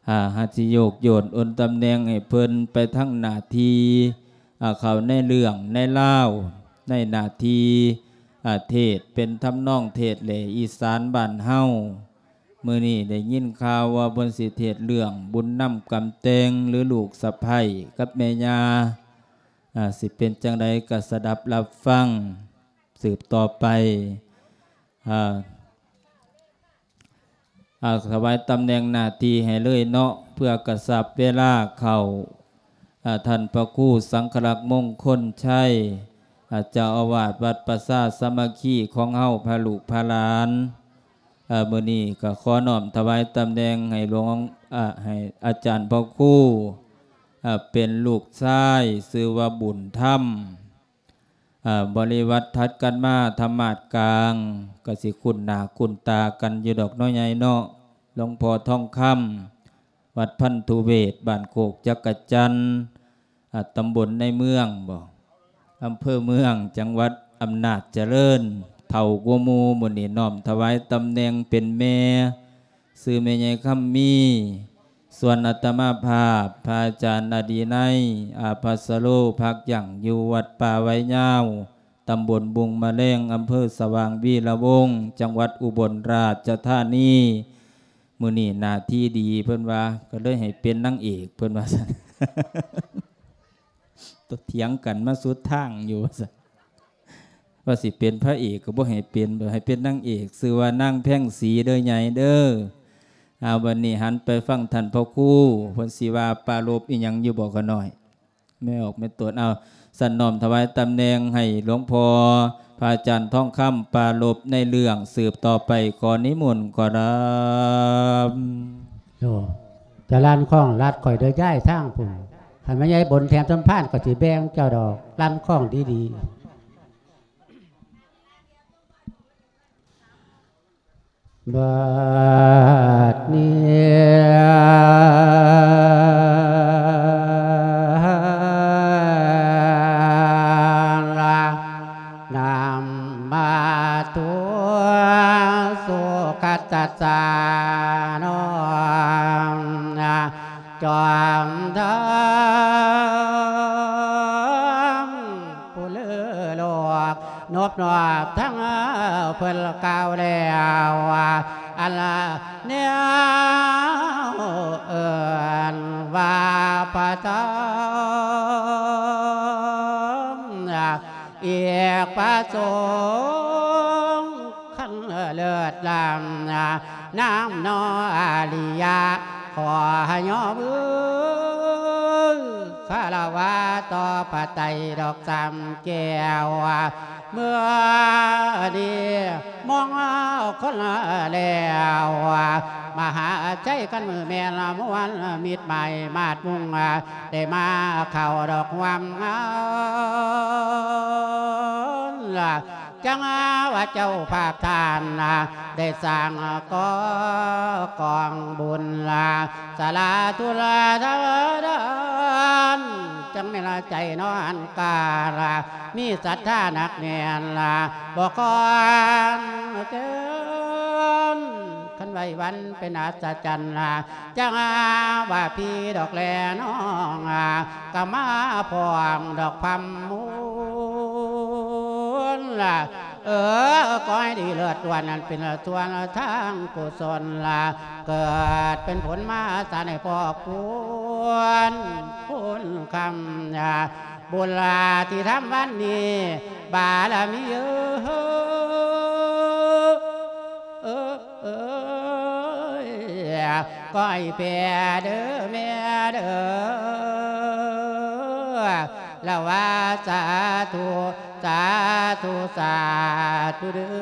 หาจิโยกโยนอนตำแหน่งให้เพิ่นไปทั้งหน้าที่เขาในเรื่องในเล่าในหน้าที่เทศเป็นทำนองเทศแหล่อีสานบ้านเฮามื้อนี้ได้ยินข่าวว่าเพิ่นสิเทศเรื่องบุญนำกำแตงหรือลูกสะใภ้กับแม่ย่าสิเป็นจังใดก็สดับรับฟังสืบต่อไปถวายตำแหน่งหน้าที่ให้เลยเนาะเพื่อกระสับเวลาเข้าท่านพระครูสังฆลักษณ์มงคลชัยเจ้าอาวาสวัดประสาทสามัคคีของเฮาพระลูกพระหลานมื้อนี้ก็ขอน้อมถวายตำแหน่งให้หลวงให้อาจารย์พระครูเป็นลูกชายชื่อว่าบุญธรรมบริวัติทัดกันมาธรรมาสกลางก็สิคุณหนาคุณตากันอยู่ดอกน้อยใหญ่เนาะหลวงพ่อทองคำวัดพันธุเวศบ้านโคกจักจันทร์ตำบลในเมืองบ่อำเภอเมืองจังหวัดอำนาจเจริญเท่ากัวหมู่มื้อนี้น้อมถวายตำแหน่งเป็นแม่ชื่อแม่ใหญ่คำมีส่วนอาตมาภาพพระอาจารย์อดีนัยอาภัสโลพักอย่างอยู่วัดป่าไว้ยาวตำบลบุงมะแรงอำเภอสว่างวีระวงศ์จังหวัดอุบลราชธานีมื้อนี้หน้าที่ดีเพิ่นว่าก็เลยให้เป็นนางเอกเพิ่นว่าซั่น ตกเถียงกันมาสุดทางอยู่ว่าซั่นว่าสิเป็นพระเอกก็บ่ให้เป็นบ่ให้เป็นนางเอกชื่อว่านางแพ่งศรีเด้อใหญ่เด้อวันนี้หันไปฟังท่านพ่อครูเพิ่นสิว่าปรารภอีหยังอยู่บ่ก็น้อยไม่ออกไม่ตรวจสั่นน้อมถวายตำแหน่งให้หลวงพ่อพระอาจารย์ทองคำปรารภในเรื่องสืบต่อไปขอนิมนต์ขอรับโอ้จะลั่นข้องลัดข่อยเด้อย่ายทางพุ่นหันมาใหญ่บนแถมสัมภาษณ์ก็สิแบ่งเจ้าดอกลั่นข้องดีๆบัดนี้นำมาตัวสุขัสสานจอมทำผู้เลือโลกนบนอบทั้งเพิ่นเก่าแล้วอันเนี่ยว่าพระเจ้าอีกประสงค์ขันเลิศลำน้ำนออาริยาขอให้ยอมคารวะต่อพระไตรดอกสามแก้วเมื่อดีมองคนแล้วมาหาใจกันมือแม่ละมวนมิดใหม่มาดมุงได้มาเข่าดอกความจังว่าเจ้าภาพทานได้สร้างกองบุญสาราตุลาทานจังไม่ละใจนอนกาลมีศรัทธานักแน่นบอกก่อนเจ้าขันไว้วันเป็นอัศจรรย์จังว่าพี่ดอกแลน้องกะมาพวงดอกพัมมูลก็ให้ดีเลิศวันนั้นเป็นส่วนทางกุศลเกิดเป็นผลมาสารให้พ่อควรคุณคำบุญที่ทำวันนี้บารมีก็ให้เพียเด้อแม่เด้อแล้วว่าสาธุสาธุสาธุเด้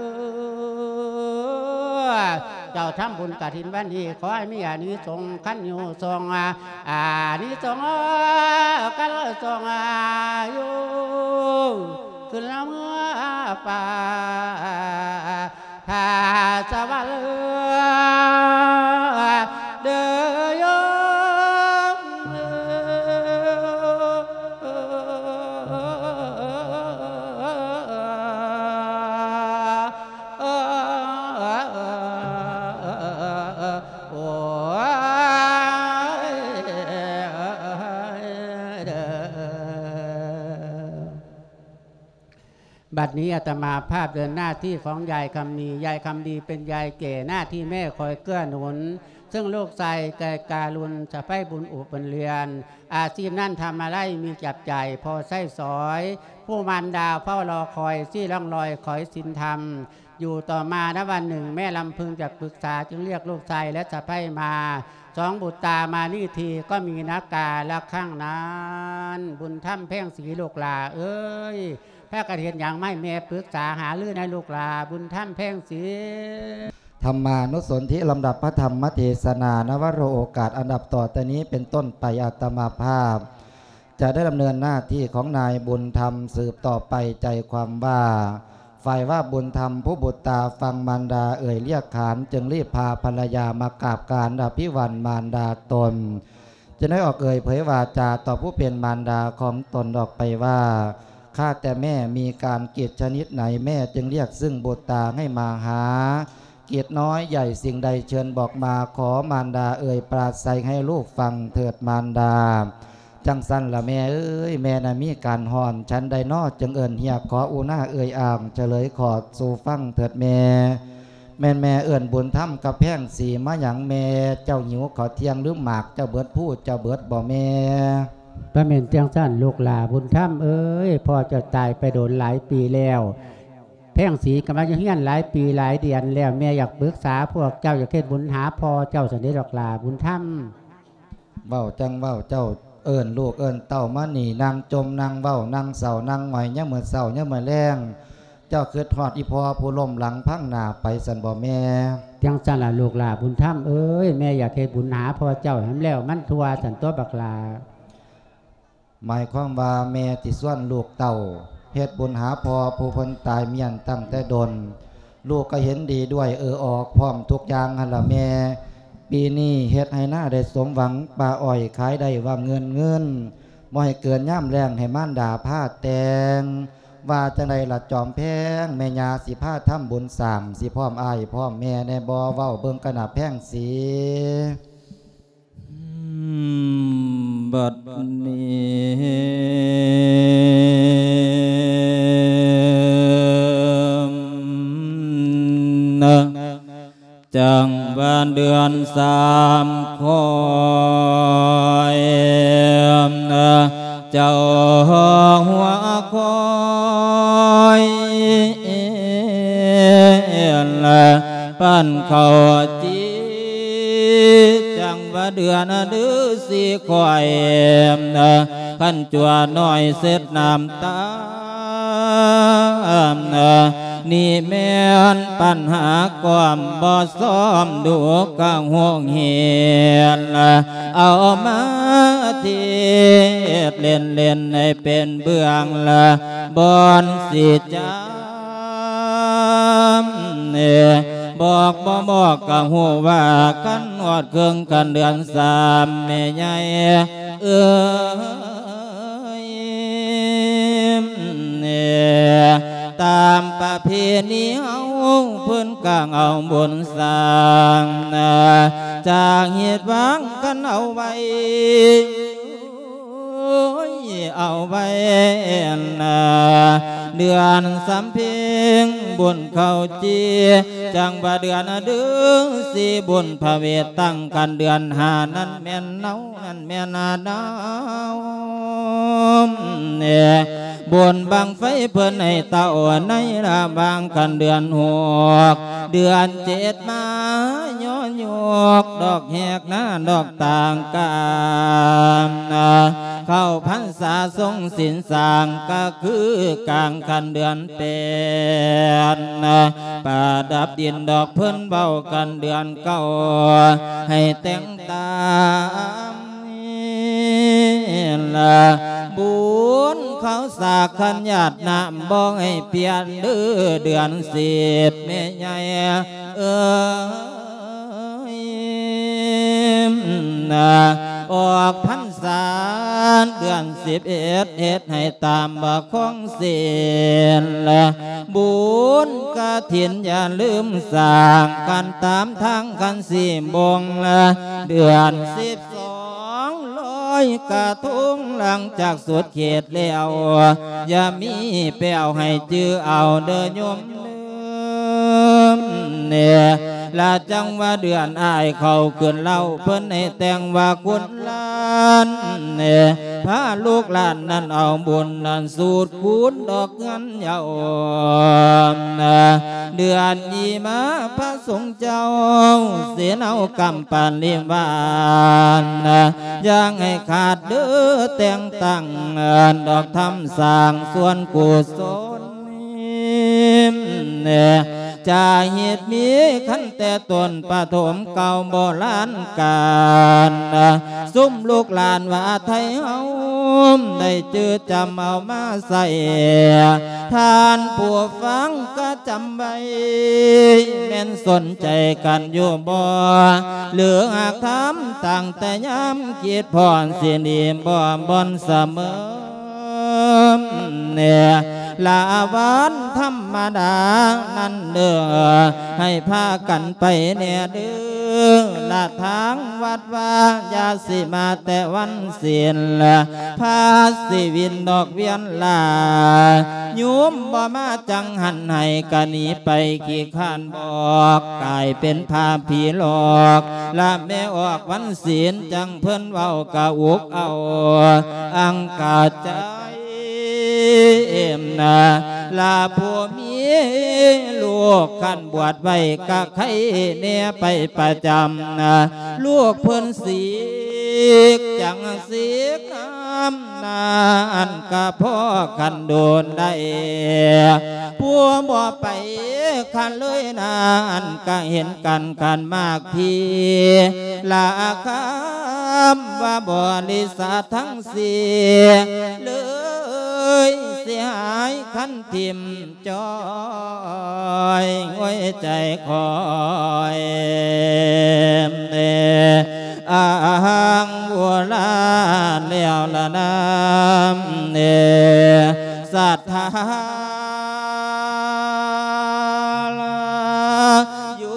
อเจ้าทำบุญกฐินวันนี้ขอให้มีอานิสงส์ขันอยู่ทรงอานิสงส์กันทรงอยู่ขึ้นละเมื่อป่าถ้าสวรรค์เด้อบัดนี้อาตมาภาพเดินหน้าที่ของยายคำนียายคำดีเป็นยายเก๋หน้าที่แม่คอยเกื้อหนุนซึ่งลูกใส่ไก่การุณจะไปบุญอุปเรือนอาชีพนั่นทำอะไรมีจับใจพอใส่สอยผู้มารดาเฝ้ารอคอยซี่ร่องรอยคอยสินธรรมอยู่ต่อมาณวันหนึ่งแม่ลำพึงจากปรึกษาจึงเรียกลูกชายและสะใภ้มาสองบุตรตามานี่ทีก็มีนักกาละข้างนั้นบุญถ้ำเพ่งสีลูกหลาเอ้ยแพร่กระเทียนอย่างไม่แม่ปรึกษาหาลือในลูกหลาบุญถ้ำเพ่งสีธรรมานุสนธิลำดับพระธรรมเทศนานวโรโอกาสอันดับต่อแต่นี้เป็นต้นไปอาตมาภาพจะได้ดำเนินหน้าที่ของนายบุญธรรมสืบต่อไปใจความว่าฝ่ายว่าบุญธรรมผู้บุตรตาฟังมารดาเอ่ยเรียกขานจึงรีบพาภรรยามากราบการอภิวันมารดาตนจะได้ออกเอ่ยเผยวาจาต่อผู้เป็นมารดาของตนออกไปว่าข้าแต่แม่มีการเกียรติชนิดไหนแม่จึงเรียกซึ่งบุตรตาให้มาหาเกียรติน้อยใหญ่สิ่งใดเชิญบอกมาขอมารดาเอ่ยปราศัยให้ลูกฟังเถิดมารดาจังสันละแม่เอ้ยแม่น่ะมีการห่อนฉันใดนอจึงเอิญเฮียขออูหน้าเอ่ยอ่างเฉลยขอดสู่ฟังเถิดแม่แม่เอิญบุญถ้ำกับแพงสีมาหยังแม่เจ้าหิวขอเที่ยงหรือหมากเจ้าเบิดพูดเจ้าเบิดบ่แม่พระเมนเตียงสั้นลูกหลาบุญถ้ำเอ้ยพ่อจะตายไปโดนหลายปีแล้วแพ่งสีกำลังจะเฮี้ยนหลายปีหลายเดือนแล้วแม่อยากปรึกษาพวกเจ้าอยากเฮ็ดบุญหาพ่อเจ้าสันนิษฐานลาบุญถ้ำเว้าจังเว้าเจ้าเอิญลูกเอิญเต่ามาหนีนางจมนางเว้านางเสานางหงอยเนี่ยเหมือนเสาเนี่ยเหมือนแรงเจ้าคือทอดอีพอผู้ล้มหลังพังหนาไปสันบ่แม่เตียงสั้นละลูกหลาบุญถ้ำเอ้ยแม่อยากเฮ็ดบุญหาพ่อเจ้าทำแล้วมันทัวสันตัวบักลาหมายความว่าแม่ติส่วนลูกเต่าเฮ็ดบุญหาพอผู้เพิ่นตายเมียนตั้งแต่ดนลูกก็เห็นดีด้วยออกพร้อมทุกอย่างหั่นล่ะแม่ปีนี้เฮ็ดให้หน้าได้สมหวังปลาอ้อยขายได้ว่าเงินบ่ให้เกินย่ำแรงให้ม่านด่าผ้าแตงว่าจังไดล่ะจอมแพงแม่ยาสิพาทำบุญสร้างสิพร้อมอ้ายพร้อมแม่ในบ่เว้าเบิ่งกะน่ะแพงสิบัดนี้จังวันเดือนสามคอยเจ้าหัวคอยปั้นเขาจีจังว่าเดือนดื้อสีคอยขันจัวน้อยเสร็จน้ำตานี่แม่นปัญหาความบ่ซ้อมดูกังห่วงเหียนเอามาเทียดเล่นให้เป็นเบื้องละบอนสิจำบอกกังหูว่ากันหอดเครื่องกันเดือนสามแม่ใหญ่ตามประเพณีเอาเพิ่นกางเอาบุญสร้างจากเหตุวังกันเอาไว้เดือนสามเพ็งบุญเข้าจีจังว่าเดือนดื้อสีบุญพระเวทตั้งกันเดือนห้านั้นแม่นเนานั่นแม่นนาดาวบุญบังไฟเพิ่นให้เต่าในระบางกันเดือนหกเดือนเจ็ดมาย้อนยกดอกแหกหน้าดอกต่างกามเข้าพรรษาทรงศีลสร้างก็คือกลางกันเดือนเป็ดประดับดินดอกเพิ่นเบากันเดือนเก้าให้แต่งตามบุญเขาสากขันญาติน้ำบ้องให้เปลี่ยนเดือนสิบแม่ใหญ่ออกพรรษาเดือน11เฮ็ดให้ตามบ่ของเสียนบุญกฐินอย่าลืมสร้างกันตามทางกันสี่บงเดือน12ลอยกระทงหลังจากสุดเขตแล้วอย่ามีไปเอาให้จื้อเอาเด้อโยมเนี่ยละจังว่าเดือนอายเขาเกินเล่าเพิ่นให้แต่งว่าคุณล้านเนี่ยพาลูกหลานนั่นเอาบุญนั่นสูตรคูณดอกเงินยาวเดือนยี่มาพระสงฆ์เจ้าเสียเอากำปานเลี้ยงบ้านยังให้ขาดเด้อแต่งตั้งดอกทำสร้างส่วนกุศลเนี่ยจะเหตุมีขันแต่ตนปฐมเก่าโบราณการซุ่มลูกหลานว่าไทยเฮาได้จืดจำเอามาใส่ท่านผู้ฟังก็จำไว้แม่นสนใจกันอยู่บ่หรือหากทำตั้งแต่ย้ำคิดพรเสียดีบ่บนเสมอเนี่ยลาวันธรรมดานั่นเด้อให้พากันไปเนี่ยเด้อละทางวัดว่าอย่าสิมาแต่วันเสียนละพาสิวินดอกเวียนลาโยมบ่มาจังหันให้กันหนีไปขี้ข้านบอกกลายเป็นภาพผีหลอกละแม่ออกวันเสียนจังเพิ่นเว้ากะอุกเอาอังกาใจเอ็มนาลาผัวมีลูกขันบวชไว้กะไข่เนี่ยไปประจำนะลูกเพิ่นสีกจังสีกนานกะพ่อกันโดนได้ผัวบ่ไปขันเลยนานกะเห็นกันกันมากพี่ลาคำว่าบริษัททั้งสี่เลยเสียหายขันทิมจอยห้อยใจคอยอ้างบัวลาเลี้ยวละน้ำศรัทธาอยู่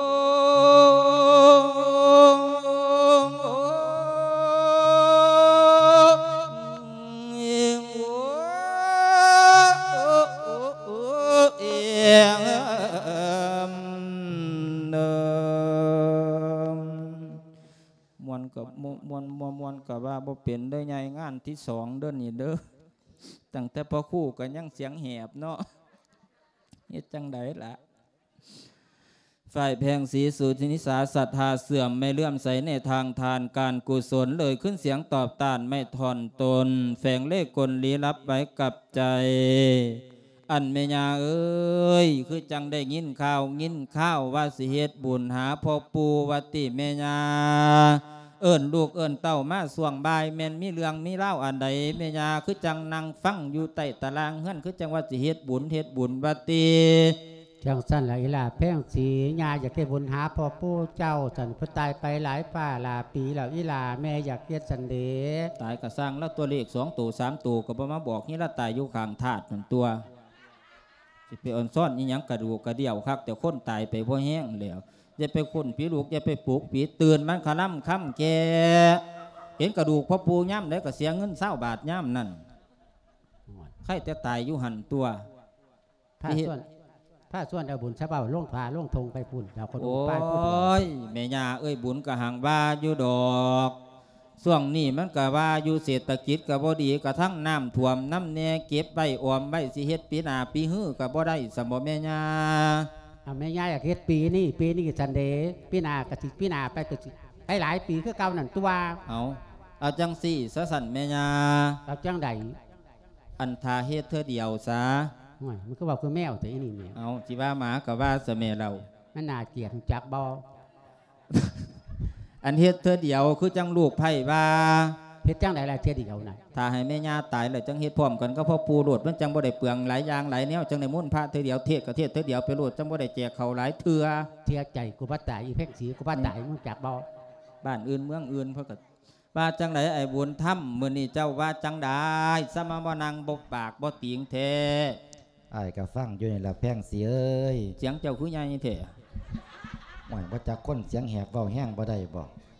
มวนกับว่าบ่เป็นได้ไงงานที่สองเด้อนี่เด้อตั้งแต่พอคู่กันยังเสียงแหบเนาะเฮ็ดจังไดล่ะฝ่ายแพงสีสุทินิสาศรัทธาเสื่อมไม่เลื่อมใสในทางทานการกุศลเลยขึ้นเสียงตอบต้านไม่ทอนตนแฝงเลขกลลี้ลับไว้กับใจอันเมียเอ้ยคือจังได้ยินข่าวว่าสิเฮ็ดบุญหาพ่อปู่วัดติเมียเอิ้นลูกเอิ้นเต้ามาส่วงบายแม่นมีเรื่องมีเล่าอันใดเมียคือจังนั่งฟังอยู่ใต้ตารางเฮือนคือจังว่าสิเฮ็ดบุญวัดติจังสั้นละอีลาแพ่งสีญาอยากเฮ็ดบุญหาพ่อปู่เจ้าสันพุทตายไปหลายป่าหลายปีแล้วอีลาแม่อยากเฮ็ดสันเดตายก็สร้างแล้วตัวเลข2ตัว3ตัวก็บ่มาบอกนี่ละตายอยู่ข้างธาตุนั่นตัวสิไปอ่อนซ่อนอีหยังกระดูกกระเดี่ยวคักแต่คนตายไปเพราะแห้งแล้วอย่าไปคนผีลูกอย่าไปปลุกผีตื่นมันขล่ำค่ำแก่เห็นกระดูกพ่อปู่ย่ำได้ก็เสียเงิน20 บาทย่ำนั่นใครแต่ตายอยู่หันตัวถ้าส่วนเอาบุญซะเปล่าล่งพาล่งทงไปปุ่นเราคนโอ้ยแม่ย่าเอ้ยบุญกะหังว่าอยู่ดอกช่วงนี้มันกะว่าอยู่เศรษฐกิจกะบ่ดีกะทั้งน้ำท่วมน้ำแน่เก็บใบออมใบสิเฮ็ดปีหน้าปีฮื้อกะบ่ได้สมบ่แม่ย่าแม่ย่าอยากเฮ็ดปีนี้สันเดย์ปีหน้ากะสิปีหน้าไปกะสิให้หลายปีคือเก่านั่นตัวเอาจังสี่ซะสั่นแม่ย่าเอาจังใดอันทาเฮ็ดเธอเดียวซะมันก็บอกคือแมวแต่อีนี่แมวเอาจิว่าหมากับว่าเสมเรามันน่าเกลียดจักบออันเฮ็ดเธอเดียวคือจังลูกไผ่ว่าเฮ็ดจังไหนล่ะเธอเดียวน่ะถ้าให้แม่ย่าตายแล้วจังเฮ็ดพร้อมกันก็พ่อปูโลดมันจังบ่ได้เปลืองหลายอย่างหลายแนวจังได้มุ่นพระเธอเดียวเทศกับเทศเธอเดียวไปโลดจังบ่ได้แจกเขาหลายเถื่อเทียใจกูบ่ตายอีเพ่งสีกูบ่ตายมึงจักบอบ้านอื่นเมืองอื่นเพิ่นก็ว่าจังไหนไอ้บุญถ้ำมื้อนี้เจ้าว่าจังได้สมาบ่นางบ่ปากบ่ติงแท้ไอ้ก็ฟังอยู่นี่ละแพงสีเอ้ยเสียงเจ้าคือใหญ่แท้หมายว่าจะก้นเสียงแหบเบาแห้งบ่ได้บอก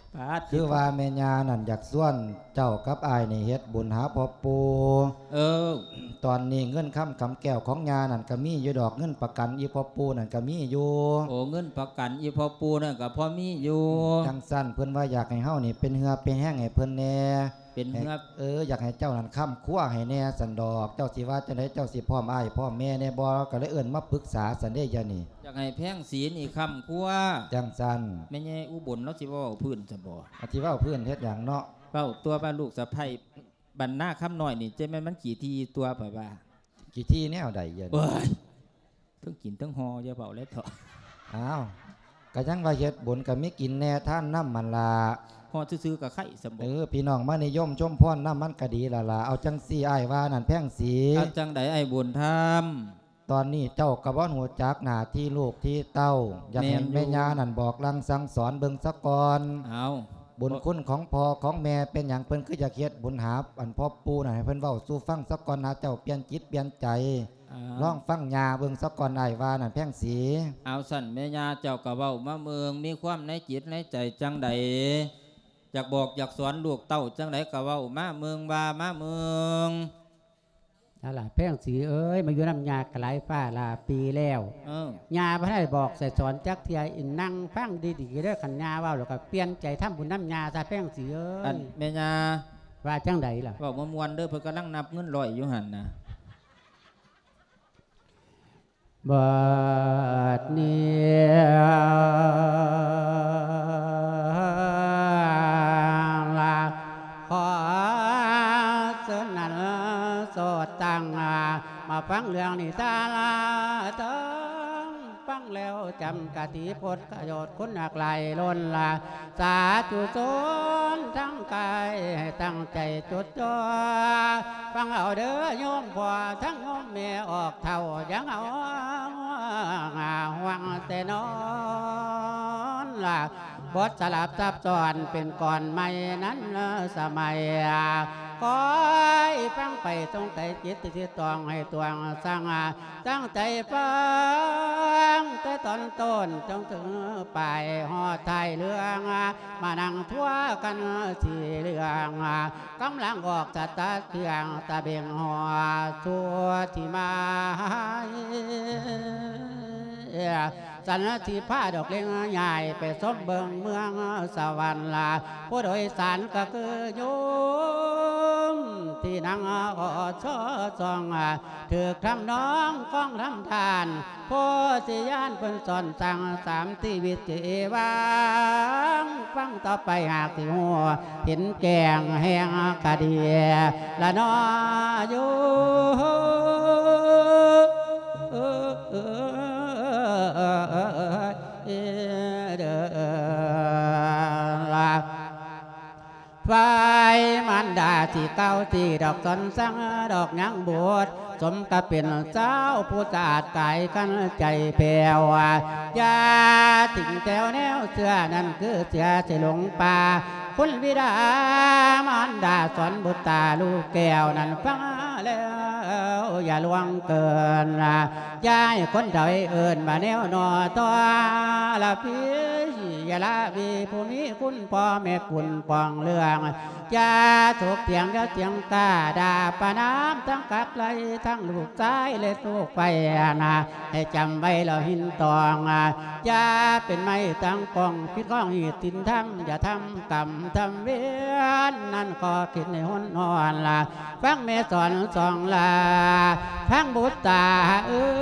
ปาดคือว่าแม่ยานั่นอยากส่วนเจ้ากับอายนี่เฮ็ดบุญหาพ่อปู่ ตอนนี้เงินคำแก้วของยานั่นก็มีอยู่ดอกเงินประกันอีพ่อปู่นั่นก็มีอยู่โอ้เงินประกันอีพ่อปูนั่นก็พอมีอยู่จังสั้นเพิ่นว่าอยากให้เฮานี่เป็นเหือเป็นแห้งให้เพิ่นแน่เป็นเงือบอยากให้เจ้านั่นค้ำคั่วให้แน่สันดอกเจ้าสิว่าจังได๋เจ้าสิพร้อมอ้ายพร้อมแม่แน่บ่ก็เลยเอิ้นมาปรึกษาสันเด้ยะนี่อยากให้แพงศีลอีกคำครัวจังสั้นแม่ใหญ่อุบลเราสิเว้าพื้นจะบ่อธิเว้าเพื่อนเฮ็ดหยังเนาะเว้าตัวบ้านลูกสะใภ้บรรณาคำน้อยนี่เจ๊แม่นมันกี่ทีตัวป่ะว่ากี่ที่แนวใดยะเอ้นี่ยทั้งกินทั้งหออย่าเว้าแล้วเถอะอ้าวก็ยังว่าเฮ็ดบุญก็มีกินแน่ท่านน้ำมันล่ะหอซื่อๆกับไข่สมบูรณ์พี่น้องมานิยมชมพรน้ำมันก็ดีล่ะเอาจังซี่อ้ายว่านั่นแพงสีเอาจังใดไอ้บุญธรรมตอนนี้เจ้าก็บ่ฮู้จักหน้าที่ลูกที่เต้าอยากให้แม่นอยู่แม่ย่านั่นบอกลังสั่งสอนเบิ่งซะก่อนเอาบุญคุณของพ่อของแม่เป็นอย่างเพิ่นคืออยากเฮ็ดบุญหาอันพ่อปู่น่ะให้เพิ่นเว้าสู่ฟังซะก่อนหาเจ้าเปลี่ยนจิตเปลี่ยนใจลองฟังยาเบิ่งซะก่อนอ้ายว่านั่นแพงสีเอาสั่นแม่ย่าเจ้าก็เว้ามาเมืองมีความในจิตในใจจังใดอยากบอกอยากสอนลูกเต้าจังใดก็เว้ามาเมืองว่ามาเมืองนั่นล่ะแป้งสีเอ้ยมาอยู่น้ำยากระไรฟ้าลาปีแล้ว ยาพระได้บอกใส่สอนจักเทียอินนั่งฟังดีๆเด้อขันยาว่าแล้วก็เปลี่ยนใจทำบุญน้ำยาซาแป้งสีเอ้อันยแม่ย่าว่าจังใดล่ะบอกมวนๆเด้อเพิ่นกำลังนับเงินร้อยอยู่หั่นนะบัดนี้ละขอเสนอโสดตั้งมาฟังเรื่องนิทานเติมฟังแล้วจำกะทิพดกระโยชน์คุณหลากหลายล้นละสาธุชนทั้งกายให้ตั้งใจจดจ่อฟังเอาเด้อโยมพ่อทั้งโยมแม่ออกเท่ายังเอาหวังแต่นอนล่ะบทสลับซับซ้อนเป็นก่อนใหม่นั้นสมัยคอยฟังไปตรงใจจิตที่ตองให้ตวงสร้างตั้งใจฟังแต่ตอนต้นจนถึงปลายหอดไทยเรื่องมานั่งทั่วกันสีเรื่องกำลังออกสตาร์ทเครื่องตะเบียงหัวทั่วที่มาสันติผ้าดอกเลี้ยงใหญ่ไปสมเบิงเมืองสวรรค์ลาผู้โดยสารก็คือโยมที่นั่งออชอซองถือคำน้องฟ้องทำทานผู้สิยานเป็นสอนสั่งสามที่วิจิวางฟังต่อไปหากที่หัวเห็นแกงแห้งคดีละนออยู่ไฟมันดาที่เก้าที่ดอกสนสังดอกยังบวชสมกับเป็นเจ้าผู้สะอาดกายกันใจแผ่วยาติ่งแถวแนวเสื้อนั่นคือเสื้อที่หลงป่าคุณวิดามันดาสอนบุตรตาลูกแก้วนั่นฟังแล้วอย่าลวงเกินย้ายคนใดเอิญมาแนวนอตัวละพี่อย่าละวีผู้มีคุณพ่อแม่คุณปองเรื่องอย่าถูกเถียงอย่าเถียงกาด่าปาน้ำทั้งกักไลทั้งลูกซ้ายและลูกไปนะให้จำไว้เราหินตองอย่าเป็นไม่ตั้งกองคิดข้องหิดตินทำอย่าทำกรรมทำเวียนนั่นก็คิดในหุนนอนละฟังแม่สอนสองลาฟังบุตรตาเอ้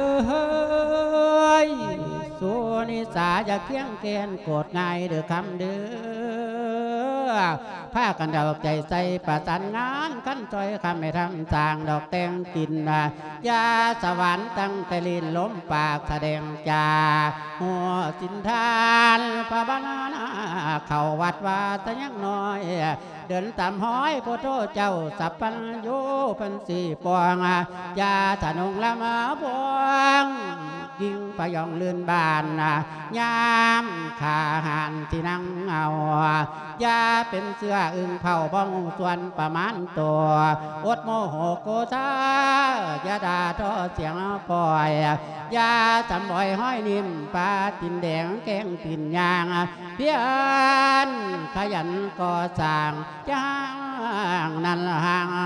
ยสุนิสาอย่าเคียงเกณฑ์โกรธง่ายเดือคำเดือผ้ากันดอกใจใส่ประสานงานขั้นจอยคำไม่ทำสร้างดอกแตงกินยาสวรรค์ตั้งแต่ลินล้มปากแสดงจาหัวสินทานพระบานาเข้าวัดว่าแต่ยังน้อยเดินตามห้อยโพโธเจ้าสัพพัญญูพันสีปวงยาถนงละมาปวงยิงพยองลื่นบานยามขาหันที่นั่งเอายาเป็นเสื้ออึ่งเผาบ้องส่วนประมาณตัวอดโมโหโกธายาดาทอเสียงปล่อยยาจำบ่อยห้อยนิ่มปลาตินแดงแกงตินยางเพียนขยันก่อสร้างจ้างนั่นห่าง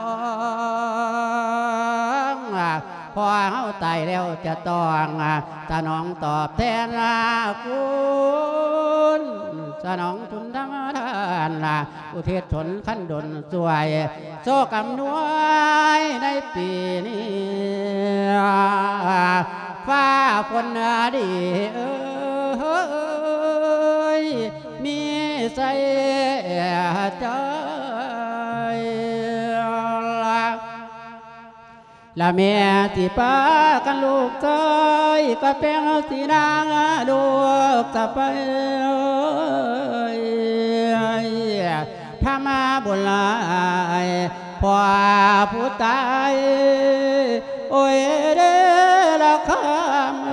ของพอเฮาตายแล้วจะต้องสนองตอบแทนคุณสนองทุนธรรมทานอุทิศผลขั้นดนสวยโซกำนวยในปีนี้ฟ้าฝนดีมีใส่ใจละแม่ที่ป้ากันลูกเอ้ยก็เป็นสีนางลูกสะใภ้พามาบุญลายพอผู้ตายโอ้ยเด้อละคำ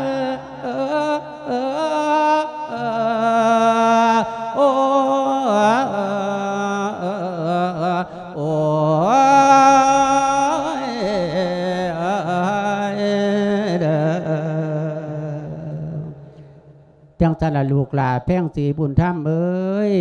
โอ้จังสละลูกหลาแพ่งสีบุญธรรมเอ้ย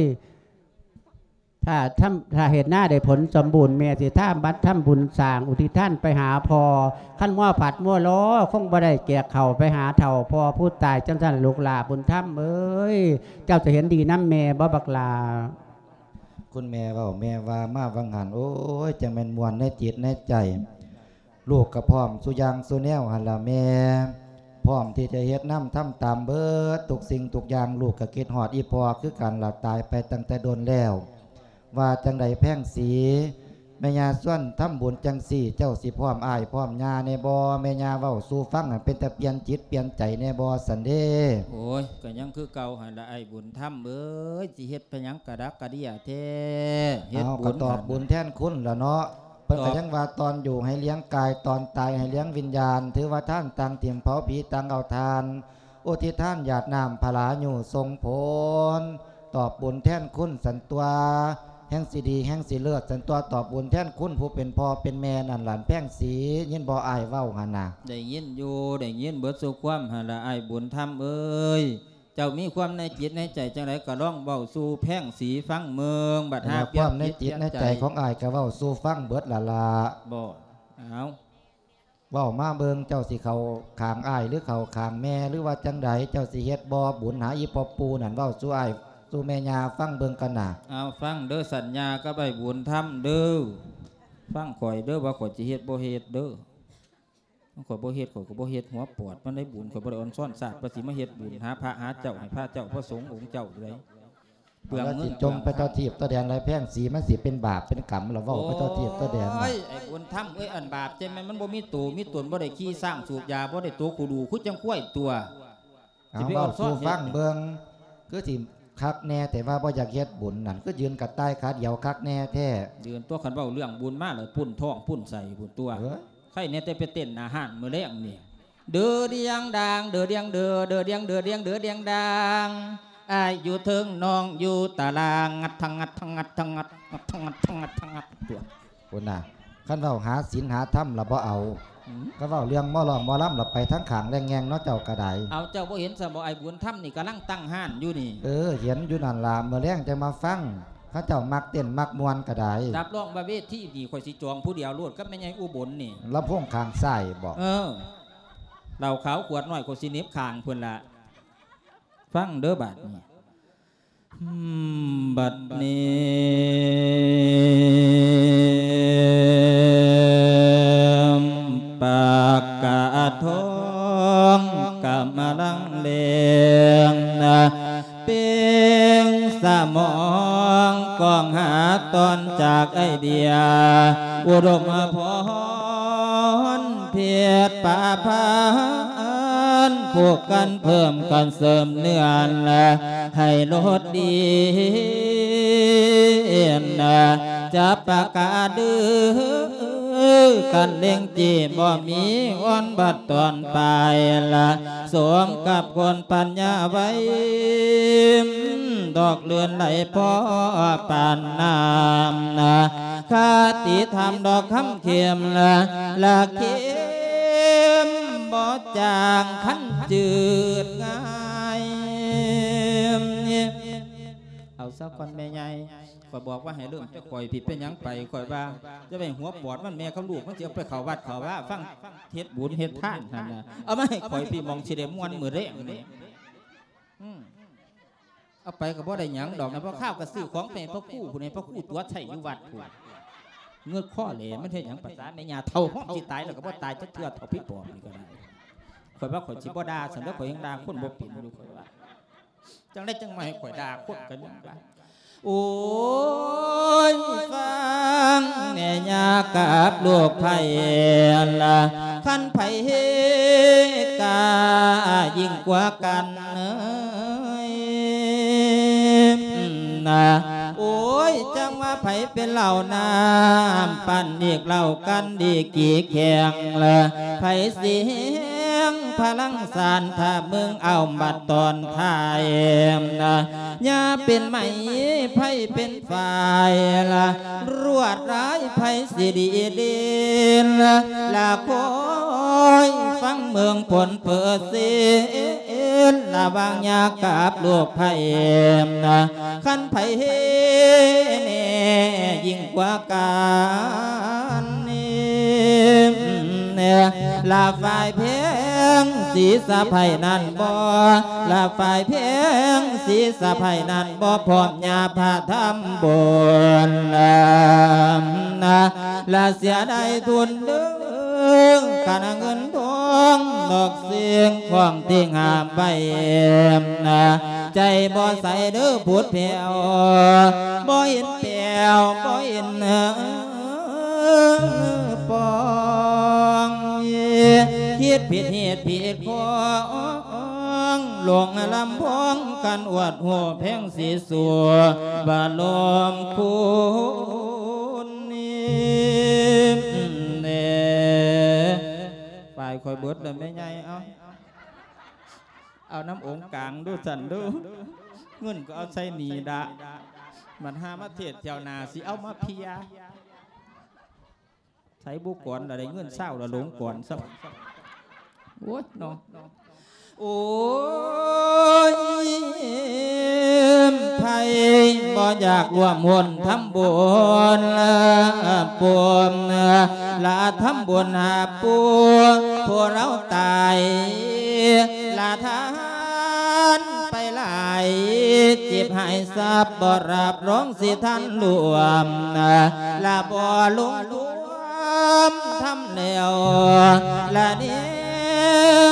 ถ้าเหตุหน้าได้ผลสมบูรณ์เมียสิท่าบัดทำบุญสร้างอุทิศท่านไปหาพอขั้นมั่วผัดมั่วล้อคงบ่ได้แก่เข่าไปหาเถ่าพอพูดตายจังสละลูกหลาบุญธรรมเอ้ยเจ้าจะเห็นดีน้ำแม่บ่บักลาคุณแม่ว่ามาวังหันโอ้ยจังแม่นมวลในจิตในใจลูกกระพร้อมสุยางสุแนวหันละแม่พร้อมที่จะเฮ็ดน้ำทำตามเบิดทุกสิ่งทุกอย่างลูกกะคิดหอดอีพอคือกันหลับตายไปตั้งแต่โดนแล้วว่าจังใดแพ่งสีแม่ยาส่วนทำบุญจังสี่เจ้าสิพร้อมอ้ายพร้อมยาในบ่แม่ยาเว้าสู่ฟังเป็นแต่เปลี่ยนจิตเปลี่ยนใจในบ่สันเด้โอ้ยก็ยังคือเก่าหันละไอ้บุญธรรมเอ้ยสิเฮ็ดไปยังกระดักกระเดียแท้เฮ็ดบุญตอบบุญแทนคุณล่ะเนาะเพิ่นก็ยังว่าตอนอยู่ให้เลี้ยงกายตอนตายให้เลี้ยงวิญญาณถือว่าท่านต่างเทียมเผาผีต่างเอาทานอุทิศท่านหยาดน้ำพลาอยู่ทรงผลตอบบุญแทนคุณสันตัวแห่งสีดีแห่งสีเลือดสันตัวตอบบุญแทนคุณผู้เป็นพ่อเป็นแม่นั่นหลานแพ่งสียินบ่อายเว้าหันน่ะได้ยินอยู่ได้ยินเบิดสุความหันละไอ้บุญธรรมเอ้ยเจ้ามีความในจิตในใจจังไรก็ร้องเบาสู่แพ่งสีฟังเมืองบัดหาความในจิตในใจของอายก็เว้าสู่ฟังเบิดละบ่เอาเว้ามาเบิงเจ้าสิเขาขางอายหรือเขาขางแม่หรือว่าจังใดเจ้าสิเฮ็ดบ่บุญหาอีปอปูนั่นเว้าสู่อายสู่แม่ยาฟังเบิงกันน่ะเอาฟังเด้อสัญญาก็ใบบุญธรรมเด้อฟังข่อยเด้อว่าข่อยสิเฮ็ดบ่เฮ็ดเด้อข่อยบ่เฮ็ดข่อยก็บ่เฮ็ดหัวปอดมันได้บุญข่อยบ่ได้อ่อนซ่อนศาสตร์ประสิมาเฮ็ดบุญหาพระหาเจ้าให้พระเจ้าพระสงฆ์องค์เจ้าเลยเปลืองเงินจมไปต่อทีบต่อแดนไรแพ่งสีมันสิเป็นบาปเป็นกรรมเราเว้าไปต่อทีบต่อแดนไอ้บุญธรรมอันบาปใช่มั้ยมันบ่มีตู่มีตนบ่ได้ขี้สร้างสูบยาบ่ได้ตัวกูดูคุดจังค่อยตัวสิไปอ่อนสู่ฟังเบิ่งคือสิคักแน่แต่ว่าบ่อยากเฮ็ดบุญนั่นก็ยืนกัดใต้ขาเดียวคักแน่แท้ยืนตัวคันเว้าเรื่องบุญมาเลยปุ่นท้องปุ่นใส่ปุ่นตัวใครเนี่ยแต่ไปเต้นอาหารมื้อแลงนี่เด้อเดียงดังเด้อเดียงเด้อเด้อเดียงเด้อเดียงเด้อเดียงดังอ้ายอยู่เทิงน้องอยู่ตารางงัดทั้งงัดทั้งงัดทั้งงัดทั้งงัดทั้งงัดทั้งงัดตัวพุ่นน่ะคันเว้าหาศีลหาธรรมล่ะบ่เอาก็เว้าเรื่องหมอร้องหมอลำล่ะไปทั้งขางแรงแงงเนาะเจ้ากระไดเอาเจ้าบ่เห็นซะบ่ไอ้บุญธรรมนี่กำลังตั้งห้านอยู่นี่เห็นอยู่นั่นล่ะเมื่อแรงจะมาฟังเขาเจ้ามักเต้นมักมวนกระไดรับรองว่าเวทีนี่ข่อยสิจองผู้เดียวโลดกับแม่ใหญ่อุบลนี่ลำโพงข้างซ้ายบ่เหล้าขาวขวดน้อยข่อยสิเน็บข้างเพิ่นล่ะฟังเด้อบัดนี้บัดนี้ปากกาทองกำลังเลี้ยงเปียงสมองกองหาตอนจากไอเดียอุดมพรเพียรป่าพานพวกกันเพิ่มกันเสริมเนื้อให้ลดดีจับปากกาเดือกันเล่งจีบ่มีอ่อนบัดตอนปลายละสวมกับคนปัญญาไว้ดอกเลือนไหลพอปานน้ำนะคาติธรรมดอกคำเข็มละเข็มบ่จางขันจืดง่ายเอาสักคนแม่ใหญ่ข่อยบอกว่าให้เริ่มจะข่อยผิดเป็นยังไปข่อยว่าจะไปหัวปอดมันแม่เขาลูกมันจะไปเขาวัดเขาว่าฟังเฮ็ดบุญเฮ็ดทานนั่นนะเอามาให้ข่อยพี่มองสิเดมวนมือเร่งนี่เอาไปก็บ่ได้หยังดอกนะเพราะข้าวกระซื้อของเป็นพระคู่ผู้ในพระคู่ตัวใช่อยู่วัดผู้เงือกข้อเหล่มันเฮ็ดหยังภาษาแม่ยาเท่าห้องสิตายแล้วก็บ่ตายจักเทื่อเท่าพี่ปอบนี่ก็ได้ข่อยว่าข่อยสิบ่ด่าสำหรับข่อยยังด่าคนบ่เป็นอยู่ข่อยว่าจังได้จังมาให้ข่อยด่าคนกันยังว่าโอ้ยฟังแม่ยากับลูกไผ่ละขันไผ่เฮกายิ่งกว่ากันนะโอ้ยจังว่าไผ่เป็นเหล่าน้ำปั่นเด็กเหล่ากันดีกี่แข่งละไผ่เสียงพลังสารถ้ามึงเอาบัดตอนท้ายนะอย่าเป็นไหมไผ่เป็นฝ่ายละรวดร้ายไผ่สิดีเด่นละคอยฟังเมืองผลเปิดเสียนละบางยากับลูกไผ่นะขันไผ่เฮเน่ยิ่งกว่ากันลาฝ่ายเพียงสีสะไผ่นั่นบ่ลาฝ่ายเพียงสีสะไผ่นั่นบ่พร้อมยาพาทำบุญลาเสียได้ทุนเด้อการเงินทองดอกเสียงของที่งามใบใจบ่ใส่เด้อพูดแผ่วบ่เห็นแผ่วบ่เห็นปองคิดผิดเหตุผิดของหลงลำพองกันอวดหัวแพงสีสัวบาลมคุณไปคอยเบิดเลยไม่ใหญ่เอาน้ำองค์กลางดูสันดูเงินก็เอาใส่หนีดะมันหามาเทศเจ้านาสิเอามาเพียใช้บุกก่อนอะไรเงินเศร้าละหลงก่อนสักโอ้ยน้องโอ้ยไผ่บ่อยากรวมหุ่นทำบุญปวมลาทำบุญหาปูพวกเราตายลาทานไปหลายจิบหายทรัพย์บ่รับร้องสิท่านรวมลาบ่ลงรวมทำแล้วลาเดียว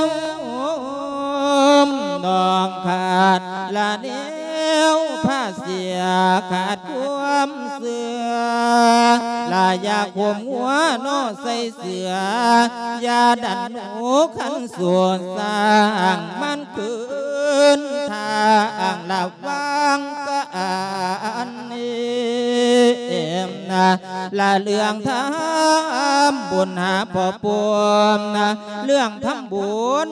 ดองขาดลาเดียวผ้าเสียขาดความเสือลายาขมหัวนอใส่เสือยาดันหนูขันส่วนสร้างมันคืนทางหลับวางก็อันนี้ละเรื่องทำบุญหาพ่อปวมเรื่องทำบุญ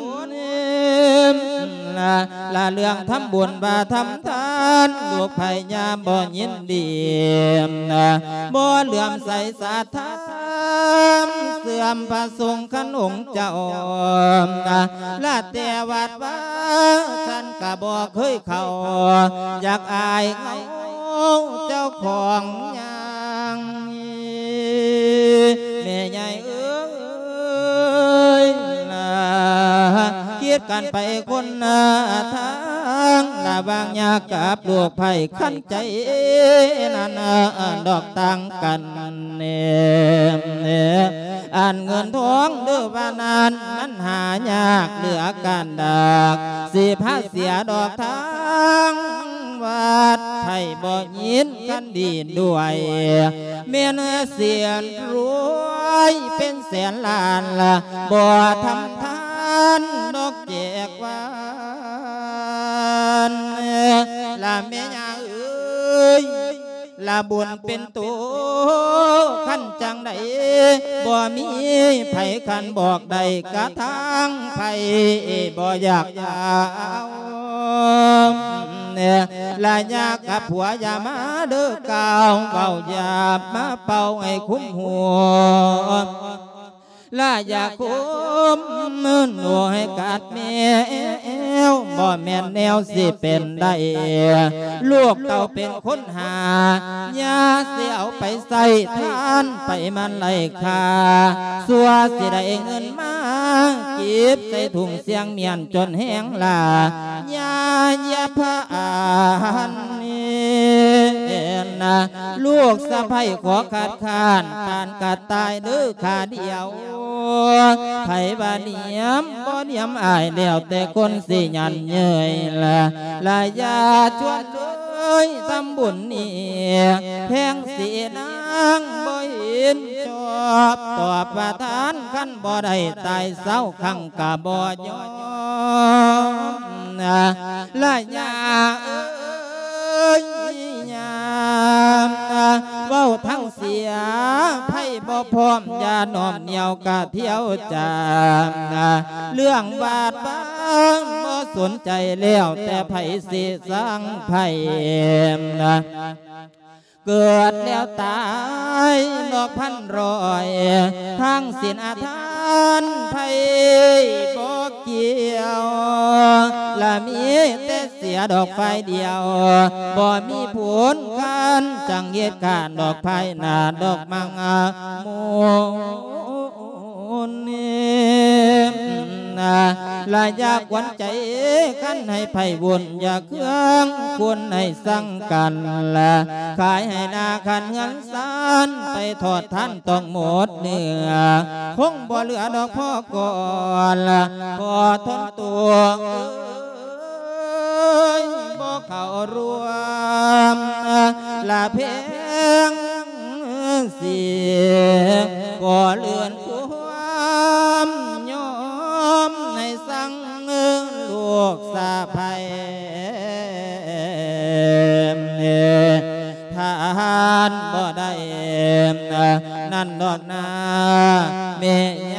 ละเรื่องทำบุญบาทำทานลูกพยามบ่ยินดีบ่เหลื่อมใสศรัทธาเสื่อมพระสงฆ์ขันองค์เจ้าละแต่วัดว่าท่านก็บ่เคยเข้าอยากอายเขาเจ้าของยังแม่ใหญ่เอ้ยคิดกันไปคนทางละบางยากับลูกไผ่ขันใจนั่นดอกต่างกันอันเงินทองเดือวานานมันหายากเหลือการดักสิพาเสียดอกทางวัดไทยบ่ยินกันดีด้วยเมียนเสียนรวยเป็นแสนล้านละบ่ทำทานดอกแจกวานละเมียเอ้ยละบุญเป็นตัวขั้นจังใดบ่มีไผขันบอกใดกะทางไผบ่อยากยาวเนี่ยลายากับผัวยามาเด้อเก่าเก่ายามาเป่าให้คุ้มหัวลาอยากคุ้มหนูให้กัดแมวบ่แม่นแนวสิเป็นได้ลูกเต่าเป็นคนหายาเสียเอาไปใส่ทานไปมันไล่คาสัวสิได้เงินมาเก็บใส่ถุงเสียงเมียนจนแห้งลายายาพาอันนะลูกสะใภ้ขอขาดคานปานกัดตายเด้อขาเดียวไผบาเนียมบ่เนียมอายแล้วแต่คนสิยันเยยละลายาชวนเลยทำบุญนี่แพงสีนางบ่เห็นชอบตอบประทานขั้นบ่ได้ตายเศร้าขังกะบ่ยอมลายาเว้าทั้งเสียไพ่บ่พร้อมอย่าหนอมเหนียวกะเที่ยวจามเรื่องบาดบ้างบ่สนใจแล้วแต่ไผสิสร้างไผเกิดแล้วตายดอกพันร้อยทั้งสินอาทานไผบ่เกี่ยวละมีแต่เสียดอกไฟเดียวบ่มีผลกันจังเหตุการณ์ดอกไผ่หน้าดอกมังมูลลายากวันใจขั้นให้ไผ่บุญอยากเครื่องควรให้สั่งกันละขายให้นาขันเงินสานไปทอดท่านต้องหมดเนื้อคงบ่เหลือดอกพ่อก่อนละพอทนตัวบ่เข้ารวมละเพลงเสียงก็เลื่อนความยอมในสั่งลูกสะใภ้ทานบ่ได้นั่นดอกนาเมีย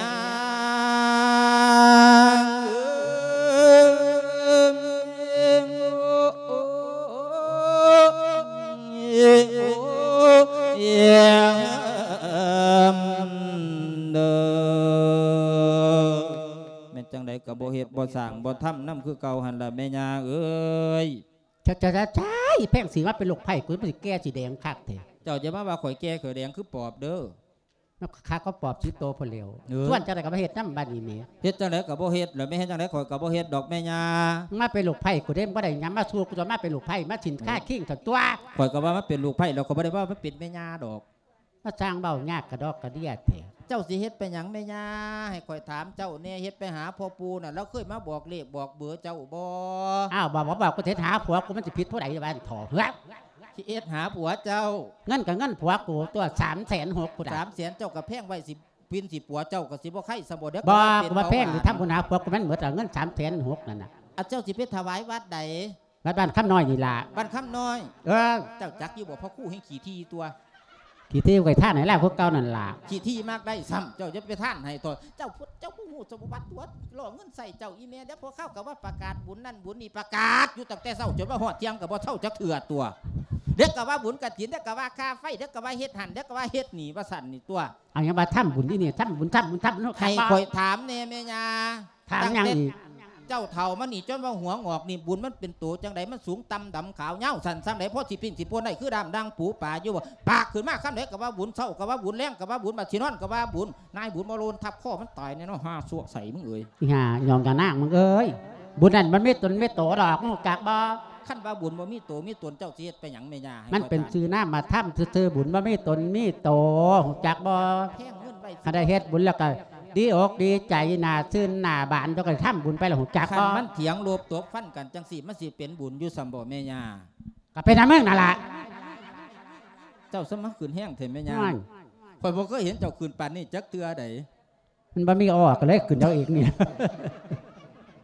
กับบ่เฮ็ดบ่สร้างบ่ทำน้ำคือเก่าหันละแม่ยาเอ้ยใช่แพ่งสีว่าเป็นลูกไผ่กูมันสิแก่สีแดงคักแท้เจ้าจะมาว่าข่อยแก่ข่อยแดงคือปอบเด้อคักก็ปอบสีโตพอเร็วส่วนจังได๋ก็บ่เฮ็ดน้ำบ้านนี้แม่เฮ็ดจังได๋ก็บ่เฮ็ดแล้วไม่เฮ็ดจังได๋ข่อยก็บ่เฮ็ดดอกแม่ยามาเป็นลูกไผ่กูได้บ่ได้หยังมาสู้กูจะมาเป็นลูกไผ่มาถิ่นค่าขิงทั้งตัวข่อยก็ว่ามันเป็นลูกไผ่แล้วก็บ่ได้ว่ามันเป็นแม่ยาดอกมาสร้างเบ้ายากกระดอกกระเดียแท้เจ้าสิเฮ็ดไปหยังแม่ย่าให้ข่อยถามเจ้าแน่เฮ็ดไปหาพ่อปู่น่ะแล้วเคยมาบอกเลขบอกเบอร์เจ้าบ่อ้าวบอกกูเฮ็ดหาผัวกูมันสิผิดผู้ใดบ้านถ่อเฮ้ยสิเฮ็ดหาผัวเจ้าเงินกับเงินผัวกูตัว360,000กูได้ 300,000เจ้าก็แพงไว้สิพินสิผัวเจ้าก็สิบ่ใครสมบ่เด้อบ่กูมาแพงสิทำกูหาผัวกูมันหมดเงิน360,000นั่นน่ะเจ้าสิไปถวายวัดใดวัดบ้านคำน้อยนี่ล่ะบ้านคำน้อยเจ้าจักอยู่บ่พ่อคู่ให้ขี่ที่ตัวขี่ที่ไปท่านไหนแล้วพวกเก่านั่นล่ะขี่ที่มากได้ซ้ำเจ้าจะไปท่านให้ตัวเจ้าผู้หูสมบัติตัวหล่อเงินใส่เจ้าอีเมลเดี๋ยวพอเข้ากับว่าประกาศบุญนั่นบุญนี่ประกาศอยู่ตั้งแต่เช้าจนว่าหอดเที่ยงกับว่าเท่าจะเถื่อตัวเด็กกับว่าบุญกฐินเด็กกับว่าค่าไฟเด็กกับว่าเฮ็ดหันเด็กกับว่าเฮ็ดหนีว่าสั่นนี่ตัวเอาอย่างว่าทำบุญที่นี่ทำบุญใครคอยถามเนี่ยแม่ยาถามยังอีกเจ้าเท่ามันนี่จนว่าหัวงอกนี่บุญมันเป็นตัวจังไดมันสูงต่ำดำขาวเงาสั่นซ้ำไหนพ่อสิปิ่นสิปนได้คือดำดังปูป่าอยู่บ่ปากขึ้นมาขั้นไหนกับว่าบุญเศร้ากับว่าบุญแรงกับว่าบุญบัดชินอนกับว่าบุญนายบุญมาโลนทับข้อมันตายเนี่ยเนาะห้าสั่วใส่มึงเอ้ยยอมกันนั่งมึงเอ้ยบุญนั่นมันไม่ตนไม่โตดอกมึงกากบ่ขั้นว่าบุญบ่มีโตมีตนเจ้าเสียไปหยังแม่ย่ามันเป็นชื่อหน้ามาถ้ำซื่อบุญบ่มีตนมีโตกากบ่แพงเงินไปได้เฮ็ดบุญแล้วก็ดีอกดีใจหน้าซื่นหน้าบานเจ้าก็ทำบุญไปแล้วหูจักบ่มันเถียงโลบตบฟันกันจังสิมันสิเป็นบุญอยู่ซ้ำบ่แม่ย่าก็เป็นน้ำเมืองนั่นล่ะเจ้าสมัครขืนแห้งเถอะแม่ย่าข่อยบ่เคยเห็นเจ้าขืนปานนี้จักเทื่อใดมันบ่มีออกก็เลยขืนเจ้าอีกนี่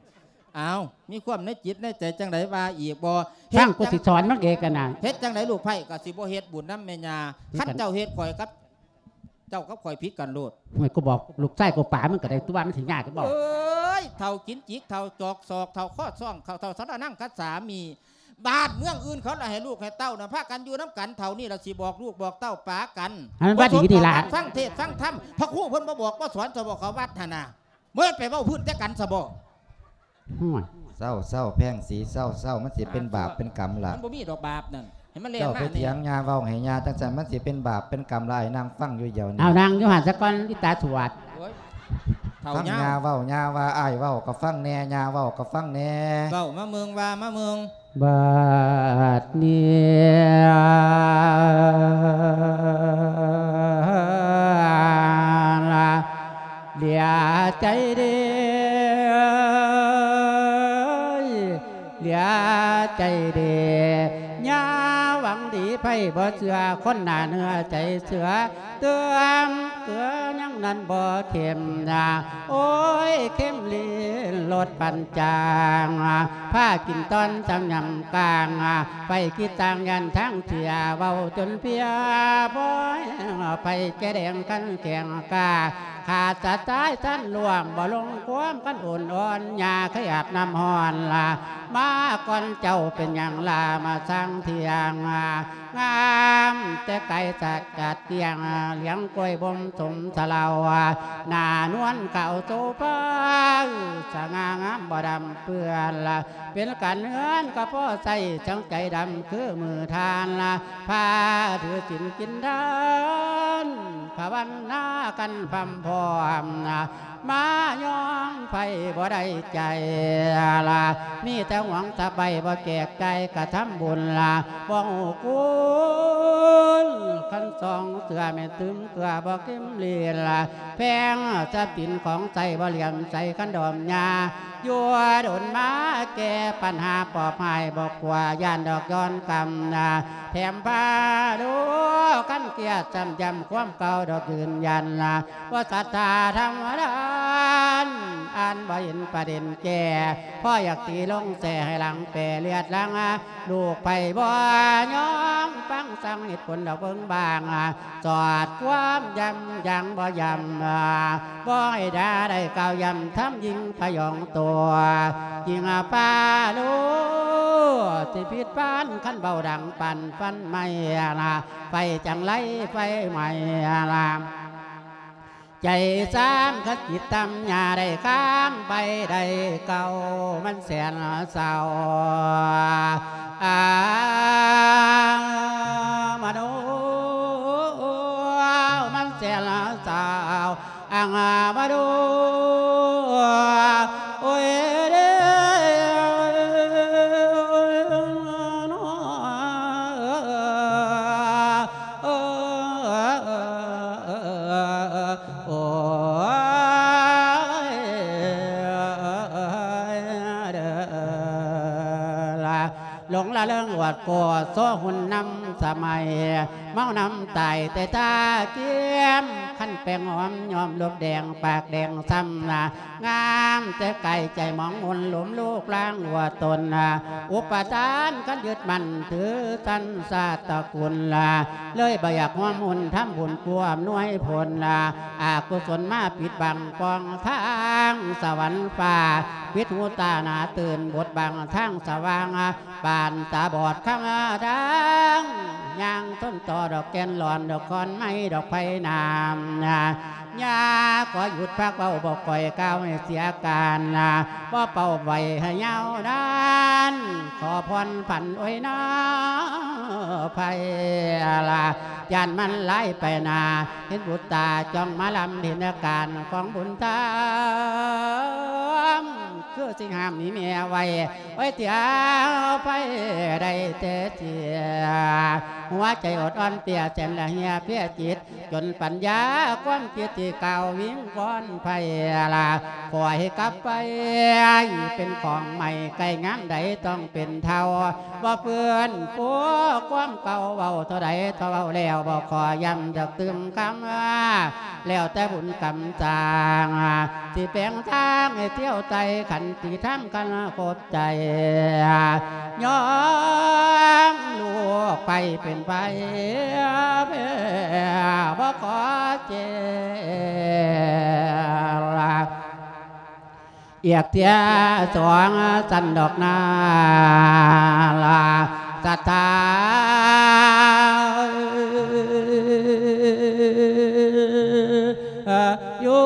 อ้าวมีความในจิตในใจจังไดว่าอีกบ่ฟังกูสิสอนมันเองกันน่ะเฮ็ดจังไดลูกไผ่ก็สิบ่เฮ็ดบุญนำแม่ย่าคันเจ้าเฮ็ดข่อยกับเจ้ากับข่อยผิดกันโลดห่วยกูบอกลูกชายกูป๋ามันก็ได้ตัวมันสิยากกูบอกเอ้ยเท่ากินจิกเท่าจอกศอกเท่าข้อซ่องเท่าสารนั่งคัดสามีบ้านเมืองอื่นเขาละให้ลูกให้เต้าน่ะพากันอยู่น้ำกันเท่านี้เราสิบอกลูกบอกเต้าป๋ากันอันนั้นว่าดีดีละฟังเทศฟังธรรมพระครูเพิ่นบ่บอกบ่สอนจะบอกเขาวัดหั่นน่ะเมื่อไปเว้าพื้นแต่กันซะบ่ห่วยเศร้าแพงสีเศร้ามันสิเป็นบาปเป็นกรรมล่ะมันบ่มีดอกบาปนั่นให้มันเล่นเจ้ามาไปเนี่เถียยงยาเว้าให้ยาจังซั่นมันสิเป็นบาปเป็นกรรมลายนางฟังอยู่เดี๋ยวนี้เอานางอยู่หันสักก้อนที่ตาสวดโอ้ยเท่าฟังเงายาเว้ายาว่าอ้ายเว้าก็ฟังแน่ยาเว้าก็ฟังแน่เว้ามาเมืองว่ามาเมืองบาดนี้เหลียใจเดีเหลียใจเดียาหวังดีไพ่บ่เสือคนหน้าเนื้อใจเสือเตือนเกลือยังนั้นบ่เข็มนาโอ้ยเข้มลีนลดปันจางผ้ากินตอนจำยำกลางไปคิดต่างยันทั้งเถียเบาจนเพียบ่อยไปแกแดงกันแกงกาขาดจะตายท่านหลวงบ่ลงความกันอ่อนอ่อนยาขยับน้ำหอนละมาก่อนเจ้าเป็นอย่างลามาสร้างเทียงงามแต่ไก่สักกัดเตียงเลี้ยงกล้วยบมสมสลาวหน้านวลเก่าโตป้าสง่างามบ่ดำเปื้อนละเป็นกันเงินก็พ่อใส่จังใจดำคือมือทานละพาถือสินกินดานภาวันหน้ากันพำพร้อมมาย้องไฟบ่ได้ใจละมีแต่หวังตะใบบ่แก่ไก่กระทำบุญละบ่หูกุลขันสองเสือแม่ตึมเกลือบ่เก็มเลียละแพงจะปิ่นของใจบ่เหลี่ยมใจขันดอมยายัวโดนมาแก่ปัญหาปอบหายบอกว่าย่านดอกย้อนกำแถมพาดูกันเกียรติจำจำความเก่าดอกยืนยันว่าศรัทธาธรรมดานอ่านบ่เห็นประเด็นแก่พ่ออยากตีลงแส่ให้หลังแปรเลือดลังลูกไปบ่ย้อมฟังสั่งเหตุผลดอกเบิ่งบางจอดความยำยังบ่ยำบ่ให้ด่าได้เก่ายำทำยิงพยองตัวยิงป้าลูที่ผิดพลาดขั้นเบาดังปั่นฟันไม่ไฟจังไรไฟใหม่ใจสามขัดจิตตำยาได้ข้ามไปได้เก่ามันแสนเศร้ามาดูมันแสนเศร้ามาดูโอ้ยเด้หลงละเรื่องวัดกอดโซ่หุ่นนำสมัยเมานำไต่แต่ตาเกี้ยมขั้นแป้งหอมยอมลบแดงปากแดงซ้ำงามแต่ไก่ใจมองมนหลุมลูกล้างหัวตนอุปทานกันยึดมันถือตันศาสตร์กุลเลยบ่อยากหัวมุนทำบุญกลัวน้วยผลอากุศลมาปิดบังปองทางสวรรค์ฟ้าปิดหูตาหนาตื่นบทบังทางสว่างบานตาบอดข้างดังยางต้นต่อดอกแกนหลอนดอกคอนไม้ดอกไผ่นามยาก็หยุดพักเป่าบอกก่อยก้าวให้เสียการว่าเป่าไว้ให้ยาวด้านขอพรผันโอ้ยน้าไผ่ยานมันไล่ไปนาเห็นบุตรตาจ้องมาลำเห็นอาการของบุญธรรมคือสิ่งห้ามนี้เมียไว้ไว้เตียวไปได้เตเตียหัวใจอดอ่อนเตี้ยแสนละเฮียเพียจิตจนปัญญาความคิดที่เก่าวิ่งก้อนไผ่ปล่อยให้กลับไปเป็นของใหม่ไก่งามใดต้องเป็นเท่าว่าเพื่อนปัวความเก่าเบาเท่าใดเท่าเบาแล้วบอกขอย้ำจากตึมคำแล้วแต่บุญกรรมจางที่แปลงทางให้เที่ยวใจขันติทั้งกันโคตรใจย้อมลูกไปเป็นไปบ่ขอเจรักเอียกเทียสองสันดอกนาลาสัทธาอยู่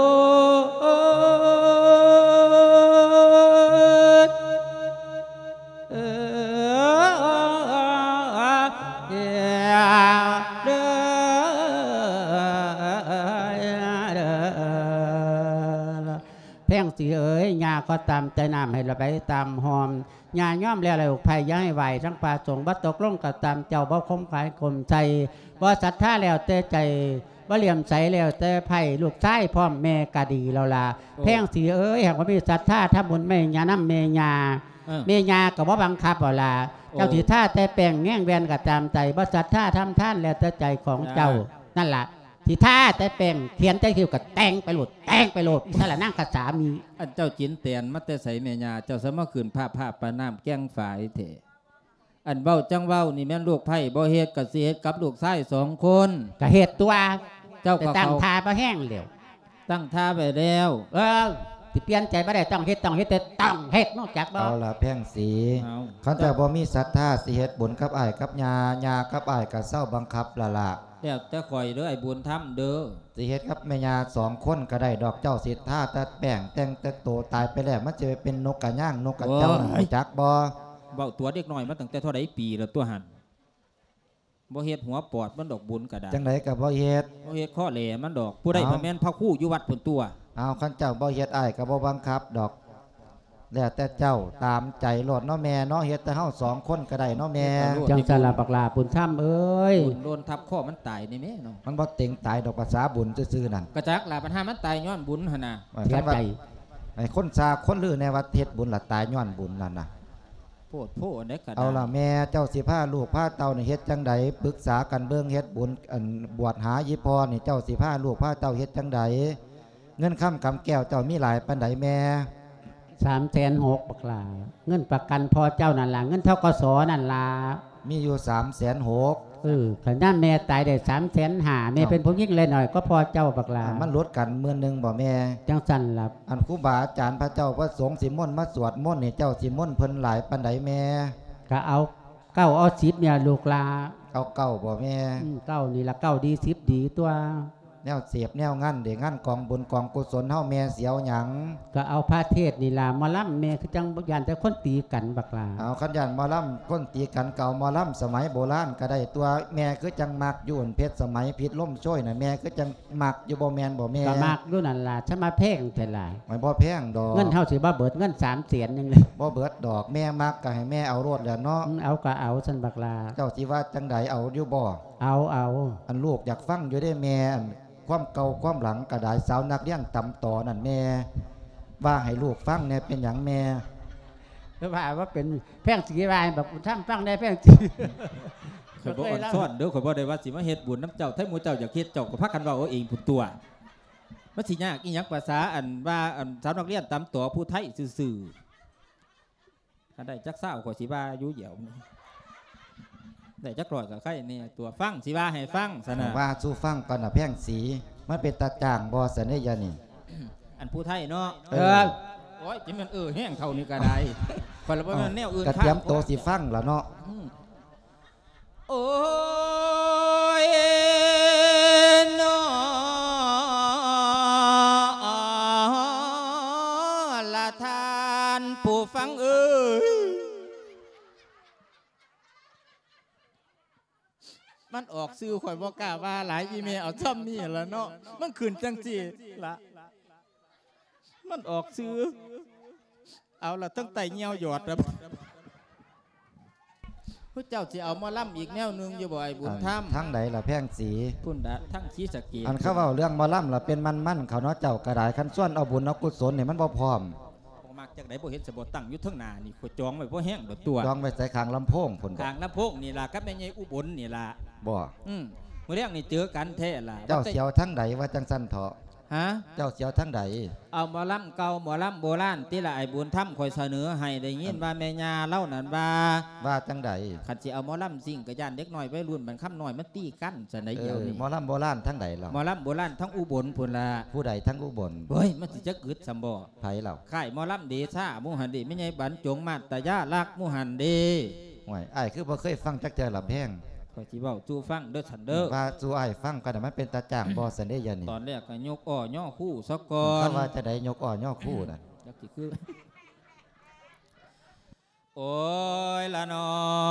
เพ่งสีเอ๋ยยาก็ตามใจน้ำให้เราไปตามหอมยาย่อมแล้วอะไรภัยย้ายไหวทั้งป่าสงบัตตกลงกับตามเจ้าบ่คมขายกลมใจบ่ศรัทธาแล้วแต่ใจบ่เหลี่ยมใสแล้วแต่ไผ่ลูกชายพ่อแม่กะดีเราล่ะเพ่งสีเอ๋ยหากว่ามีศรัทธาถ้าบุญแม่ยาน้ำเมียาเมียาก็บ่บังคับเอาล่ะเจ้าถือท่าแต่แป้งแง่งแวนกับตามใจบ่ศรัทธาทำท่านแล้วแต่ใจของเจ้านั่นล่ะที่ท่าแต่แป้งเขียนใจคิวกับแต่งไปโหลดแต่งไปโหลดนั่นแหละนั่งกับสามีอันเจ้าจินเตียนมัตเตใสเมียาเจ้าสมขืนผ้าปาน้ำแก้งฝ่ายเถอันเบ้าจังเบ้านี่แม่นลูกไผ่บ่เฮ็ดกับสิเฮ็ดกับลูกชาย2 คนก็เฮ็ดตัวเจ้าก็ตั้งท่าบ่แห้งเหลวตั้งท่าไปแล้วที่เปลี่ยนใจบ่ได้ต้องเฮ็ดแต่ต้องเฮ็ดนอกจากบ่เอาล่ะแพ่งสีคันแต่บ่มีศรัทธาสิเฮ็ดบุญกับอ้ายกับญากับอ้ายก็เศร้าบังคับล่ะแล้วแต่ข่อยเด้อไอ้บุญธรรมเด้อสิเฮ็ดกับแม่ยา2 คนก็ได้ดอกเจ้าสิท่าแต่แป้งแต่งแต่โตตายไปแล้วมันจะเป็นนกกระย่างนกกระเจ้าจักบ่เบ้าตัวเด็กน้อยมาตั้งแต่เท่าใดปีแล้วตัวหันบ่เฮ็ดหัวปอดมันดอกบุญกระดาษจังไดก็บ่เฮ็ดข้อแหลมันดอกผู้ใดพระแม่นพระคู่อยู่วัดผลตัวเอาคันเจ้าบ่เฮ็ดอ้ายก็บ่บังคับดอกแล้วแต่เจ้าตามใจโลดเนาะแม่เนาะเฮ็ดแต่เฮา2 คนก็ได้เนาะแม่จังซั่นล่ะบักลาบุญธรรมเอ้ยโดนทับข้อมันตายนี่แม่เนาะมันบ่เต็งตายดอกภาษาบุญซื่อๆนั่นกระจักล่ะปัญหามันตายย้อนบุญหั่นน่ะเสียใจไอ้คนซาคนลือในวัดเฮ็ดบุญล่ะตายย้อนบุญนั่นน่ะโพดอันใดก็ได้เอาล่ะแม่เจ้าสิพาลูกพาเต้านี่เฮ็ดจังไดปรึกษากันเบิ่งเฮ็ดบุญอันบวชหายิพอนี่เจ้าสิพาลูกพาเต้าเฮ็ดจังไดเงินค้ำกำแก้วเจ้ามีหลายปานใดแม่ 360,000บักลาเงินประกันพอเจ้านั่นล่ะเงินธกสนั่นล่ะมีอยู่360,000 ขณะแม่ตายได้350,000แม่เป็นผู้ยิ่งเลยหน่อยก็พอเจ้าบักลามันลดกัน10,000บ่แม่จังสั่นล่ะอันครูบาอาจารย์พระเจ้าพระสงฆ์สิมนต์มาสวดมนต์นี่เจ้าสิมนต์เพิ่นหลายปานใดแม่ก็เอา9เอา10เนี่ยลูกลาเอา9บ่แม่ 9นี่ล่ะ9ดี10ดีตัวแนวเสียบแนวงั้นเด้งั้นกองบุญกองกุศลเฮาแม่เสียวหยังก็เอาพระเทศนี่ล่ะมาล่ำแม่คือจังยันแต่คนตีกันบักลาเอาคันยันมาล่ำคนตีกันเก่ามาล่ำสมัยโบราณก็ได้ตัวแม่คือจังมักอยู่เพชรสมัยพิษล่มช่วยน่ะแม่คือจังมักอยู่บ่แม่นบ่แม่ก็มักอยู่นั่นล่ะฉันมาแพงแต่ล่ะไม่บ่แพงดอกเงินเฮาสิบ่เบิดเงิน300,000นึงบ่เบิดดอกแม่มักก็ให้แม่เอาโลดแล้วเนาะเอาก็เอาซั่นบักลาเจ้าสิว่าจังไดเอาอยู่บ่เอาอันลูกอยากฟังอยู่ได้แม่ความเก่าความหลังกระดาษสาวนักเลี้ยงตำต่อนั่นแม่ว่าให้ลูกฟังเนี่ยเป็นอย่างแม่ว่าเป็นแพงสีวายแบบท่านฟังได้แพงสีข่อยบ่อ่อนซ่อนเด้อข่อยบ่ได้ว่าสิมาเฮ็ดบุญน้ำเจ้าไทหมู่เจ้าอยากเฮ็ดเจ้าก็พากันเว้าเอาเองพุ่นตัวมันสิยากอีหยังภาษาอันว่าอันสาวนักเรียนตำต่อผู้ไทยซื่อๆถ้าได้จักษาข่อยสิว่าอยู่เหี่ยวได้จักรอยกับใครนี่ตัวฟังสิว่าให้ฟังซะนะว่าสู้ฟังก่อนน่ะแพงสีมันเป็นตาจ่างบ่ซะเนี่ยยานี่อันผู้ไทยเนาะโอ้ยจิมันแห้งเท่านี้ก็ได้คนละบ่แม่นแนวอื่นกระเทียมโตสิฟังล่ะเนาะโอ้ยเนาะละทานผู้ฟังมันออกซื้อข่อยบ่กล้าว่าหลายอีเมลเอาซ้ำนี่ล่ะเนาะมันขึ้นจังซี่ละมันออกซื้อเอาละตั้งแต่เหี่ยวหยอดแล้วพระเจ้าสิเอามาล่ำอีกแนวนึงอยู่บ่ไอ้บุญธรรมทั้งใดล่ะแพงสีพุ่นดะทั้งชี้สกีอันเขาเว้าเรื่องมาล่ำล่ะเป็นมันเขาเนาะเจ้ากระดาษคันส่วนเอาบุญเอากุศลนี่มันบ่พร้อมมักจากไหนบ่เห็นสบตั้งอยู่ทั้งหน้านี่ข่อยจองไว้บ่แห้งดอกตัวจองไว้ใส่ข้างลำโพงพุ่นข้างลำโพงนี่ล่ะกับแม่ใหญ่อุบลนี่ล่ะบ่มื้อแรกนี่เจอกันแท้ล่ะเจ้าเสียวทั้งใดว่าจังซั่นเถาะฮะเจ้าเสียวทั้งใดเอาหมอลำเก่าหมอลำโบราณที่ละไอ้บุญถ้ำคอยเสนอให้ได้ยินว่าแม่ยาเล่านั่นว่าจังใดขันสิเอาหมอลำสิ่งกระยานเด็กน้อยไปรุ่นมันค่ำน้อยมันตีกันจะไหนเดียวนี่หมอลำโบราณทั้งใดเราหมอลำโบราณทั้งอุบลพุ่นละผู้ใดทั้งอุบลเฮ้ยมันสิจะกึดสมบ่ไผเราค่ายหมอลำเดชามุหันดีไม่ใช่บันจงมาตยาลักมุหันดีห่วยไอ้คือบ่เคยฟังจักเจอลำแพงคอยที่เว้าจูฟังเด้อสันเด้อว่าจูไอ้ฟังกันมันเป็นตาจ่างบ่สันเด้ยันนี่ตอนแรกก็ยกอ้อย่อคู่ซะก่อนคำว่าจะได้ยกอ้อย่อคู่นั่นจักสิคือโอ้ยละนอ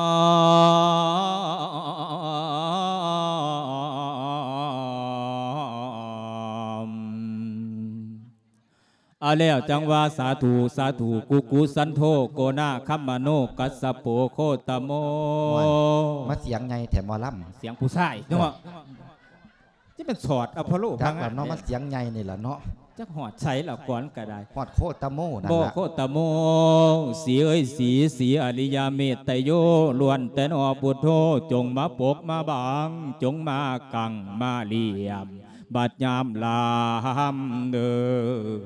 อาแล้วจังว่าสาธุสาธุกุกุสันโธโกนาคัมมโนกัสสโปโคตโมมาเสียงไงแถมมอลำเสียงผู้ชายเนาะที่เป็นสอดอพอลโลจักเนาะมันเสียงไงนี่แหละเนาะจักหอดใช้ละก่อนก็ได้หอดโคตโมนั่นละโคตโมสีเอ้ยสีอริยเมตไตโยล้วนแต่นอปุถโธจงมาปกมาบังจงมากังมาเลียมบัดยามลามเด้อ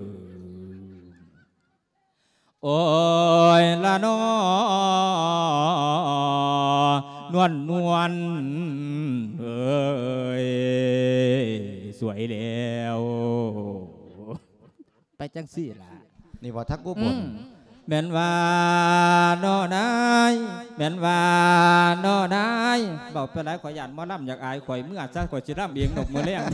โอ้ยละนอนวลเอ้ยสวยแล้วไปจังสี่ล่ะนี่ว่าทักกูบนแม่นว่านอนายแม่นว่านอนายบอกไปหลายข่อยหยาดมอลำอยากอายข่อยเมื่อซะข่อยสิรำเองดอกมือเลี้ยง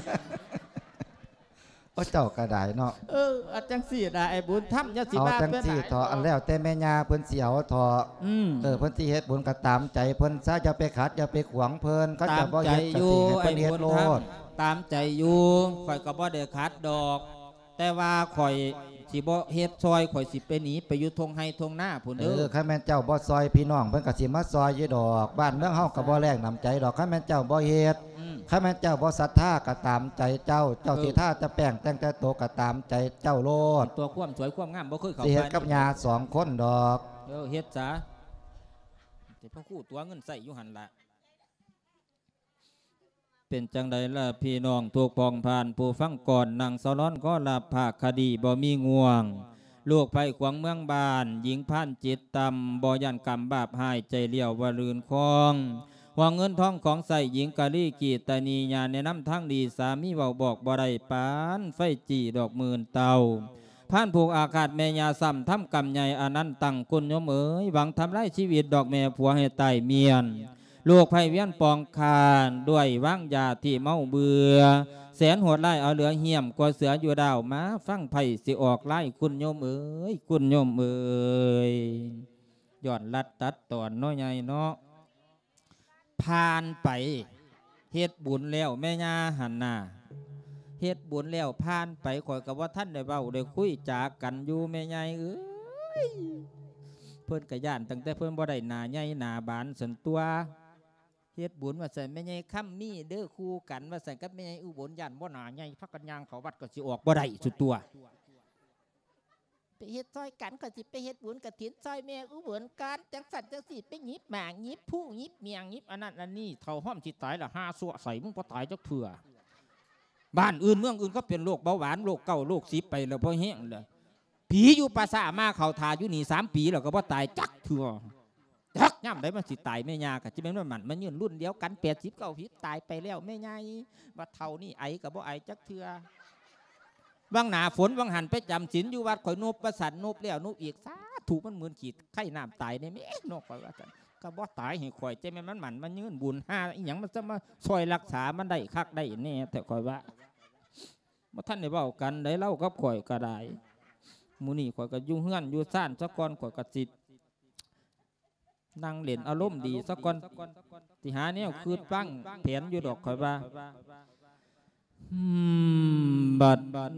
ก็เจ้ากระไดเนาะอาจังสี่ได้ไอ้บุญทำยาสีบ้าจังสี่ทออันแล้วแต่แม่ยาเพิ่นเสียวทอเพิ่นที่เฮ็ดบุญก็ตามใจเพิ่นซะอย่าไปขัดอย่าไปขวางเพิ่นก็จะบ่เฮ็ดก็สิให้เพิ่นเฮ็ดโลดตามใจอยู่ข่อยก็บ่ได้ขัดดอกแต่ว่าข่อยสิบ่เฮ็ดซอยข่อยสิไปหนีไปอยู่ทงไห้ทงหน้าพุ่นเด้อข้าแม่เจ้าบ่ซอยพี่น้องเพิ่นก็สิมาซอยอยู่ดอกบ้านเมืองเฮาก็บ่แลกน้ำใจดอกข้าแม่เจ้าบ่เฮ็ดข้าแม่เจ้าบ่ศรัทธาก็ตามใจเจ้าสิท่าจะแป้งแต่งแต่โตก็ตามใจเจ้าโลดตัวความสวยความงามบ่เคยเข้าไปสิเฮ็ดกับญา2คนดอกเฮ็ดจ้ะแต่พ่อคู่ตัวเงินใส่อยู่หั่นล่ะเป็นจังใดล่ะพี่น้องถูกปองผ่านผู้ฟังก่อนนางสร้อนก็ลาภาคดีบ่มีง่วงลูกไผ่ขวางเมืองบานหญิงพันจิตตำบ่ยันกรรมบาปหายใจเลี้ยววรืนคองหวังเงินทองของใส่หญิงกะลี่กีตานีญาในน้ำทั้งดีสามีเบาบอกบ่ได้ปานไฟจีดอกหมื่นเตาผ่านผูกอากาศแม่ยาซ้ำทำกรรมใหญ่อนันต์ตั้งกุญยมเอ๋ยหวังทำไรชีวิตดอกแม่ผัวให้ตายเมียนลูกไผ่เวียนปองคานด้วยว่างยาที่เมาเบื่อแสนโหดไล่เอาเหลือเหี้ยมกว่าเสืออยู่ดาวมาฟังไผ่สิออกไล่คุณโยมเอ๋ยคุณโยมเอ๋ยย้อนลัดตัดตอนน้อยใหญ่เนาะผ่านไปเฮ็ดบุญแล้วแม่ย่าหันหน้าเฮ็ดบุญแล้วผ่านไปข่อยกับว่าท่านได้เว้าได้คุยจากันอยู่แม่ใหญ่เอ้ยเพิ่นกะย่านตั้งแต่เพิ่นบ่ได้หน้าใหญ่หน้าบานสันตัวเฮ็ดบุญว่าใส่แม่ใหญ่ค่ำมีเด้อคู่กันว่าใส่กับแม่ใหญ่อุบลย่านบ่หน้าใหญ่พักกันยางเขาวัดก็สิออกบ่ได้สุดตัวไปเฮ็ดซอยกันก็สิไปเฮ็ดบุญกฐินซอยแม่อุบลกันจังสันจังสิไปหยิบหมากหยิบผู้หยิบเมียงหยิบอันนั้นอันนี้เท่าห้อมสิตายละ5สั่วใส่มึงบ่ตายจักเถื่อบ้านอื่นเมืองอื่นก็เป็นโรคเบาหวานโรคเก้าโรค10ไปแล้วบ่แห้งเลยผีอยู่ป่าซ่ามาเขาทาอยู่นี่3 ปีแล้วก็บ่ตายจักเถื่อจักย่ำได้มันสิตายแม่ยากับจิแม่นว่ามันยืนรุ่นเดียวกัน80 90ตายไปแล้วแม่ยาว่าเท่านี่ไอกับบ่ไอจักเถื่อบางหนาฝนบางหันไปจำศีลอยู่วัดข่อยนบประสันนบแล้วนบอีกซาถูกมันเหมือนขีดไข่น้ำตายในแม่นกข่อยว่ากันก็บ่ตายให้ข่อยใจแม่มันยืนบุญ5อีหยังมันจะมาช่วยรักษามันได้คักได้แน่แต่ข่อยว่าบ่ท่านได้เว้ากันได้เล่ากับข่อยก็ได้มื้อนี้ข่อยก็อยู่เฮือนอยู่ซ่านซะก่อนข่อยก็จิตนั่งเล่นอารมณ์ดีซะก่อนสิหาแนวคืดฟังแผนอยู่ดอกข่อยว่าบัด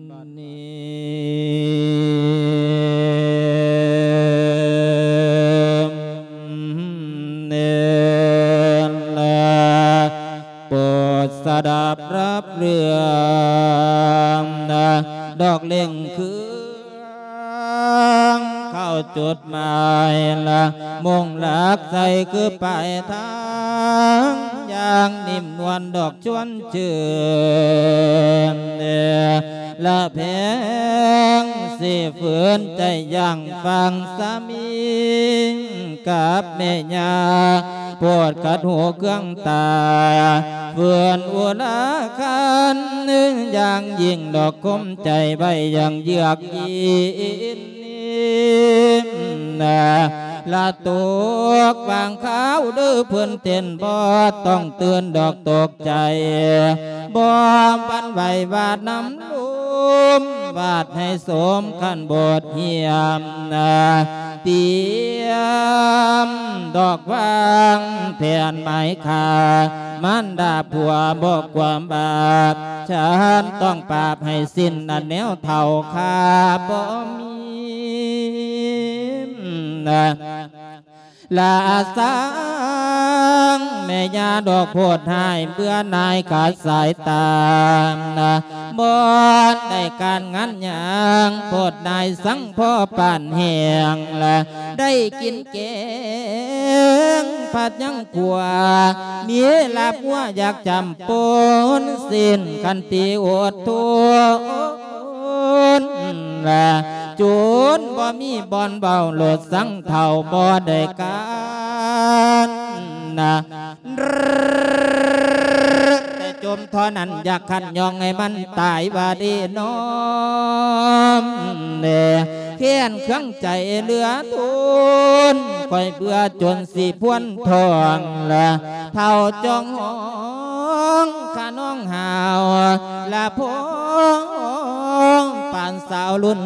นี้เนรโปรดสดับรับเรื่องดอกเล่งคือเข้าจุดหมายละมุ่งหลักใจคือไปทางอย่างนิ่มนวลดอกชวนเชื่อละแพงสิฝืนใจยังฟังสามีกับแม่ยาปวดกัดหัวเครื่องตาเฟื่อนอุลาคันอย่างยิ่งดอกคมใจใบอย่างเยือกยินละตัวบางข้าวดื้อเพื่อนเต้นบ่ต้องเตือนดอกตกใจบ่บันไหวบาดน้ำลุมบาดให้สมขันบทเหียมเตรียมดอกวางแทนไม้ขามันดาผัวบอกความบาปฉันต้องปราบให้สิ้นอันแนวเท่าขาบ่มีลาสังแม่ยาดอกโพดให้เบื่อนายขาดสายตาบดในการงานอย่างโพดนายสังพ่อป่านแหงละได้กินแกงผัดยังกลัวมีลาบวัวอยากจำปนสิ้นกันตีอดทัวละจูนบ่มีบอนเบาโหลดสังเท่าบ่ได้การแต่จมท่อนั้นอยากขันยองให้มันตายว่าดีน้อมเขียนเครื่องใจเหลือทุนคอยเบื่อจนสีพวนทองละเท่าจองห้องข้าน้องหาวละพงป่านสาวรุ่น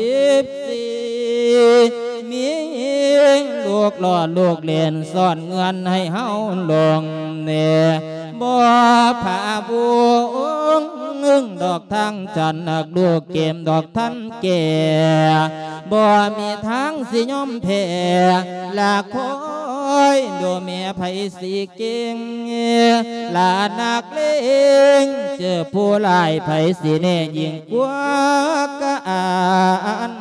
14มีลูกหลอดลูกเล่นซ่อนเงินให้เฮาลงบ่ผ่าบุงดอกทั้งจันนักลูกเกมดอกท่านแก่บ่มีทางสิยอมแพ้ละคอยดูเมียไผสิเก่งลานักเลงเจอผู้ลายไผสิเน่ยิ่งกว่ากัน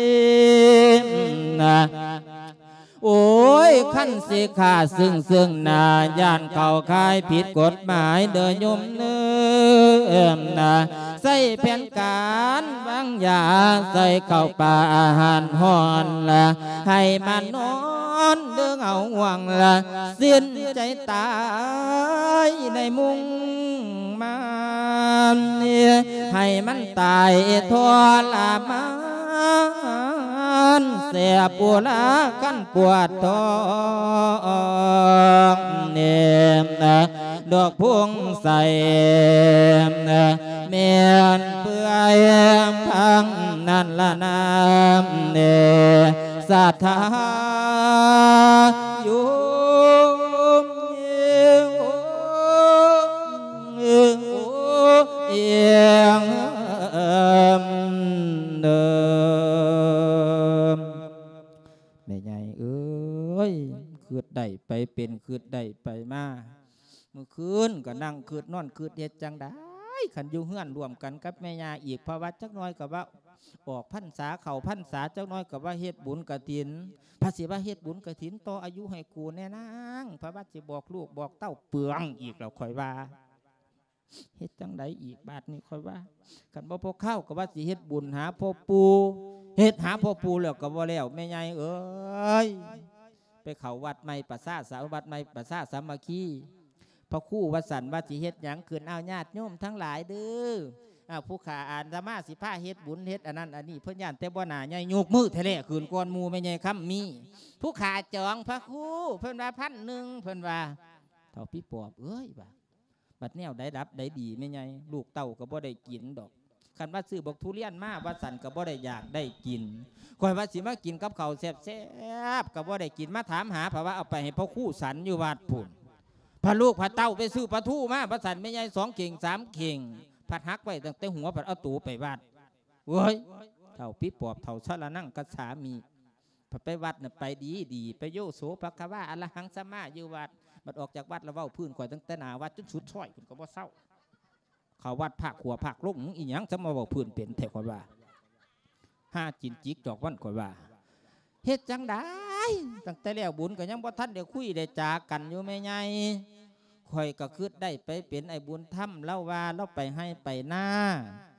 นี่โอ้ยขั้นสิขาซึ่งนาย่านเข้าค่ายผิดกฎหมายเดินยมเนื้อใส่แผนการบางอย่างใส่เข้าป่าอาหารห่อนละให้มันนอนเดืองเอาห่วงละสิ้นใจตายในมุงมันให้มันตายทรมานเสียปวดละกันปวดท้องดอกพวงใส่เมียนเปื่อยพังนั่นละน้ำสัทธาอยู่เอียงเดิมแม่ใหญ่เอ้ยคืดได้ไปเป็นคืดได้ไปมาเมื่อคืนก็นั่งคืดนอนคืดเฮ็ดจังได้ขันอยู่เฮือนรวมกันกับแม่ยาอีกภาวะจักน้อยกับว่าออกพรรษาเข่าพรรษาจักน้อยกับว่าเฮ็ดบุญกฐินพระศิวะเฮ็ดบุญกฐินต่ออายุให้กูแน่นางพระวัดสิบอกลูกบอกเต้าเปลืองอีกแล้วคอยว่าเฮ็ดจังไดอีกบาทนี้คอยว่าขันบ่พอเข้ากับว่าสิเฮ็ดบุญหาพ่อปูเฮ็ดหาพ่อปูแล้วก็บ่แล้วแม่ใหญ่เอ้ยไปเข้าวัดใหม่ประสาทสาวัดใหม่ประสาทสามัคคีพระครู่วัดสันว่าสิเฮ็ดหยังขึ้นเอาญาติโยมทั้งหลายเด้อผู้ขาอ่านธรรมะสิผ้าเฮ็ดบุญเฮ็ดอันนั้นอันนี้เพิ่นย่านแต่บ่หน้าใหญ่ยกมือแท้ๆคืนก่อนหมู่แม่ใหญ่ค่ำมีผู้ขาจองพระครู่เพิ่นว่า1,000เพิ่นว่าเท่าพี่ปอบเอ้ยว่าบัดแนวได้รับได้ดีแม่ใหญ่ลูกเต้าก็บ่ได้กินดอกคันว่าซื้อบอกทุเรียนมาวัดสันก็บ่ได้อยากได้กินคอยว่าสิมากินกับข้าวแซ่บๆก็บ่ได้กินมาถามหาเพราะว่าเอาไปให้พ่อครู่สันอยู่วัดพุ่นพระลูกพระเต้าไปซื้อปลาทูมาพระสันไม่ใหญ่2 เข่ง 3 เข่งผัดฮักไว้ตั้งแต่หัวผัดเอาตูไปวัดเว้ยเท่าพี่ปอบเท่าชะละนั่งกับสามีผัดไปวัดน่ะไปดีไปโยโสภควาอรหังสัมมาอยู่วัดบัดออกจากวัดแล้วเว้าพื้นข่อยตั้งแต่หน้าวัดจนสุดช้อยคุณก็บ่เศร้าเขาวัดผักขัวผักลงอีหยังจะมาเว้าพื้นเป็นแท้ข่อยว่า5 จินจิกจอกวันข่อยว่าเฮ็ดจังได้ตั้งแต่แล้วบุญก็ยังบ่ทันได้คุยได้จากันอยู่แม่ใหญ่ข่อยก็คิดได้ไปเป็นไอ้บุญถ้ำเล่าว่าเราไปให้ไปหน้า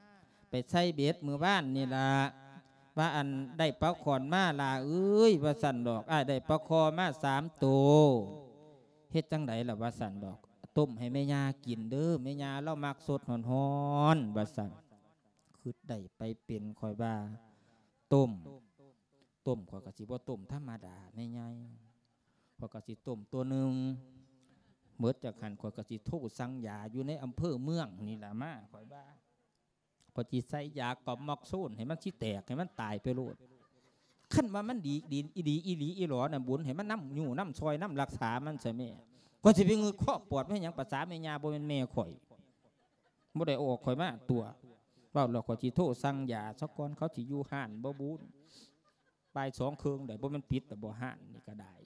ไปใส่เบ็ดมือบ้านนี่ล่ะว่าอันได้ปลาขอนมาล่ะเอ้ยว่าสั่นดอกอ้ายได้ปลาคอมา3 ตัวเฮ็ดจังไดล่ะว่าสั่นดอกต้มให้แม่ยากินเด้อแม่ยาเล่ามักสดฮ้อนๆว่าสั่นคือได้ไปเป็นคอยว่าต้มข้อยก็สิบ่ต้มธรรมดาแม่ใหญ่ข้อยก็สิต้มตัวหนึ่งเบิดจากหันข้อยก็สิโทรสั่งยาอยู่ในอำเภอเมืองนี่ล่ะมาข้อยว่าข้อยสิใส่ยากอบมอกโซนให้มันสิแตกให้มันตายไปโลดขั้นว่ามันดีอีหลีอีหลอน่ะบุญให้มันน้ำอยู่น้ำซอยน้ำรักษามันใช่ไหมก็สิไปเงือกข้อปวดไม่หยังภาษาแม่ยาบ่เป็นแม่ข่อยบ่ได้ออกข่อยมาตัวเว้าแล้วข้อยสิโทรสั่งยาซะก่อนเขาสิอยู่ห้านบ่บุญปลาย2 คืนได้บ่มันปิดแต่บ่ห้านนี่ก็ได้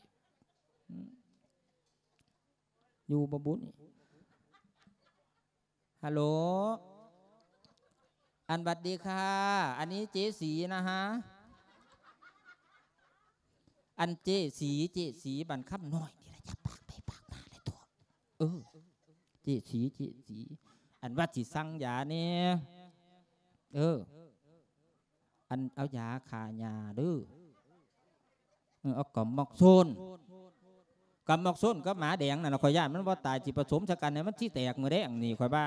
อยู่บ่บุญฮัลโหลอันบัดดีค่ะอันนี้เจสีนะฮะอันเจสีบันค่ำน้อยนี่แหละอย่าปากไปปากมาเลยตัวเจสีอันว่าสิสั่งยาเนี่ยอันเอายาขายาเด้อเอากำมอกโซนก็หมาแดงนั่นน่ะข่อยย่านมันว่าตายจิผสมสักกันเนี่ยมันที่แตกมือแดงนี่ข่อยบ้า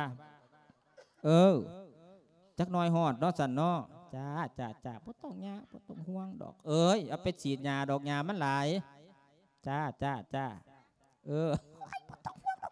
จักน้อยหอดเนาะสันเนาะจ้าบ่ต้องยาบ่ต้องห่วงดอกเอาไปฉีดยาดอกยามันหลายจ้าบ่ต้องห่วงดอก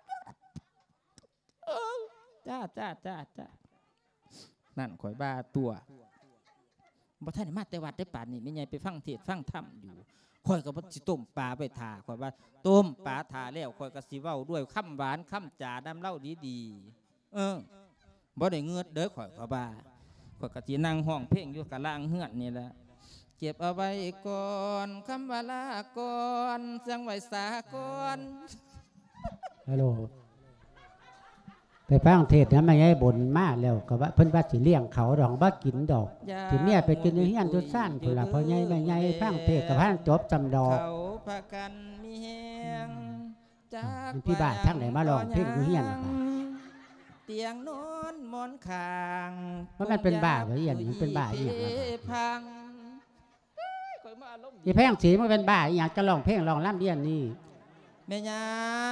จ้านั่นข่อยบ้าตัวบ่ท่านมาแต่วัดได้ป่านนี่ไม่ใหญ่ไปฟังเทศฟังธรรมอยู่ข่อยก็บ่สิต้มปลาไปถ่าข่อยว่าต้มปลาถ่าแล้วข่อยก็สิเว้าด้วยคำหวานคำจาน้ำเล่าดีบ่ได้เงือดเด้อข่อยก็บ้าข่อยก็สินั่งห้องเพลงอยู่กะล่างเฮือนนี่แหละเก็บเอาไว้ก่อนคำว่าลาก่อนจังไว้สาก่อนฮัลโหลไปฟังเทศนั้นไม่ให้บ่นมาแล้วก็ว่าเพิ่นว่าสิเลี้ยงเขาดอกบ่กินดอกสิเมียไปกินเฮียนจุดซ่านพุ่นล่ะพ่อใหญ่แม่ใหญ่ฟังเทศกับพานจบจำดอกเขาพากันมีแฮงจากพี่บ้าทั้งไหนมาลองเพลงเฮียนเตียงนอนหมอนข้างว่ามันเป็นบ้าเฮียนมันเป็นบ้าอีหยังพังอีแพงสีมันเป็นบ้าอีหยังจะร้องเพลงร้องล่ำเรียนนี่แม่ย่า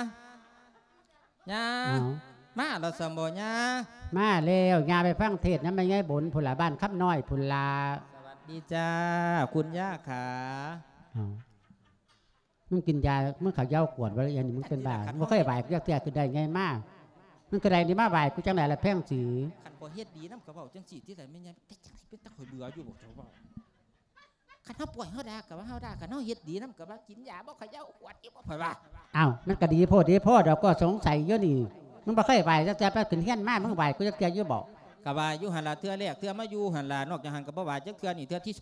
มาเราสมบูรณ์มาแล้วยาไปฟังเทศนั้นไม่ง่ายบุญผุลาบ้านคับน้อยผุลาสวัสดีจ้าคุณย่าขามึงกินยาเมื่อเขาเย้าขวดว่าอย่างนี้มึงเป็นบ้ามึงเคยบ่ายกูจะเตี้ยคือได้ไงมากมึงกระไดนี่มาบ่ายกูจังไหนละแพงสีขันพอเฮ็ดดีน้ำกระเป๋าจังสีที่ไหนไม่ง่ายเป็นจังไรเป็นตะข่อยเบื่ออยู่บอกเจ้าว่าขันเขาปล่อยเขาด่ากับว่าเขาด่าขันเขาเฮ็ดดีน้ำกับว่ากินยาบอกเขาเย้าขวดอีกบอกเผยว่าอ้าวมันก็ดีโพดเราก็สงสัยเยอะนี่มึงบ่เคยไปจะไปขึ้นเฮียนมามึงไปกูจะเตี้ยอยู่บอกกับว่าอยู่หันละเทื่อแรกเทื่อมาอยู่หันละนอกจากหันกับบ่ว่าจักเทื่อนี่เทื่อที่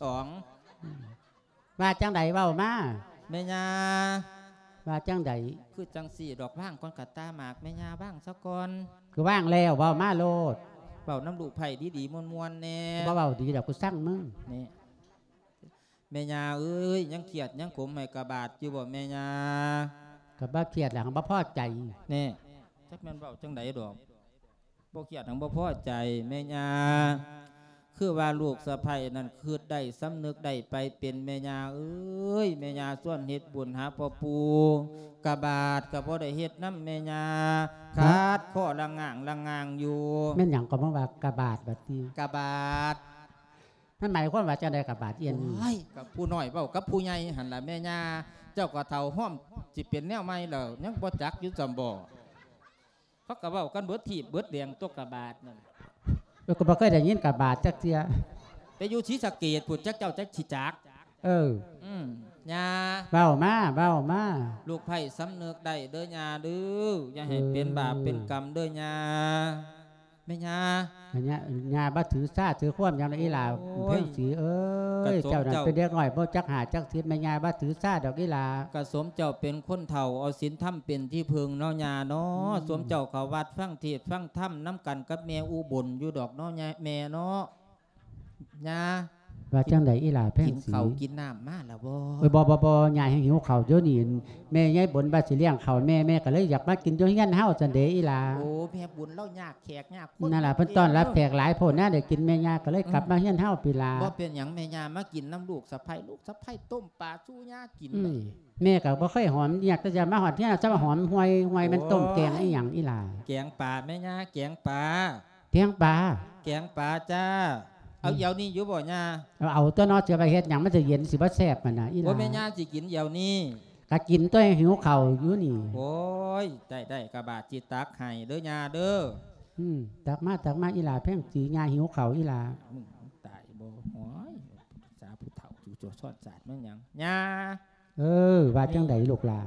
2 ว่าจังใดเว้ามาแม่ย่าว่าจังใดคือจังสี่ดอกว่างก้อนกัดตาหมากแม่ย่าบ้างสักก่อนคือว่างแล้วเว้ามาโลดเว้าน้ำลูกไผ่ดีๆมวนๆแน่บ่เว้าดีเดี๋ยวกูสั่งมึงนี่แม่ย่าเอ้ยยังเขียดยังขมให้กระบาดอยู่บ่แม่ย่ากับบ่เขียดหลังบ่พอใจนี่จักแม่นเว้าจังใดดอกบ่เขียดทั้งบ่พอใจแม่ย่าคือว่าลูกสะใภ้นั่นคือได้สำนึกได้ไปเป็นแม่ย่าเอ้ยแม่ย่าส่วนเฮ็ดบุญหาพ่อปู่กะบาดก็บ่ได้เฮ็ดนำแม่ย่าขาดข้อละง่างอยู่แม่นหยังก็บ่ว่ากะบาดบัดนี้กะบาดมันหมายความว่าจังได๋กะบาดเอียนนี่กับผู้น้อยเว้ากับผู้ใหญ่หั่นล่ะแม่ย่าเจ้าก็เฒ่าห้อมสิเป็นแนวใหม่แล้วยังบ่จักอยู่จำบ่เขาก็เว้ากันเบิดถีบเบิดแดงตัวกะบาดนั่นก็บ่เคยได้ยินกะบาดจักเที่ยไปอยู่ศรีสะเกษพุ่นจักเจ้าจักสิจักย่าเว้ามาลูกไผ่สำนึกได้เด้อย่าเด้ออย่าให้เป็นบาปเป็นกรรมเด้อย่าแม่ย่าย่าบ่ถือซ่าถือความอย่างอีหลาเพ่งสีเอ้ยเจ้านั่นเป็นเด็กน้อยบ่จักหาจักทิศแม่ย่าบ่ถือซ่าดอกอีหลากระสมเจ้าเป็นคนเฒ่าเอาศีลธรรมเป็นที่พึงเนาะย่าเนาะสมเจ้าเข้าวัดฟังเทศน์ฟังธรรมน้ำกันกับแม่อุบลอยู่ดอกเนาะแม่เนาะย่าว่าจังใดอีหล่าแพงกินสีข้าวกินน้ำมาแล้วบ่เอ้ยบ่ใหญ่ให้หิวข้าวเดี๋ยวนี้แม่ยายบนว่าสิเลี้ยงข้าวแม่ก็เลยอยากมากินอยู่เฮียนเฮาจังเด๋อีหล่าโอ้แม่บุญเล่ายากแขกยากคนนั่นล่ะเพิ่นต้อนรับแขกหลายโพดนะได้กินแม่ย่าก็เลยกลับมาเฮียนเฮาปีลาบ่เป็นหยังแม่ย่ามากินน้ำลูกสะใภ้ลูกสะใภ้ต้มปลาสู้ย่ากินอืได้มแม่ก็บ่เคยหอมอยากจะมาหอดเฮียนจะมาหอมห่วยมันต้มแกงอีหยังอีหล่าแกงปลาแม่ย่าแกงปลาแกงปลาแกงปลาจ้าเอาเดี๋ยวนี้อยู่บ่ย่าเอาตัวเนาะจะไปเฮ็ดหยังมันจะเย็นสิบ่แซ่บมันน่ะอีหบ่ล่าแม่ย่าสิกินเดี๋ยวนี้ก็กินตัวหิวข้าวอยู่นี่โอ้ยได้กระบาดจิตตักให้เด้อย่าเด้อตักมาอีหล่าแพงสีย่าหิวข้าวอีหล่ามึงตายบ่โอ้ยสาผู้เฒ่าจู่โจซ้อนศาสตร์แม่นหยังย่าว่าจังไดลูกหลาน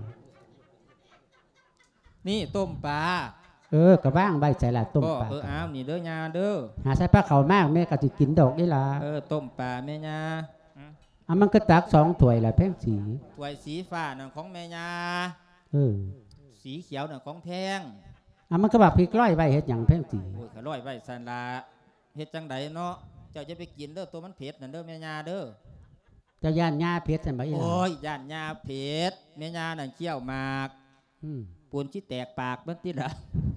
นี่ต้มปลาก็ว่างใบใส่ละต้มปลาอ้าวนี่เด้อย่าเด้อหาใส่ปลาข้าวมากแม่ก็สิกินดอกอีหล่าต้มปลาแม่ย่ามันก็ตัก2ถ้วยละแพงสีถ้วยสีฟ้านั่นของแม่ย่า สีเขียวน่ะของแพงมันก็บักพริกร้อยไว้เฮ็ดหยังแพงสีโอ้ยขะร้อยไว้สันละเฮ็ดจังไดเนาะเจ้าจะไปกินเด้อตัวมันเผ็ดนั่นเด้อแม่ย่าเด้อเจ้าย่านย่าเพชรซั่นบ่อีหล่าโอ้ยย่านย่าเผ็ดแม่ย่านั่นเคี่ยวหมากปูนที่แตกปากเบิ่งติล่ะ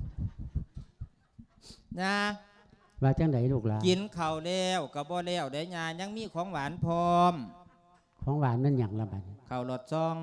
ย่าว่าจังไดลูกหลานกินข้าวแล้วก็บ่แล้วได้ย่ายังมีของหวานพร้อมของหวานมันหยังละบัดข้าวหลอดซอง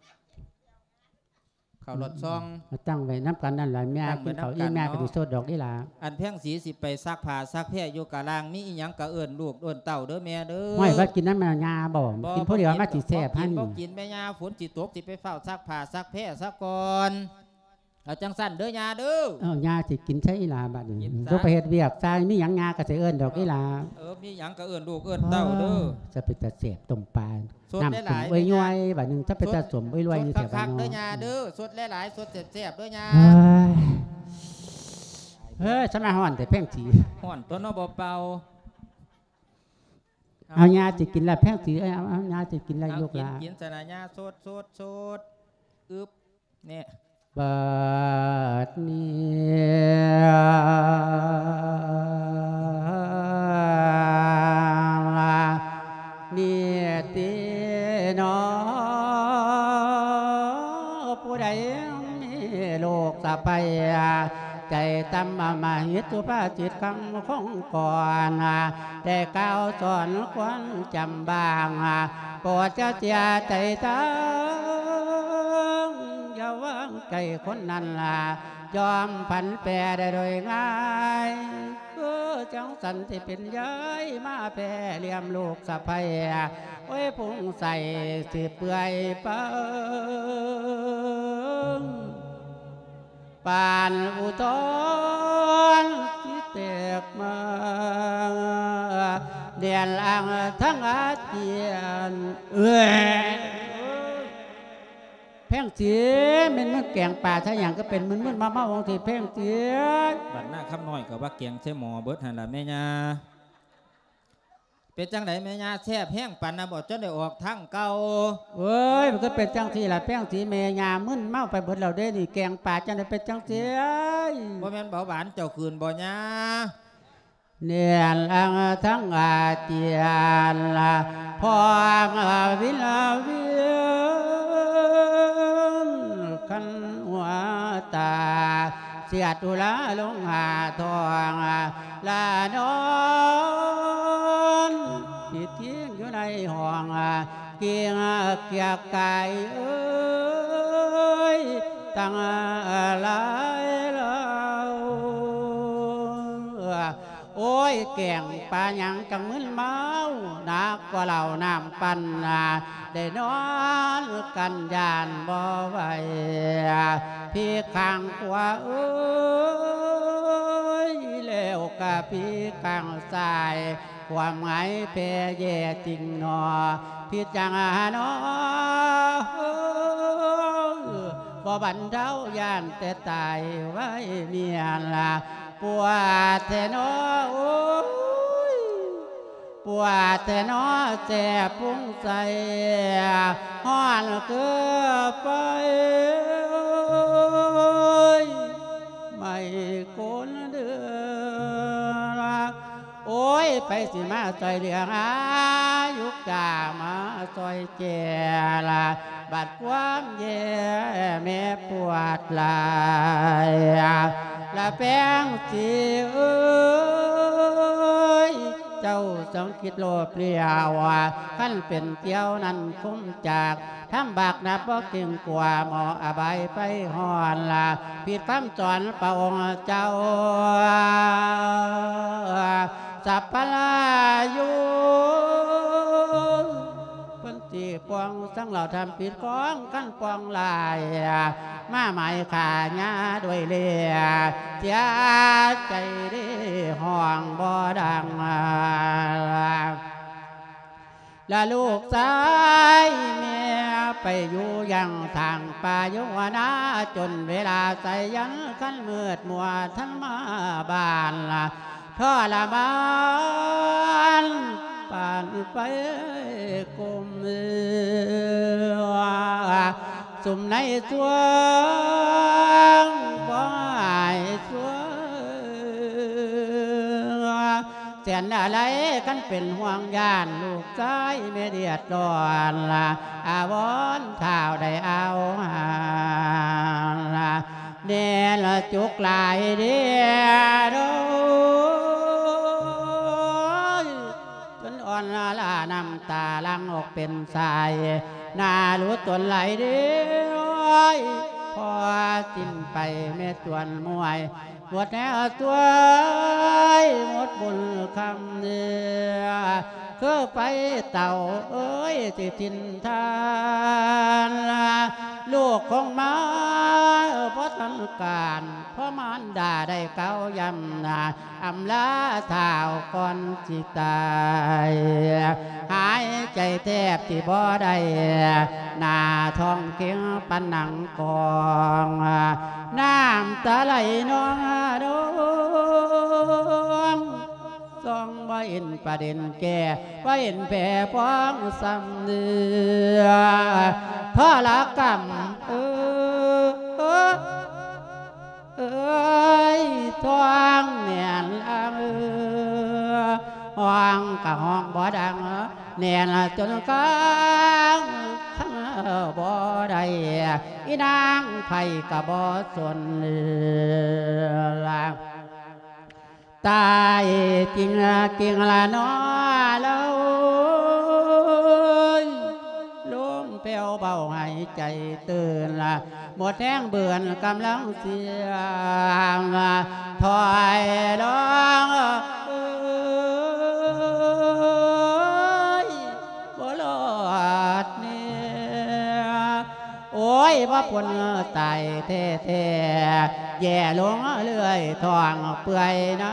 ข้าวหลอดซองตั้งไว้น้ำกันนั่นล่ะแม่ตั้งไว้กินข้าวน้ำกันอีแม่ก็เนาะสิโซดดอกอีหล่าอันแพงสีสิไปซักผ้าซักแพร่อยู่กะล่างมีอีหยังกะเอิ้นลูกเอิ้นเต้าเด้อแม่เด้อห้อยว่ากินน้ำมันยาบ่กินผู้เดียวมาสิแซ่บกิหั่นนบ่กินแม่ย่าฝนสิตกสิไปเฝ้าซักผ้าซักแพร่ซักก่อนเอาจังสั่นเด้อย่าเด้อยาสิกินใช่อีหล่าบัดนี้กินซะก็ไปเฮ็ดเวียกซายมีหยังยาก็สิเอิ้นดอกอีหล่ามีหยังกะเอิ้นลูกเอิ้นเต้าเด้อจะไปแต่แซ่บต้มปลาสดน้ำหส้ลาม ยๆเอ้ยย่อยบัดนึงจะไปแต่สมเอ้ยรวยนี่สแถดวคับ้านกๆเนาะเด้อย่าเด้อสดหลายๆสดแซ่บๆเด้อย่าฉันมาฮ้อนแต่แพงสีฮ้อนตัวเนาะบ่เป่าเอายาสิกินละแพงสีเอายาสิกินละลูกหลากินสนะย่าสดอึบเนี่ยบัดนี้ตินอผู้ใดมีโลกสะไปใจตำมาหิตุภาจิตคำของก่อนแต่ก้าวสอนควันจำบางโปรดเจ้าเจียใจตั้งอย่าวางใจคนนั้นยอมผันแปรได้โดยง่ายคือจังสันที่เป็นย้ายมาแปรเลี่ยมลูกสะใภ้โอ้ยพุงใส่สิเปื่อยเปิ้งปานอุทนที่เตกมาเดียนล่างทั้งอาเจียนแพงเสียมันแกงป่าถ้าอย่างก็เป็นมึนมาองที่แพงเสียบัดหน้าคำน้อยกับว่าแกงใช่หมอเบิดหันละแม่ย่าเป็นจังไหนแม่ย่าแซ่บแห้งปันนะบอกจนได้ออกทั้งเก่าเอ้ยมันก็เป็นจังสีละแป้งสีเมียามึนเมาไปเบิดเราได้นี่แกงป่าจังได้เป็นจังสีบ่แม่นเบาหวานเจ้าคืนบ่ย่าเนียนอังทั้งอาเจียนพอวิลาวินขันหัวตาเสียตุลาลงหาทองลานอนที่ทิ้งอยู่ในห้องเกียงเกียกไก่เอ้ยตั้งหลายเราโอ้ยแก่งปลาหยังจังมึนเมาหนักกว่าเหล่าน้ำปั่นได้นอนกันยานบ่ไหวพี่ข้างกว่าเอ้ยแล้วกะพี่ข้างซ้ายความหมายแพร่แย่จริงหนอพี่จังหนอบ่บันเท้าย่านแต่ตายไว้เมียนละปวดแต่นอโอ้ยปวดแต่นอแสบพุงใส่ห้อนเกือบไปไม่โกนเดือโอ้ยไปสิมาซอยเหลืองอายุกามาซอยเจลาบัดความเย่แม่ปวดลายละแป้งสีเอ้ยเจ้าสังคิดโลเปลี่ยวขั้นเป็นเตี้ยวนั้นคุ้มจากทำบากนับว่าเก่งกว่าหมออบายไปหอนละผิดคำสอนพระองค์เจ้าสัพพลายุพันตีปวงทั้งเราทำผิดของขั้นปวงลายมาหมายขาญาด้วยเลียเสียใจได้ห้องบ่ดังและลูกชายเมียไปอยู่ยังทางป่ายุวนาจนเวลาใส่ยันขั้นมืดมัวทั้งมาบ้านละทรมานป่านไปกุมสุ่มในสวงบ่ายสวงเสียนอะไรกันเป็นห่วงยานลูกชายไม่เดือดร้อนละอาวอนข่าวได้เอาละเนรจุกลายเดียดจนอ่อนละน้ำตาลังออกเป็นสายนารู้ตนไหลเดียวพอสิ้นไปแม่ตวนมวยหมดแนวตัวหมดบุญคำเนื้อคือไปเต่าเอ้ยที่ทินทานลูกของมาเพราะทันการเพราะมันด่าได้เก้ายำนาอำลาเท้าก่อนจิตายหายใจแทบที่บ่ได้หน้าท้องเก่งปันหนังกองน้ำตาไหลน้องดวงทรงว่าเห็นประเด็นแก่ว่าเห็นแผ่พ้องซ้ำเนื้อพระละกรรมเอ้ยท้องเนียนห้องกะห้องบ่ดังเนียนจนกลางข้างบ่ได้อีนางไผ่กะบ่สนละตายจริงกิ่งละน้อแล้วล้มเปลวเบาหายใจตื่นละหมดแห้งเบื่อกำลังเสียงถอยร้องบ่รอดเนี่ยโอ้ยว่าผลตายแท้ๆแย่ลงเรื่อยทองเปื่อยนะ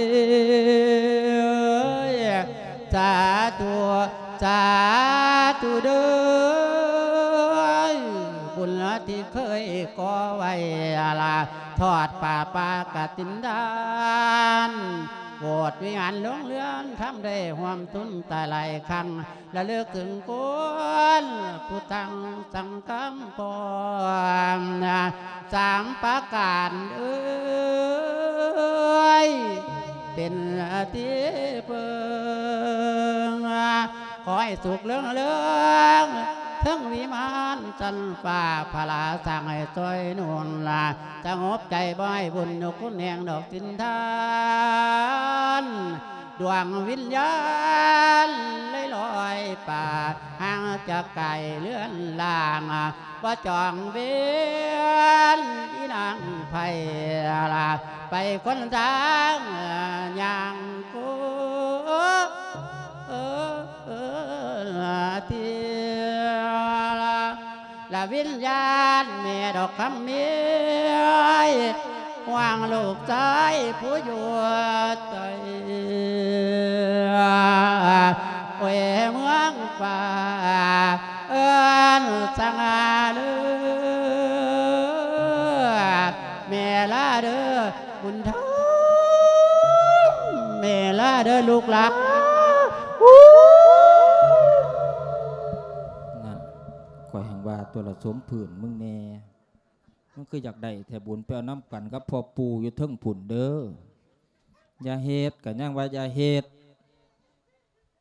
สาธุสาธุเด้อบุญที่เคยก่อไว้ละทอดป่าปากตินดานโบสถ์วิหารหลวงเรือนทำได้ห่วมทุนตาไหลครั้งและเลือกถึงคนผู้ตั้งสังคมปองสามประการเอ้ยเป็นที่เพิ่งขอให้สุขเรื่องทั้งวิมานจันฟ้าพลาสั่งให้ซอยนุ่นละสงบใจบ่อยบุญนกคุณแห่งดอกจินทานดวงวิญญาณลอยป่าห่างจากไก่เลื่อนลางว่าจองเวียนอีนางไผ่ละไปคนทางอย่างกูที่ละวิญญาณแม่ดอกคำเมียวางลูกใจผู้อยู่ใจโอ้ยเมืองฟ้าเอิ้นสังอาเลือแม่ลาเด้อบุญธรรมแม่ลาเด้อลูกหลักข่อยแห่งว่าตัวละสมผื่นมึงแน่มันคืออยากได้แถบุญไปเอาน้ำกันกับพ่อปู่อยู่เทิงผุ่นเด้ออย่าเฮ็ดกันยังว่าอย่าเฮ็ด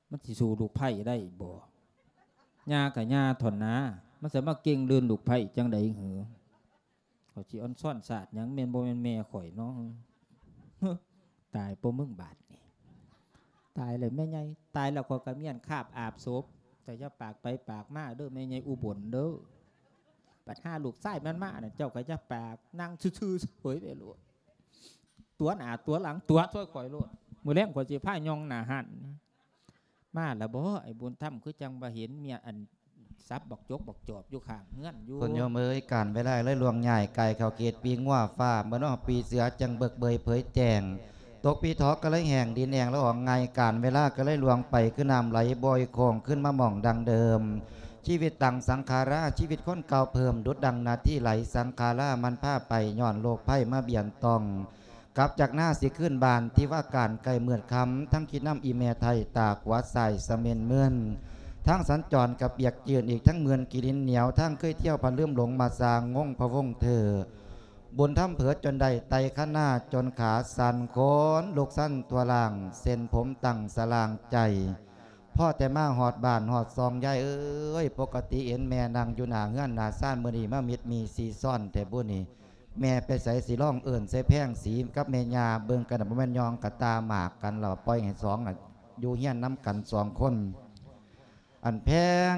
มันสิสู่ลูกไผ่ได้บ่ยากับยาถอนนามันจะมาเก่งเดินลูกไผ่จังใดหือเขาสิอ่อนซ่อนศาสตร์หยังแม่นบ่แม่นแม่ข่อยเนาะ ตายบ่มึงบาดนี่ตายเลยแม่ใหญ่ตายแล้วก็กระเมียนคาบอาบศพแต่จะปากไปปากมาเด้อแม่ใหญ่อุบลเด้อปัดห้าลูกไส้มันมาเนี่ยเจ้าก็จะปากนั่งซื่อๆเฮ้ยไปโลดตัวหน้าตัวหลังตัวช่วยข่อยโลดมื้อแลงข่อยสิพายองหน้าหันมาแล้วบ่ไอ้บุญธรรมคือจังบ่เห็นเมียอันซับบอกจกบอกจอบอยู่ข้างเงื่อนอยู่คนโยมเอ้ยการเวลาเลยลวงใหญ่ไก่เขาเกตปีงัวฟ้าเมื่อนอปีเสือจังเบิกเบยเผยแจงตกปีทอกก็เลยแห่งดินแห่งแล้วออกไงการเวลาก็เลยลวงไปขึ้นน้ำไหลบ่อยโคงขึ้นมาหม่องดังเดิมชีวิตตังสังขาราชีวิตคนเก่าเพิ่มดุดดังนาที่ไหลสังขารามันผ้าไปย้อนโลกไพ่มาเบียนตองกลับจากหน้าสิขึ้นบานที่ว่าการไก่เมือดคำทั้งคิดน้ำอีเมไทยตากวัดใส่สเมนเมือนทั้งสัญจรกับเบียกเจือนอีกทั้งเมือนกิรินเหนียวทั้งเคยเที่ยวพันเลื่อมหลงมาสางงงพะวงเธอบนถ้ำเผือจนได้ไตข้าหน้าจนขาสันโคนลูกสั้นตัวล่างเส้นผมตั้งสลางใจพ่อแต่มาหอดบ้านหอดซองยายเอ้ยปกติเอ็นแม่นางอยู่หน้าเงื่อนหน้าซ่านมือนีมามิดมีสีซ่อนแต่บุนี่แม่ไปใส่สีร่องเอิ่นใส่แพงสีกับแม่ยาเบิ่งกันบ่แม่นยองกับตาหมากกันเราปล่อยให้สองอยู่เฮียนน้ำกันสองคนอันแพง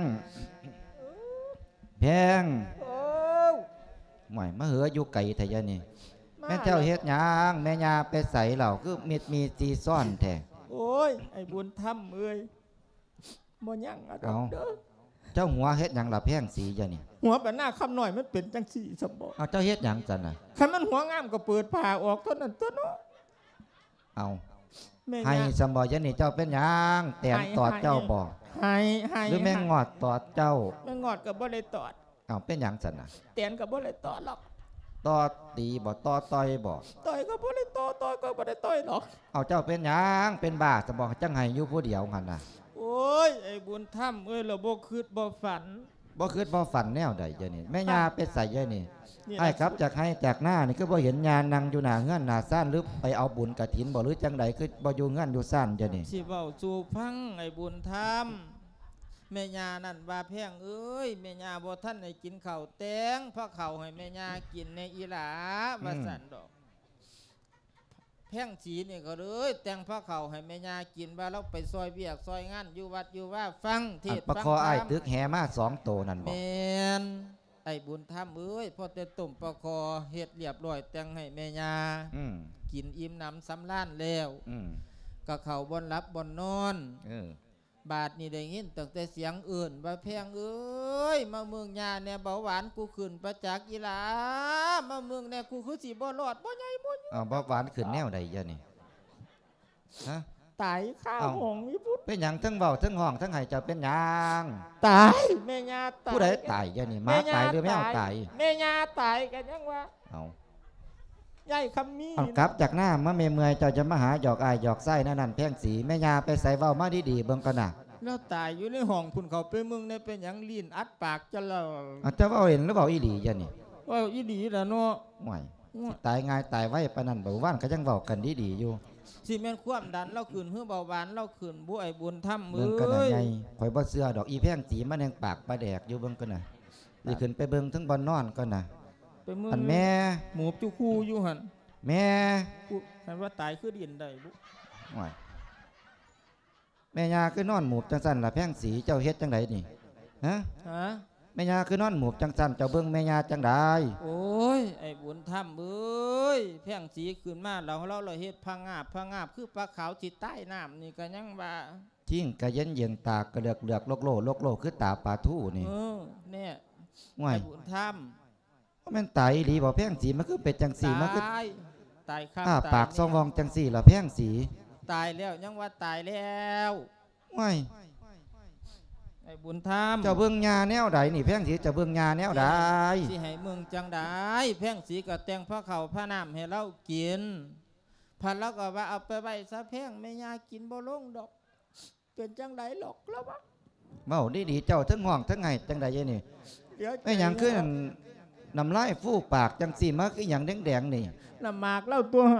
หม่มาเหออยู่ไก่ไทยนี่แม่เจ้าเฮ็ดหยังแม่ยาไปใส่เหล่าคือมีสีซ่อนแท้โอ้ยไอ้บุญธรรมเอ้ยบ่ยังอะดอกเด้อเจ้าหัวเฮ็ดหยังล่ะแพงสีจ้ะนี่หัวแบบหน้าคำหน่อยมันเป็นจังสี่สมบ่เอาเจ้าเฮ็ดหยังจันน่ะคันมันหัวงามก็เปิดผ้าออกเท่านั้นตัวเนาะเอาให้สมบ่ยะนี่เจ้าเป็นหยังแตนตอดเจ้าบ่ให้หรือแม่งอดตอดเจ้าแม่งอดก็บ่ได้ตอดเอาเป็นหยังจันน่ะแตนก็บ่ได้ตอดหรอกตอดตีบ่ตอดต่อยบ่ต่อยก็บ่ได้ต่อยก็บ่ได้ต่อยหรอกเอาเจ้าเป็นหยังเป็นบ้าสมบ่จังให้อยู่ผู้เดียวหั่นน่ะโอ้ยไอ้บุญธรรมเอ้ยเราบ่คิดบ่ฝันบ่ฝันแนวใดเจ้านี่แม่ย่าไปใส่เจ้านี่ไอ้ครับจากให้จากหน้านี่ก็บ่เห็นญาณนั่งอยู่หน้าเงื่อนหน้าซ่านหรือไปเอาบุญกฐินบ่หรือจังใดคือบ่อยู่เงื่อนอยู่ซ่านเจ้านี่สิเว้าสู่ฟังไอ้บุญธรรมแม่ย่านั่นว่าแพงเอ้ยแม่ย่าบ่ทันได้กินข้าวแตงเพราะข้าวให้แม่ย่ากินในอีหลาว่าสั่นดอกแพงสีนี่ก็เลยแต่งพระเขาให้แม่ยากินว่าเราไปซอยเบียกซอยงานอยู่วัดอยู่ว่าฟังเทศฟังประคอไอ้ตึกแห่มา2 โตนั่นบ่แม่นไอ้บุญธรรมเอ้ยพอแต่ต้มประคอเฮ็ดเรียบร้อยแต่งให้แม่ยากินอิ่มน้ำสำราญแล้วก็เข้าบ่นรับบ่นนอนบาดนี่ได้ยินตั้งแต่เสียงอื่นว่าแพงเอ้ยมาเมืองยาเนี่ยเบาหวานกูขึ้นประจักษ์อีหลามาเมืองเนี่ยกูคือสิบ่รอดบ่ใหญ่บ่ใหญ่เบาหวานขึ้นแนวใดเจ้านี่ฮะตายข้าวหงอีพุทธเป็นหยังทั้งเบาทั้งห้องทั้งไห้เจ้าเป็นหยังตายแม่ยาตายผู้ใดตายเจ้านี่ม้าตายหรือแมวตายแม่ยาตายกันยังวะเอาใหญ่คำมีครับจากหน้าเมื่อเมื่อยเจ้าจะมาหาหยอกอายหยอกไส้นั่นแพงสีแม่ยาไปใส่เว้ามาดีๆเบิ่งกันน่ะแล้วตายอยู่ในห้องคุณเขาไปมึงในเป็นอย่างลีนอัดปากจะเล่าอาจจะว่าเห็นหรือเปล่าอีหลีจ้ะนี่ว่าอีหลีแล้วเนาะห่วยตายง่ายตายไว้ปานนั้นบ่ว่านก็ยังเว้ากันดีๆอยู่สิแม่นความดันเราขึ้นเฮือเบาหวานเราขึ้นบ่ไอ้บุญธรรมเบิ่งกันน่ะใหญ่ข่อยบ่เชื่อดอกอีแพงสีมันยังปากปลาแดกอยู่เบิ่งกันน่ะสิขึ้นไปเบิ่งถึงบ่นอนก่อนน่ะอันแม่หมูจุคู่อยู่หั่นแม่คันว่าตายคือดินได้บุห่วยแม่ยาคือนอนหมูบจังสันล่ะแพงสีเจ้าเฮ็ดจังไดนี่ฮะแม่ยาคือนอนหมูบจังสันเจ้าเบิ่งแม่ยาจังไดโอ้ยไอ้บุญธรรมเอ้ยแพงสีขึ้นมาเราเฮ็ดพังงาบคือปลาขาวจิตใต้น้ำนี่ก็ยังว่าทิ้งกะเย็นตากระเลือกโลกคือตาปลาทู่นี่เนี่ยไอ้บุญธรรมแม่นตายอีหลีบ่แพงสีมันคือเป็ดจังสีมันคือตายข้างปากซ่องวองจังสีล่ะแพงสีตายแล้วยังว่าตายแล้วว้ายไอ้บุญธรรมเจ้าเบิ่งยาแนวใดนี่แพงสีจะเบิ่งยาแนวใดสิให้เมืองจังไดแพงสีก็แต่งพระเขาพระน้ำให้เรากินพันแล้วก็ว่าเอาไปไว้ซะแพงไม่ยากินบ่ลงดอกเป็นจังไดหรอกแล้ววะเมาดีเจ้าทั้งห้องทั้งไงจังไดยัยนี่ไอ้หยังคือน้ำลายฟูปากจังสีมาคือหยังแดงๆนี่น้ำหมากเล่าตัวหัน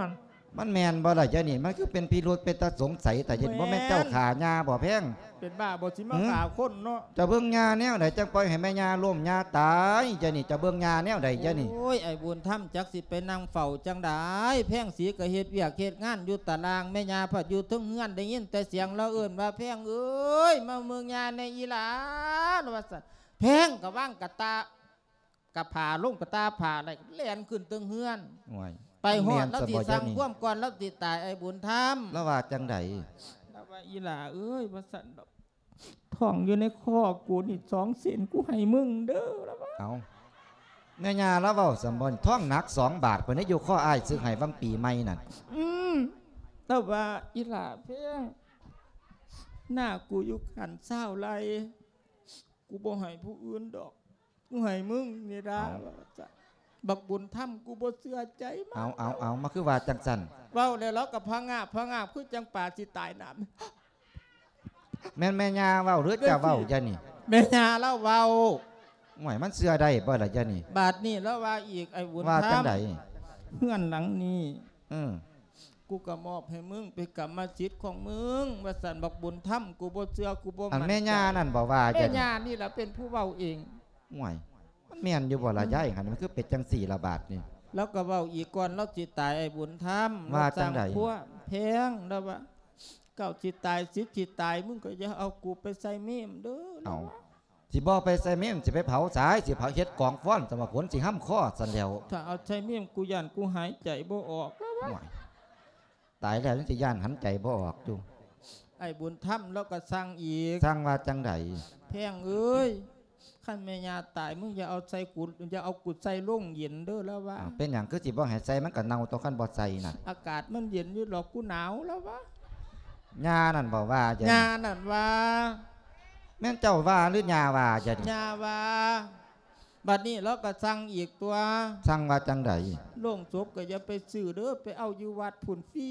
มันแมนบ่ล่ะเจ้านี่มันคือเป็นพิรุธเป็นตาสงสัยแต่เห็นบ่แม่นเจ้าขาญาบ่แพงเป็นบ้าบ่สิมาขาคนเนาะจะเบิ่งญาแนวใดจังปล่อยให้แม่ญาล้มญาตายเจ้านี่จะเบิ่งญาแนวใดเจ้านี่โอ้ยไอ้บุญถ้ำจักสิไปนั่งเฝ้าจังได้แพงสีก็เฮ็ดเวียกเฮ็ดงานอยู่ตารางแม่ยาพัดอยู่ทึงเฮือนได้ยินแต่เสียงเราเอิ้นว่าแพงเอ้ยมาเมืองยาในอีหลานว่าซั่นแพงก็ว่างกะตากะผาลงกะตาผาอะไรแล่นขึ้นตึงเฮือนโอ้ยไปฮอดแล้วสิสั่งนี่ความก่อนแล้วสิตายไอ้บุญถ้ำแล้วว่าจังไดแล้วว่าอีหลาเอ้ยว่าซั่นดอกท้องอยู่ในคอกูนี่2 เซนกูให้มึงเด้อแล้วว่าเอาแม่ญาแล้วเว้าสำบ่นท้องหนัก2 บาทเพิ่นให้อยู่ข้ออ้ายซื้อให้บางปีใหม่นั่นแต่ว่าอีหลาเพียงหน้ากูอยู่ขันเศร้าไรกูบ่ให้ผู้อื่นดอกกูให้มึงนี่ดาบักบุญถ้ำกูบ่เชื่อใจมาเอามาคือว่าจังซั่นเว้าแล้วเรากับพงาบคือจังป่าสิตายน้แม่นแม่ญาเว้าหรือจะเว้าเจ้านี่ำแม่ยาเล่าเว้าโอ้ยมันเชื่อได้บ่ล่ะเจ้านี่บาดนี้แล้วว่าอีกไอ้บุญว่าจัถ้งไดำเพื่อนหลังนี้ กูก็มอบให้มึงไปกรรมสิทธิ์ของมึงว่าสันบักบุญถ้ำกูบ่เชื่อกูบ่อันมั่นแม่ใจญานั่นบอกว่าแม่จะยานี่แหละเป็นผู้เว้าเองห่วยมันแม่นอยู่บ่ละยายหันมันคือเป็ดจัง4 ละบาทนี่แล้วก็เว้าอีกก่อนเราจิตายไอ้บุญธรรมว่าจังใดพวกแพงแล้วว่าเก้าจิตตายสิจิตตายมึงก็อย่าเอากูไปใส่เมมเด้อเอาสิบ่ไปใส่เมมสิไปเผาสายสิเผาเฮ็ดกองฟ้อนสมผลสิห้ำข้อสันแล้วถ้าเอาใส่เมมกูย่านกูหายใจบ่ออกห่วยตายแล้วยังสิย่านหันใจบ่ออกอยู่ไอ้บุญธรรมแล้วก็สั่งอีกสร้างว่าจังไดแพงเอ้ยขั้นแม่ยาตายมึงอย่าเอาใส่กูอย่าเอากูใส่โล่งเย็นเด้อแล้วว่าอ้าวเป็นหยังคือสิบ่ให้ใส่มันก็เน่าตัวคันบ่ใส่น่ะอากาศมันเย็นอยู่หรอกกูหนาวแล้วว่าญานั่นบอกว่าจะยานั่นว่าแม่นเจ้าว่าหรือญาว่าจะนี่ยาว่าบัดนี้เราก็สั่งอีกตัวสร้างว่าจังไดโล่งศพก็อย่าไปซื้อเด้อไปเอาอยู่วัดผุนฟรี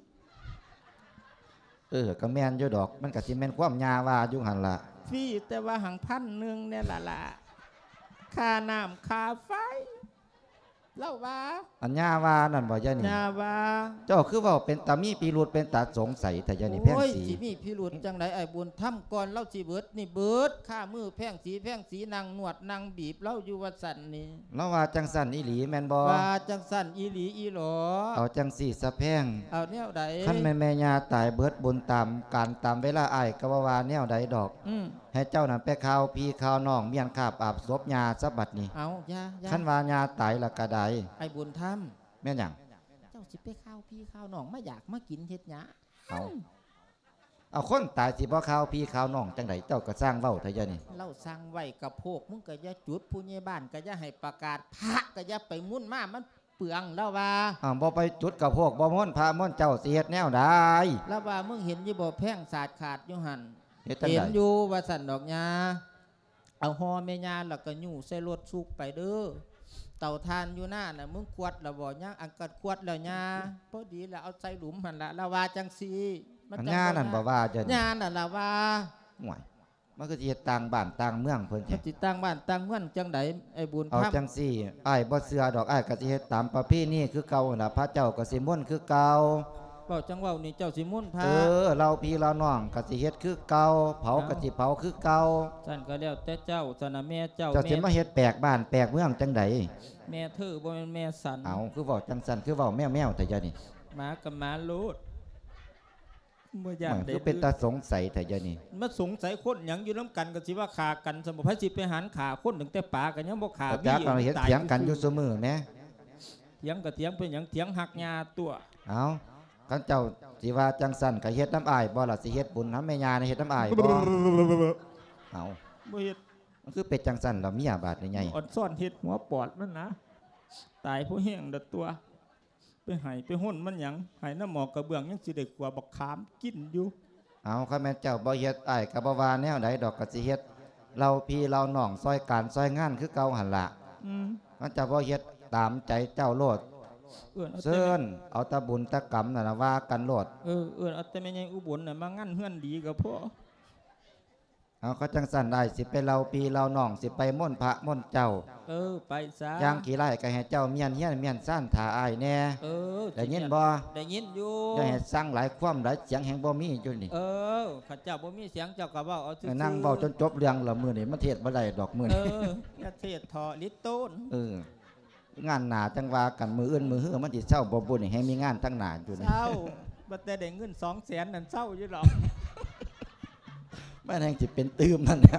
ก็แม่นอยู่ดอกมันก็สิแม่นความญาว่าอยู่หั่นล่ะฟรีแต่ว่าหัง1,000เนี่ยล่ะค่าน้ำค่าไฟเล่าว่าอัญญาว่านั่นบ่ยะนี่ยาว่าเจ้าคือเว่าเป็นตามีปีรุดเป็นตาสงสัยแต่ยะนี่แพงโอ้ยสีสิมีพิรุธจังไดไอ้บุญทำก่อนเล่าสิเบิดนี่เบิดค่ามือแพงสีนางนวดนางบีบเล่าอยู่วัดสันนี่แล้วว่าจังสันอีหลีแม่นบ่ว่าจังสันอีหลีอีหลอเอาจังสี่สะแพงเอาแนวใดคันแม่แม่ยาตายเบิดบุญตามการตามเวลาอ้ายก็ว่าแนวใดดอก ให้เจ้านั่นไปข่าวพี่ข่าวน้องเมียนคาบอาบศพยาซะบัดนี้เอายาคันว่ายาตายละก็ได้ไอ้บุญทแม่นหยังำเจ้าสิไปข้าวพี่ข้าวน้องมาอยากมากินเฮ็ดหยาเอาคนตายสิบ่ข่าวพี่ข่าวน้องจังไดเจ้าก็สร้างเว้าเถอะยะนี่เล่าสั่งไว้กับโพกมึงก็อย่าจุดผู้ใหญ่บ้านก็อย่าให้ประกาศพระก็อย่าไปมุ่นมามันเปลืองแล้วว่าบ่ไปจุดกับพวกบ่ม่อนพระม่อนเจ้าสิเฮ็ดแนวใดแล้วว่ามึงเห็นอยู่บ่แพงสาดขาดอยู่หันเฮ็ดจังเห็ไดนอยู่ว่าสันดอกยาเอาหอแม่ยาแล้วก็ยู่ใส่รถสุกไปเด้อเต่าทานอยู่หน้าน่ะมึงขวดแล้วบ่ยังอังกัดขวดแล้วยาพอดีแล้วเอาใส่หลุมหันละละว่าจังสีอันญานั่นบ่ว่าจะนี่ยานั่นละว่าห่วยมันก็สิเฮ็ดต่างบ้านต่างเมืองเพิ่นมันแท้สิตั้งบ้านตั้งเมืองจังไดไอ้บุญเอาธรรมจังสี่อ้ายบ่เสือดอกอ้ายก็สิเฮ็ดตามประเพณีคือเก่าน่ะพระเจ้าก็สิม่นต์คือเก่าเว้าจังเว้านี่เจ้าสิมุ่นพาเราพี่เราน้องก็สิเฮ็ดคือเก่าเผาก็สิเผาคือเก่าท่านก็แล้วแต่เจ้าสนะแม่เจ้าเจ้าสิมาเฮ็ดแปลกบ้านแปลกเมืองจังใดแม่เธอบ่แม่นแม่สันเอาคือเว้าจังซั่นคือเว้าแมวๆแต่ยะนี่หมากับหมาโลดบ่อยามักนได้คือเป็นตาสงสัยแต่ยะนี่มาสงสัยคนหยังอยู่น้ำกันก็สิว่าขากันสมบัติสิไปหันขาคนตั้งแต่ป่ากันยังบ่ขาแต่จักเราเฮ็ดเถียงกันอยู่ซุมื้อแหมเถียงกับเถียงเป็นหยังเถียงหักยาตัวเอาคันเจ้าสิว่าจังซั่นก็เฮ็ดน้ำอ้ายบ่ล่ะสิเฮ็ดบุญนำแม่ย่านี่เฮ็ดน้ำอ้ายบ่เอาบ่เฮ็ดมันคือเป็ดจังซั่นแล้วเมียบาดนี่ไงอ่อนซ่อนเฮ็ดหัวปอดมันนะตายผู้แห้งเดดตัว ไปไห้ไปห้นมันหยังไห้น้ำหมอกกระเบื้องยังสิได้กว่าบักขามกินอยู่เอาข้าแม่เจ้าบ่เฮ็ดอ้ายก็บ่ว่าแนวใดดอกก็สิเฮ็ดเราพี่เราน้องซอยการซอยงานคือเก่าหั่นล่ะ มันจะบ่เฮ็ดตามใจเจ้าโลดเอื้อนเอาแต่เซินเอาตะบุญตะกรรมน่ะนะว่ากันโลดเอื้อนเอาแต่แม่ใหญ่อุบลน่ะมางั้นเฮือนดีกับพ่อเอาเขาจังสั่นได้สิไปเราปีเราหน่องสิไปม่นพระม่นเจ้าไปซะย่างขี่ไล่ก็ให้เจ้าเมียนเฮียนเมียนซ่านถ่าอายแน่ได้ยินบ่ได้ยินอยู่อย่าให้สร้างหลายความหลายเสียงแห่งบ่มีอยู่นี่ข้าเจ้าบ่มีเสียงเจ้าก็เว้าเอาซื่อนั่งเว้าจนจบเรื่องละมื้อนี้มันเทศบ่ได้ดอกมื้อนี้อย่าเทศทอลิตต้นงานหนาจังว่ากันมืออื่นมือเฮือมันสิเศร้าบ่บุญให้มีงานทั้งหนาอยู่นี่เศร้าบ่แต่ได้เงิน200,000นั่นเศร้าอยู่หรอกมันแห่งสิเป็นตื้มนั่นแหละ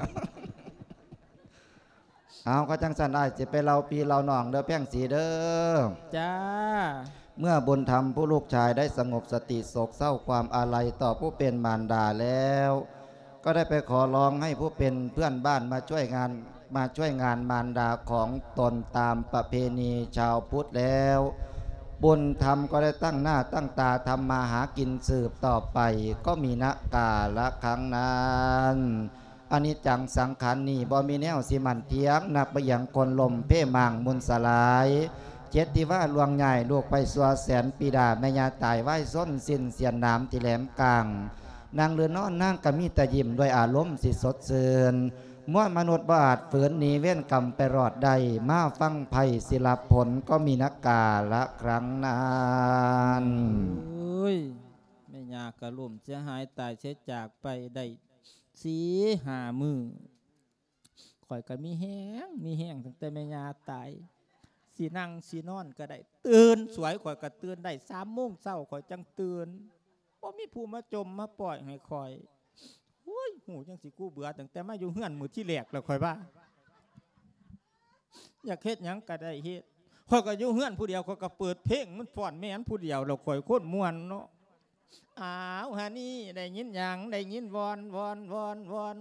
เอาก็จังสันได้สิไปเราปีเราหนองเด้อแป้งสีเด้อจ้าเมื่อบุญธรรมผู้ลูกชายได้สงบสติโศกเศร้าความอาลัยต่อผู้เป็นมารดาแล้วก็ได้ไปขอร้องให้ผู้เป็นเพื่อนบ้านมาช่วยงานมารดาของตนตามประเพณีชาวพุทธแล้วบุญธรรมก็ได้ตั้งหน้าตั้งตาทำมาหากินสืบต่อไปก็มีณกาละครั้งนั้นอนิจจังสังขารนี้บ่มีแนวสิมันเทียงนับไปอย่างคนลมเพ่มางมุนสลายเจ็ดที่ว่าลวงใหญ่ลูกไปสัวแสนปีดาแม่ยาตายไหวส้นสิ้นเสียนน้ำที่แหลมกลางนางเรือนนอนนางกะมีแต่ยิ้มด้วยอารมณ์สิสดชื่นม้วนมนุษย์บาดฝืนหนีเว้นกรรมไปรอดใดมาฟังไพ่ศิลผลก็มีนักกาละครั้งนั้นแม่ยากระลุ่มเสียหายตายเสียจากไปได้4-5 มื้อข่อยก็มีแห้งตั้งแต่แม่ยาตายสินั่งสินอนก็ได้ตื่นสวยข่อยก็ตื่นได้3 โมงเช้าข่อยจังตื่นบ่มีผู้มาจมมาปล่อยให้ข่อยหูจังสิกูเบื่อตั้งแต่มาอยู่เฮือนมื้อที่แรกแล้วข่อยว่าอยากเฮ็ดหยังก็ได้เฮ็ดข่อยก็อยู่เฮือนผู้เดียวข่อยก็เปิดเพลงมันฟ้อนแม่นผู้เดียวแล้วข่อยคนม่วนเนาะฮะนี่ได้ยินหยังได้ยินวอนน่ะว่าวอน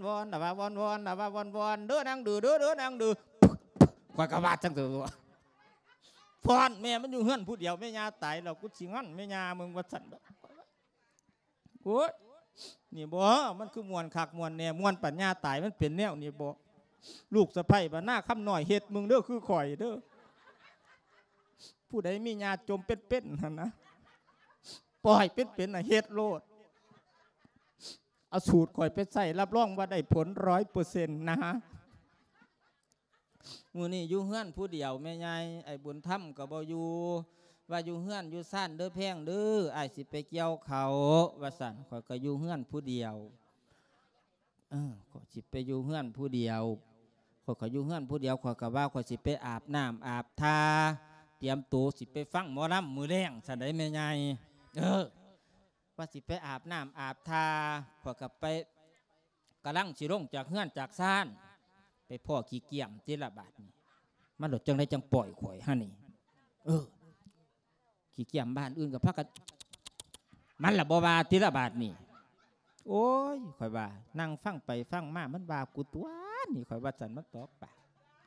เด้อนางดื้อเด้อนางดื้อข่อยก็ว่าจังซั่นฟ้อนแม่มันอยู่เฮือนผู้เดียวแม่ย่าตายแล้วกูสิงั้นแม่ย่ามึงว่าซั่นโอ้ยนี่บ่มันคือมวนคักมวนแน่มวนปัญญาตายมันเป็นแนวนี่บ่ลูกสะใภ้บ้านหน้าคำน้อยเฮ็ดมึงเด้อคือข่อยเด้อผู้ใดมีญาติจมเป็นๆหั่นนะปล่อยเป็นๆน่ะเฮ็ดโลดเอาสูตรข่อยไปใส่รับรองว่าได้ผล 100% นะฮะมื้อนี้อยู่เฮือนผู้เดียวแม่ใหญ่ไอ้บุญธรรมก็บ่อยู่ว่าอยู่เฮือนอยู่ซ่านเด้อแพงเด้ออ้ายสิไปเกี่ยวเขาว่าซั่นข่อยก็อยู่เฮือนผู้เดียวข่อยสิไปอยู่เฮือนผู้เดียวข่อยก็อยู่เฮือนผู้เดียวข่อยก็ว่าข่อยสิไปอาบน้ำอาบทาเตรียมตัวสิไปฟังหมอลำมื้อแลงซั่นได้แม่ใหญ่ว่าสิไปอาบน้ำอาบทาข่อยก็ไปกำลังสิลงจากเฮือนจากซ่านไปพ่อขี้เกียมติละบาดนี่มันหลดจังได้จังปล่อยข่อยฮะนี่ขี้เกียมบ้านอื่นกับพักกันมันละบ่ว่าติละบาทนี่โอ้ยข่อยว่านั่งฟังไปฟังมามันว่ากูตัวนี่ข่อยว่าสันมันตอบปาก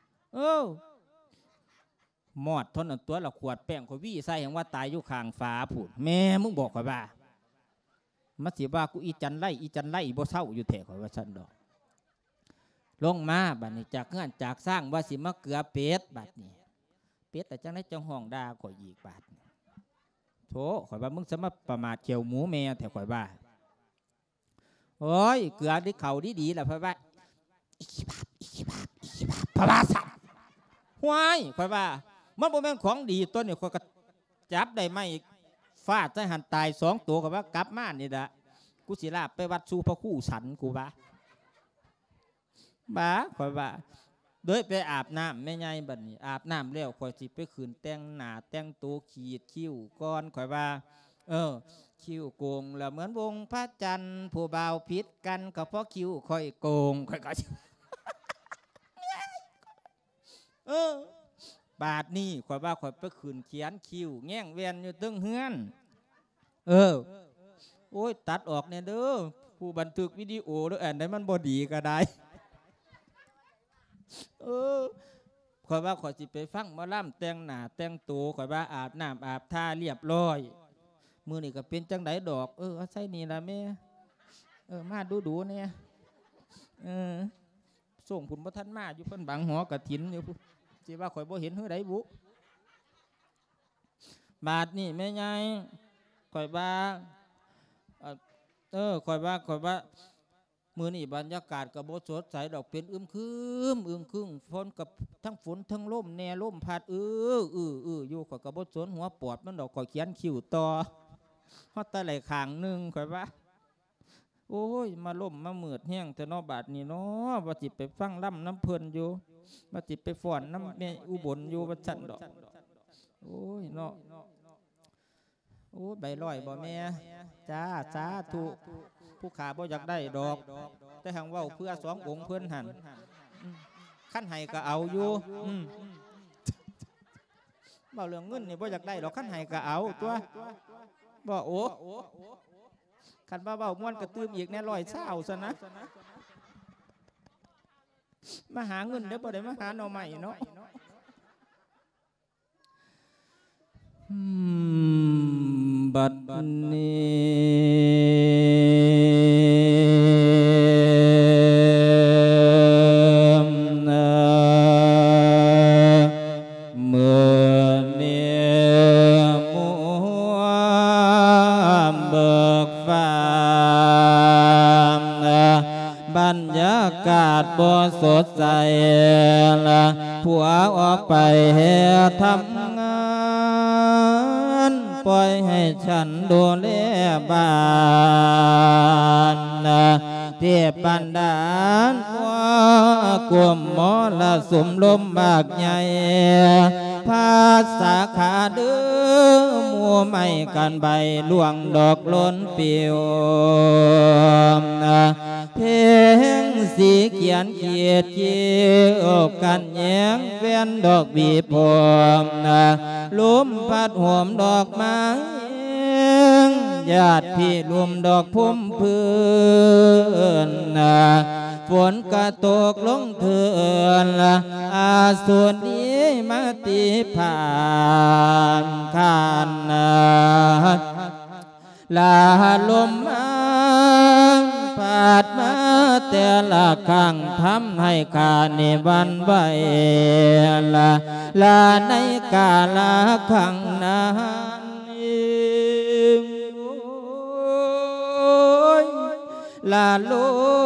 หมอดทนตัวละขวดแป้งข่อยวี่ใส่อย่างว่าตายอยู่ข้างฟ้าผุดแม่มึงบอกข่อยว่ามาสิว่ากูอีจันไล่บ่เศร้าอยู่แถข่อยว่าสันดอกลงมาบัดนี้จากเงื่อนจากสร้างว่าสิมาเกลือเป็ดบัดนี้เป็ดแต่จังได้จังห้องด่าข่อยอีกบาดโธ่ข่อยว่ามึงสมาประมาทเขียวหมูแม่แถวข่อยว่าโอ้ยเกลือที่เขาดีแหละข่อยว่าอีกบาปพระบาสัตว์ห้วยข่อยว่ามันบ่แม่นของดีตัวนี้ข่อยก็จับได้ไม่ฟาดใส่หันตาย2 ตัวข่อยว่ากลับมานี่ละกูสิลาไปวัดสู่พระคู่สันกูบ้าข่อยว่าโดยไปอาบน้ำแม่ใหญ่บัดนี้อาบน้ำแล้วข่อยสิไปขืนแต่งหน้าแต่งตัวขีดคิ้วก้อนข่อยว่าคิ้วโกงแล้วเหมือนวงพระจันทร์ผู้บ่าวผิดกันก็เพราะคิ้วข่อยโกงข่อยก็บาดนี้ข่อยว่าข่อยไปขืนเขียนคิ้วแง่งเวียนอยู่ตึงเฮือนโอ้ยตัดออกเนี่ยเด้อผู้บันทึกวิดีโอหรืออันใดมันบ่ดีก็ได้ข่อยว่าข่อยสิไปฟังหมอลำแต่งหน้าแต่งตัวข่อยว่าอาบน้ำอาบท่าเรียบร้อยมือนี่ก็เป็นจังไดดอกเอาใส่นี่ละแม่มาดูเนี่ยส่งผุนบ่ทันมาอยู่เพิ่นบังหอกระถินอยู่สิว่าข่อยบ่เห็นเฮือใดบุบาดนี่แม่ใหญ่ข่อยว่าข่อยว่ามื้อนี้บรรยากาศก็บ่สดใสดอกเป็นอึมครึมฝนกับทั้งฝนทั้งลมแน่ลมพัดอยู่ข่อยก็บ่สนหัวปอดมันดอกข่อยเขียนคิ้วต่อฮอดแต่ไหลข้างนึงข่อยว่าโอ้ยมาล่มมามืดแห้งแต่นอบาดนี่เนาะว่าสิไปฟังล่ำน้ำเพิ่นอยู่ว่าสิไปฟ้อนน้ำแม่อุบลอยู่ว่าซั่นดอกโอ้ยเนาะโอ้ใบลอยบ่แม่จ้าสาธุผู้ขาบ่อยากได้ดอกแต่หังเว้าเพื่อสององค์เพิ่นหันขั้นให้ก็เอาอยู่เว้าเรื่องเงินนี่บ่อยากได้ดอกขั้นให้ก็เอาตัวบ่โอ้ขันบ้าเบาม้วนกระตื้มอีกแน่ลอยเศร้าซะนะมาหาเงินเด้อบ่ได้มาหาหน่อใหม่เนาะบัดบ่สดใสละผัวออกไปทำงานปล่อยให้ฉันดูแลบ้านเทียบปันดานว่ากลุ่มหมอละสุมลมบากใหญ่ภาษาขาเดือมัวไม่กันใบล่วงดอกล้นปิวเพลงสีเขียนเขียดเกี่ยวกันแยงเวียนดอกบีบผมลมพัดหอมดอกไม้ญาติพี่รวมดอกพุ่มพื้นฝนกระตกลงเถื่อนอาส่วนนี้มาตีผ่านขานลาลมผาดมาแต่ละครั้งทำให้ข้าในวันไหวลาในกาลครั้งนั้นลาล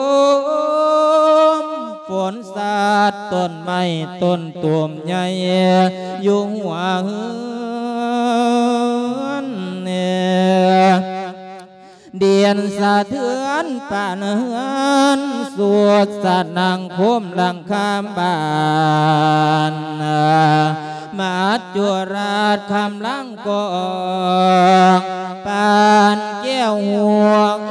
มฝนสาดต้นไม้ต้นตูมใหญ่อยู่หัวเฮือนเดียนสะเทือนป่านเฮือนสวดสัตว์นางคมลังคามบานมาจัวราชคำลังกอกปานแก้วหัว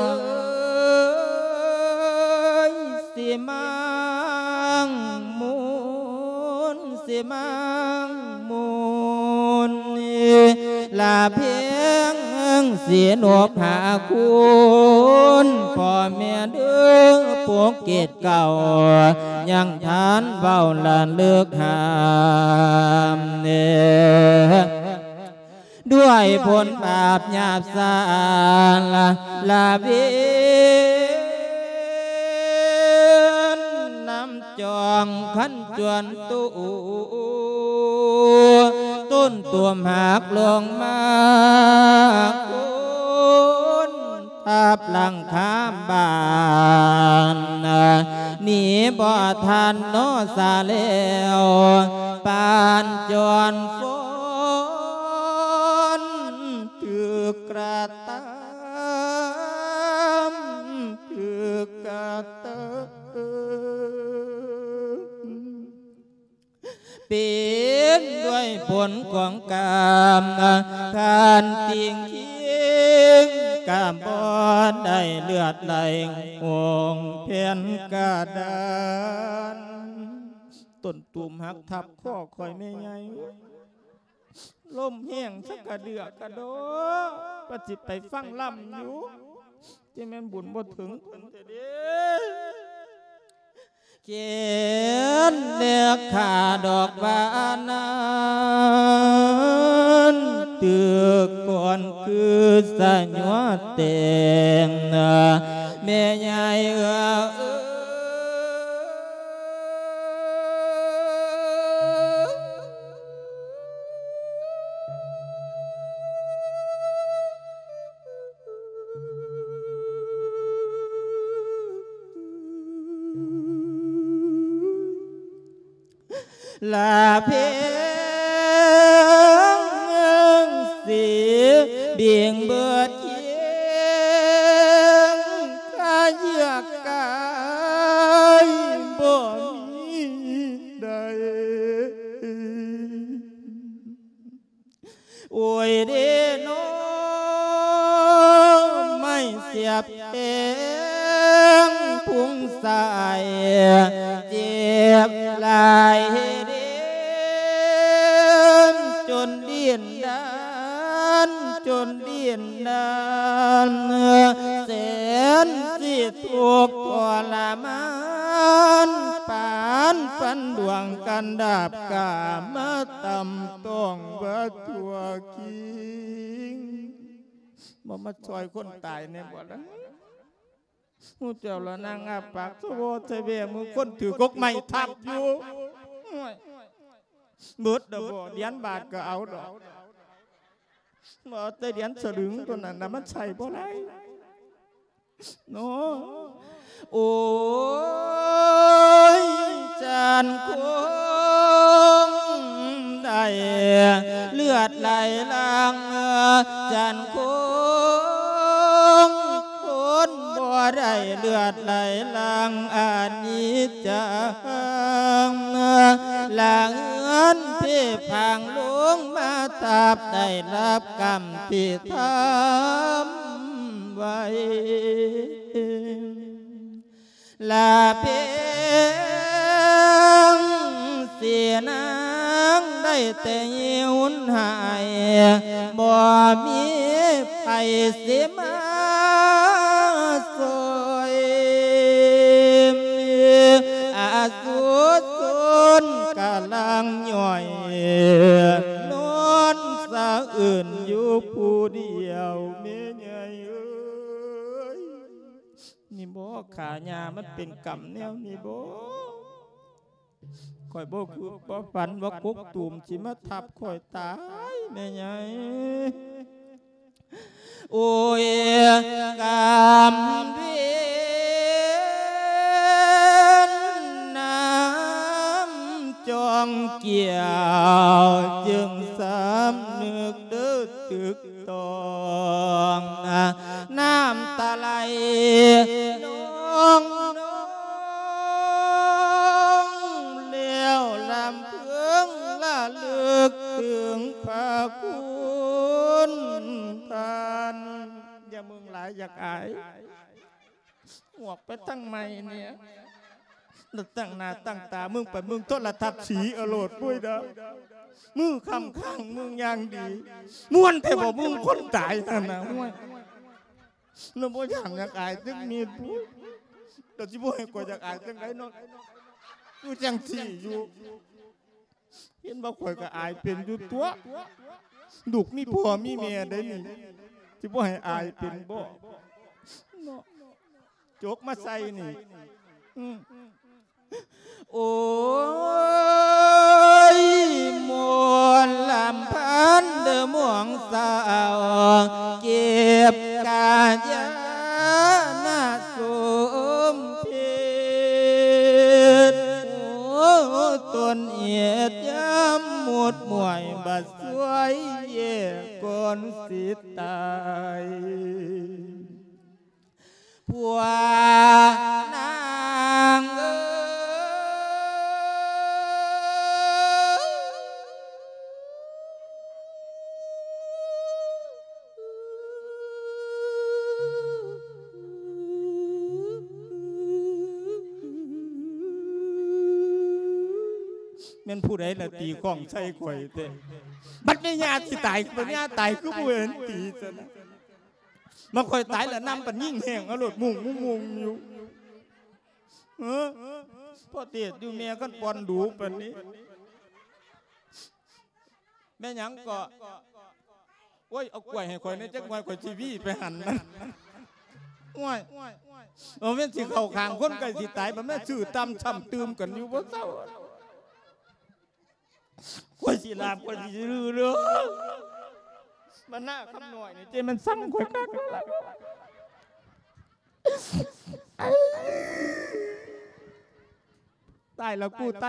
สิมังมูลสิมังมูลลาเพียงเสียนบหาคุณพ่อแม่เดือปวกเกตเก่ายังทานเบาละเลือกหามด้วยผลบาปหยาบสาลาเวียนน้ำจองขันจวนตู้ต้นตัวหากลงมาคุณทับหลังข้ามบ้านหนีบ่ทันโนสาเลวปานจวนฝนถือกระตามถือกระตเป็นด้วยผลของกรรมการติงเคียงกามบอดได้เลือดไหลหงเพียนกระดานต้นตุ่มหักทับข้อคอยไม่ไงลมแห้งสักกระเดือกกระโดปฏิไปฟังล่ำอยู่ที่แม่นบุญบ่ถึงเพิ่นเถิดเด้เขียนเลือกขาดอกบานนั้นตึกก่อนคือสัญญาเต็งแม่ใหญ่ลาเพงสีเบี่ยงเบิดเคียงข้าเยือกกายบ่มีใดโอ้ยเด้น้องไม่เสียบเองพุงใสเจ็บลายเด่นจนเดียนดานจนเดียนดานแสนสิทุกข์ทรมานปานฟันดวงกันดาบกามาตำต้องบัดตัวคิงมาช่วยคนตายในบ่ละมูเจ้าละนางอาปากสวใจเบี้ยมือคนถือกกไม้ทับอยู่เบิดดอกเหรียญบาทก็เอาดอกบ่แต่เหรียญสลึงตัวนั้นน่ะมันใส่บ่ได้โนโอ้ยจันคงได้เลือดไหลหลังจันคงคนบ่ได้เลือดไหลหลังอานิจจังหลังเงินที่พังลงมาทับได้รับกรรมที่ทำไว้ลาเพงเสียนางได้แต่ยุ่นหายบ่มีไผสิมาสวยอาสุดสุนกำลังย่อยนอนสะอื่นอยู่ผู้เดียวเมียใหญ่นี่บ่ขาญามันเป็นกรรมแนวนี่บ่ข่อยบ่คือบ่ฝันว่ากุ๊กตุ่มสิมาทับข่อยตายแม่ใหญ่โอ้ยกรรมเวรน้ำจองเกี่ยวจึงสำนึกเด้อตึกตองน้ำตาไหลน้องเลี้ยวลำเพื่องละลึกถึงพระคุณท่านอย่ามึงหลายอยากอายหวกไปตั้งไม่เนี่ยตั้งหน้าตั้งตามึงไปมึงโทรทัศน์สีอโลดปุ้ยเด้อมึงคำข้างมึงยังดีม้วนแต่บอกมึงคนตายนั่นนะม้วนแล้วบ่อย่างอยากอายจึงมีปุ้ยแต่ที่บ่ให้กว่าอยากอายจังไงเนาะกูจังสี่อยู่เห็นบ่ข่อยก็อายเป็นอยู่ตัวดุกมีพ่อมีแม่ได้นี่ที่บ่ให้อายเป็นบ่เนาะจกมาใส่นี่โอ้ยมวลลำพันเดือม่วงสาวเก็บกาญาหน้าสมเพชโอ้ตนเอียดย้ำหมดมวยบัดสวยเย่ก่อนสิตายผัวนางแม่นผู้ใดละตีกล้องใส่ข่อยเต้บัดนี้ญาติตายบัดญาติตายคือผู้เห็นตีซะนะมาข่อยตายแล้วน้ำปันยิ่งแห้งอรดมุงอยู่พ่อเตียดอยู่เมียกันปอนดูปันนี้แม่หยังก็โอ้ยเอากล้วยให้ข่อยในจักไว้ข่อยทีวีไปหันนั่นว้ายแม่นสิเข้าข้างคนใกล้สิตายบ่แม่ชื่อตำช้ำตืมกันอยู่บ่เศร้าข่อยสิลาบข่อยสิลือเด้อมันหน้าคำหน่อยนี่เจมันสั่งข่อยคักตายแล้วกูตาย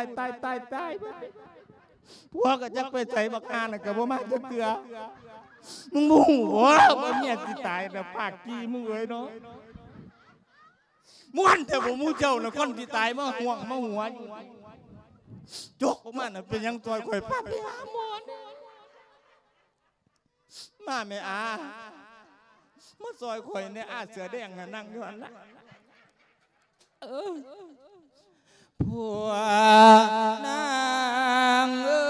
ผัวก็จักไปใส่บักอาน่ะก็บ่มาจักเทื่อมึงบ่ฮู้บ่เมียสิตายน่ะภาคกี้มึงเอ้ยเนาะม่วนแต่บ่มู้เจ้าน่ะคนที่ตายมาห่วงมาหัวอยู่จกออกมาน่ะเป็นหยังซอยข่อยพาไปหาหมอมาแม่อามาซอยข่อยเนี่ยอาเสือแดงน่ะนั่งอยู่หั่นล่ะผัวนางเอ้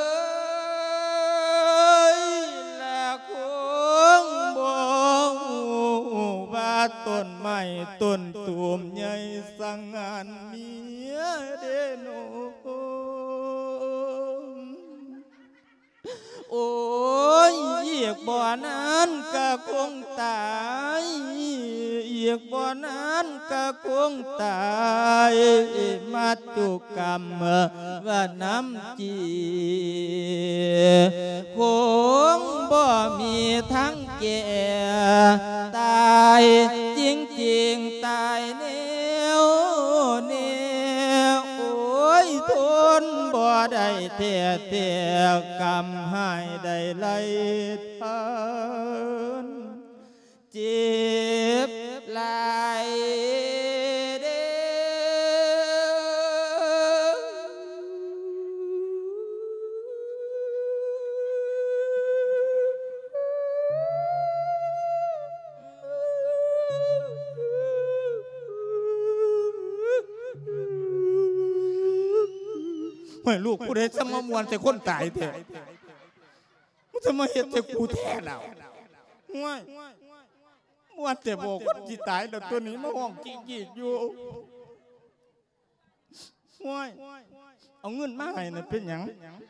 ยละคงบ่ฮู้ว่าต้นไม้ต้นตูมใหญ่สังงานเมียเด้โนโอ้ยอีกบ่นั้นก็คงตายอีกบ่นั้นก็คงตายมัจจุกรรมว่าน้ำจีคงบ่มีทั้งแก่ตายจริงตายแนวโอ้ยทนบ่ได้แท้กรรมให้ได้ไล่ทันเจ็บหลายเด้ไม่ลูกผู้ใดจะมามวนแต่คนตายแท้มันจะมาเฮ็ดแต่กูแท้แล้วง่วยมวนแต่บอกคนที่ตายแล้วตัวนี้มาห้องกี้อยู่ง่วยเอาเงินมาให้น่ะเป็นหยัง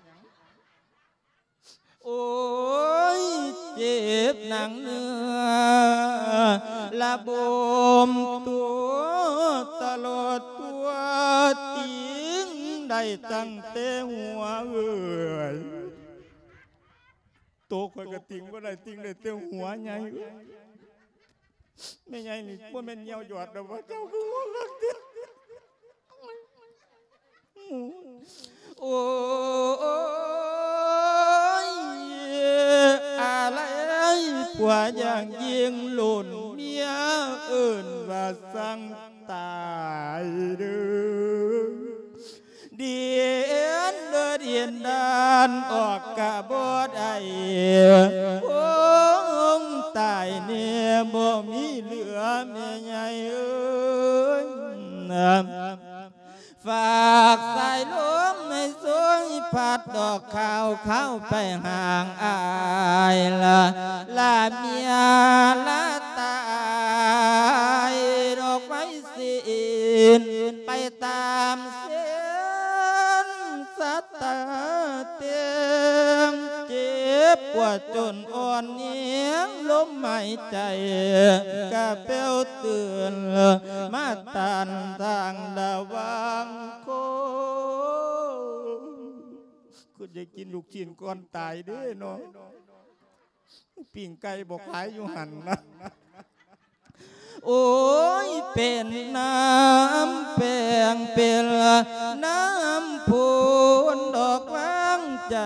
โอ้ยเจ็บหนังเนื้อละบมตัวตลอดตัวติ้งได้ตั้งแต่หัวโตข่อยก็ติงบ่ได้ติงได้แต่หัวใหญ่แม่ใหญ่นี่บ่แม่นเหี่ยวหยอดดอกว่าเจ้าคือหัวคักเด้อโอ้ยอะไรผัวอย่างยิ่งหล่นเมียเอิ้นว่าสั่งตายเด้อเดียนดานออกกะบ่ได้คงตายเนี่ยบ่มีเหลือแม่ใหญ่เอ้ยฝากสายลมให้สวยพัดดอกข้าวเข้าไปห่างอายลาเมียละตายดอกไม้สินไปตามเส้นสัตตาเตียงเจ็บปวดจนอ่อนเนียงลมหายใจกะเปลวเตือนมาตันทางดาวังโคคุณจะกินลูกชิ้นก่อนตายเด้อเนาะปิ้งไก่บอกขายอยู่หันนะโอ้ยเป็นน้ำแป้งเป็นน้ำพูนดอกวางใจ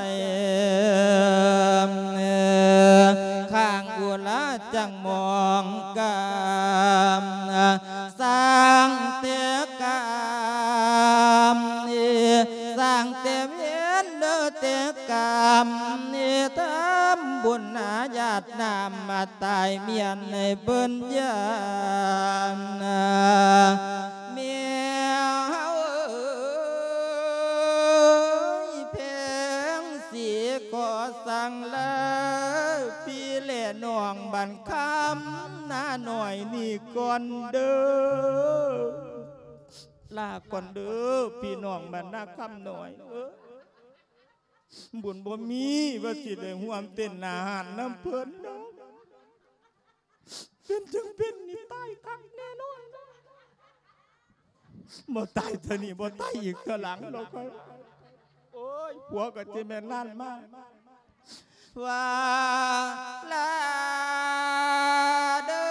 ข้างอุลาจังมองกามสร้างเตกามสร้างเตเวียนเดเตกามทำบุญนาญาตินามมาตายเมียนในเบิ้นยานเมียเฮาเพงสีก่อสั่งแล้วพี่เล่น้องบันคำหน้าหน่อยนี่ก่อนเด้อลาก่อนเด้อพี่น้องบันหน้าคำหน่อยบุญบ่มีว่าสิได้ห่วมเต้นอาหารน้ำเพิ่นเนาะเป็นจังเป็นนี่ตายคักแน่นอนบ่ตายเท่านี้บ่ตายอีกเท่าหลังเราค่อยโอ้ยผัวก็สิแม่นนั่นมาว่าลาเด้อ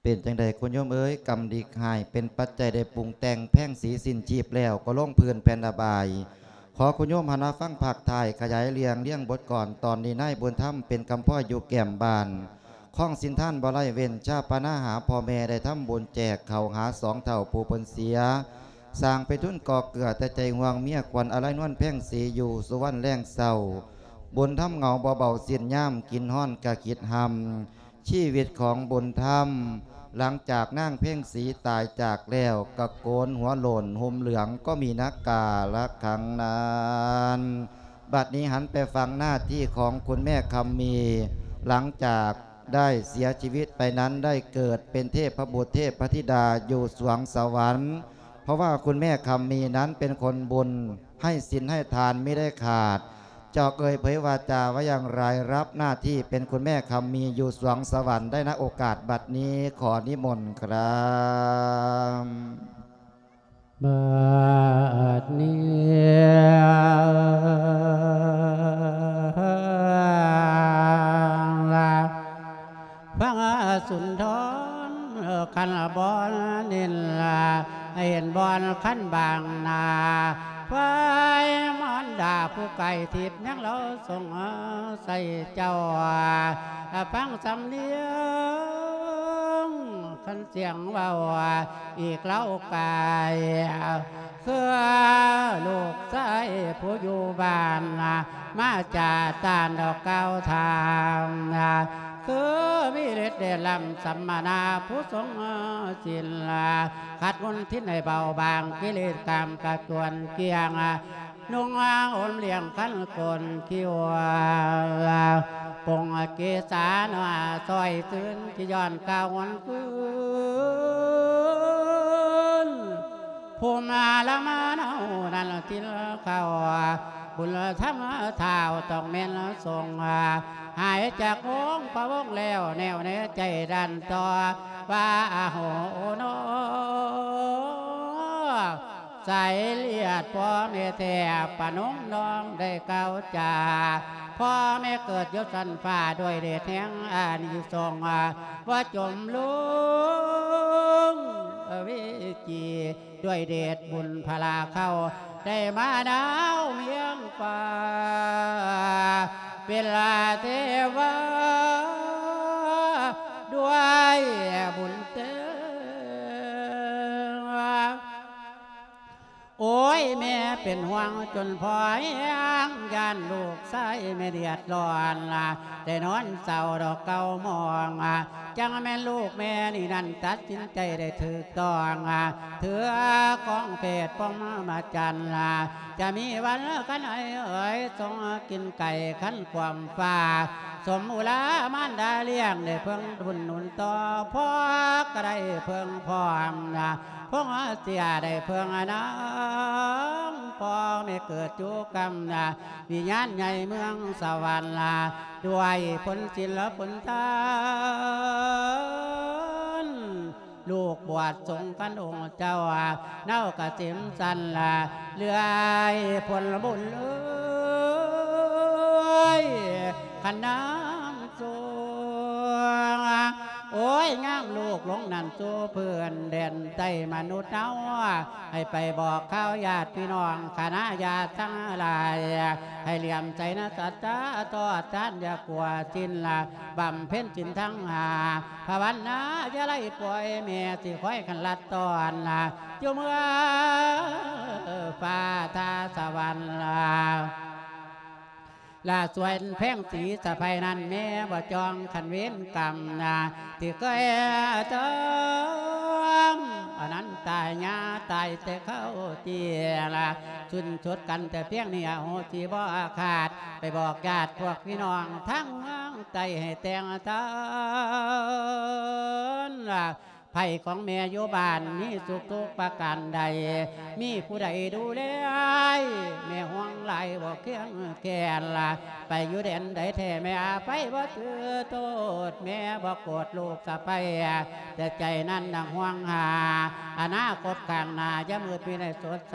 เป็นจังใดคุณโยมเอ๋ยกรรมดีหายเป็นปัจจัยได้ปรุงแต่งแพ่งสีสินจีบแล้วก็ล่งพื้นแผ่นอบายขอคุณโยมหันมาฟังภาคไทยขยายเลี้ยงบทก่อนตอนนี้นายบุญธรรมเป็นคำพ่ออยู่แก่มบานข้องสินท่านบ่ไล่เว้นชาปนาหาพ่อแม่ได้ทำบุญแจกเขาหาสองเท่าผู้ปนเสียสร้างไปทุนก่อเกลือแต่ใจห่วงเมียควันอะไรนวลแพ่งสีอยู่สุวรรณแรงเศร้าบุญธรรมเงาเบาเสียนย่ำกินห้อนกะกิดหำชีวิตของบุญธรรมหลังจากนั่งเพ่งสีตายจากแล้วกะโกนหัวโหล่นห่มเหลืองก็มีนักกาละขังนานบัดนี้หันไปฟังหน้าที่ของคุณแม่คำมีหลังจากได้เสียชีวิตไปนั้นได้เกิดเป็นเทพบุตรเทพธิดาอยู่สวงสวรรค์เพราะว่าคุณแม่คำมีนั้นเป็นคนบุญให้ศีลให้ทานไม่ได้ขาดเจ้าเอ่ยเผยวาจาว่าอย่างไรรับหน้าที่เป็นคุณแม่คำมีอยู่สวงสวรรค์ได้ณโอกาสบัดนี้ขอนิมนต์ครับบัดนี้ฟังสุนทรขันบอลนินลาเห็นบอลขันบางนาไฟมันดาผู้ไก่ทิพย์ยังเราส่งใส่เจ้าฟังสำเนียงขันเสียงว่าอีกเล่าไก่คือลูกชายผู้อยู่บ้านมาจากตานดอกเก้าทางคือมีฤทธิ์เดชลำสัมมานาผู้ทรงศิลขัดมนทิศในเบาบางกิเลสกรรมกระตวนเกียงนุ่งอมเลี้ยงขันกลคิวปงเกษาหนาซอยตื่นที่ย้อนก้าววันคืนผู้มาละมาเนานั่นทิลเขาบุญธรรมเท้าต้องเม่นทรงหายจากวงพระวงแล้วแนวในใจดันต่อว่าโหโนใส่เลียดพ่อแม่แทบปนงน้องได้เก้าจ่าพ่อแม่เกิดยศสันฟ้าด้วยเดชแห่งอานิสงส์ว่าจมลุงวิจีด้วยเดชบุญพลาเข้าได้มาดาวเมียงฟ้าเป็นลาเทวาด้วยบุญเตโอ้ยแม่เป็นห่วงจนพอยยังยันลูกใส่ไม่เดือดร้อนได้นอนเศร้าดอกเก่ามองจังแม่ลูกแม่นี่นั่นตัดสินใจได้ถือต้องเถือของเพศป้องมาจันจะมีวันกันไหนเอ๋ยทรงกินไก่ขันความฟ้าสมอุลามันดาเลี้ยงได้เพิ่งบุญหนุนต่อพ่อก็ได้เพิ่งพร้อมพงเสียได้เพิ่งน้ำพอไม่เกิดจุกรรมวิญญาณใหญ่เมืองสวรรค์ด้วยผลศิลผลทานลูกบวชสงฆ์กันองค์เจ้าเน่ากระเสียมสันเลื่อยผลบุญเลยขันน้ำสูงโอ้ยงามลูกหลงนั่นสู้เพื่อนเด่นใจมนุษย์เอาให้ไปบอกข้าวญาติพี่น้องคณะญาติทั้งหลายให้เหลี่ยมใจนะสัจจะต่อท่านอย่ากลัวจินบำเพ็ญจินทั้งหาภาวนาอย่าไล่ปล่อยแม่สิคอยกันลัดตอนอยู่เมื่อฟ้าทาสวรรค์ลาสวยแพ่งสีสะพายนั้นแม่บ่จองขันเว้นกรรมที่เคยเติมอันนั้นตายญาตายแต่เข้าเจียชุนชดกันแต่เพียงนี้โหสีบ่ขาดไปบอกญาติพวกพี่น้องทั้งเมืองใจให้แต่งตนไผ่ของแม่โยบานมีสุขทุกประการใดมีผู้ใดดูแลแม่ห่วงไหลบอกเคียงแก่ไปอยู่เด่นใดแท้แม่ไปบ่ถือโทษแม่บ่โกรธลูกสะไปแต่ใจนั้นดังห่วงหาอนาคตข้างหน้าจะมืดปีในสดใส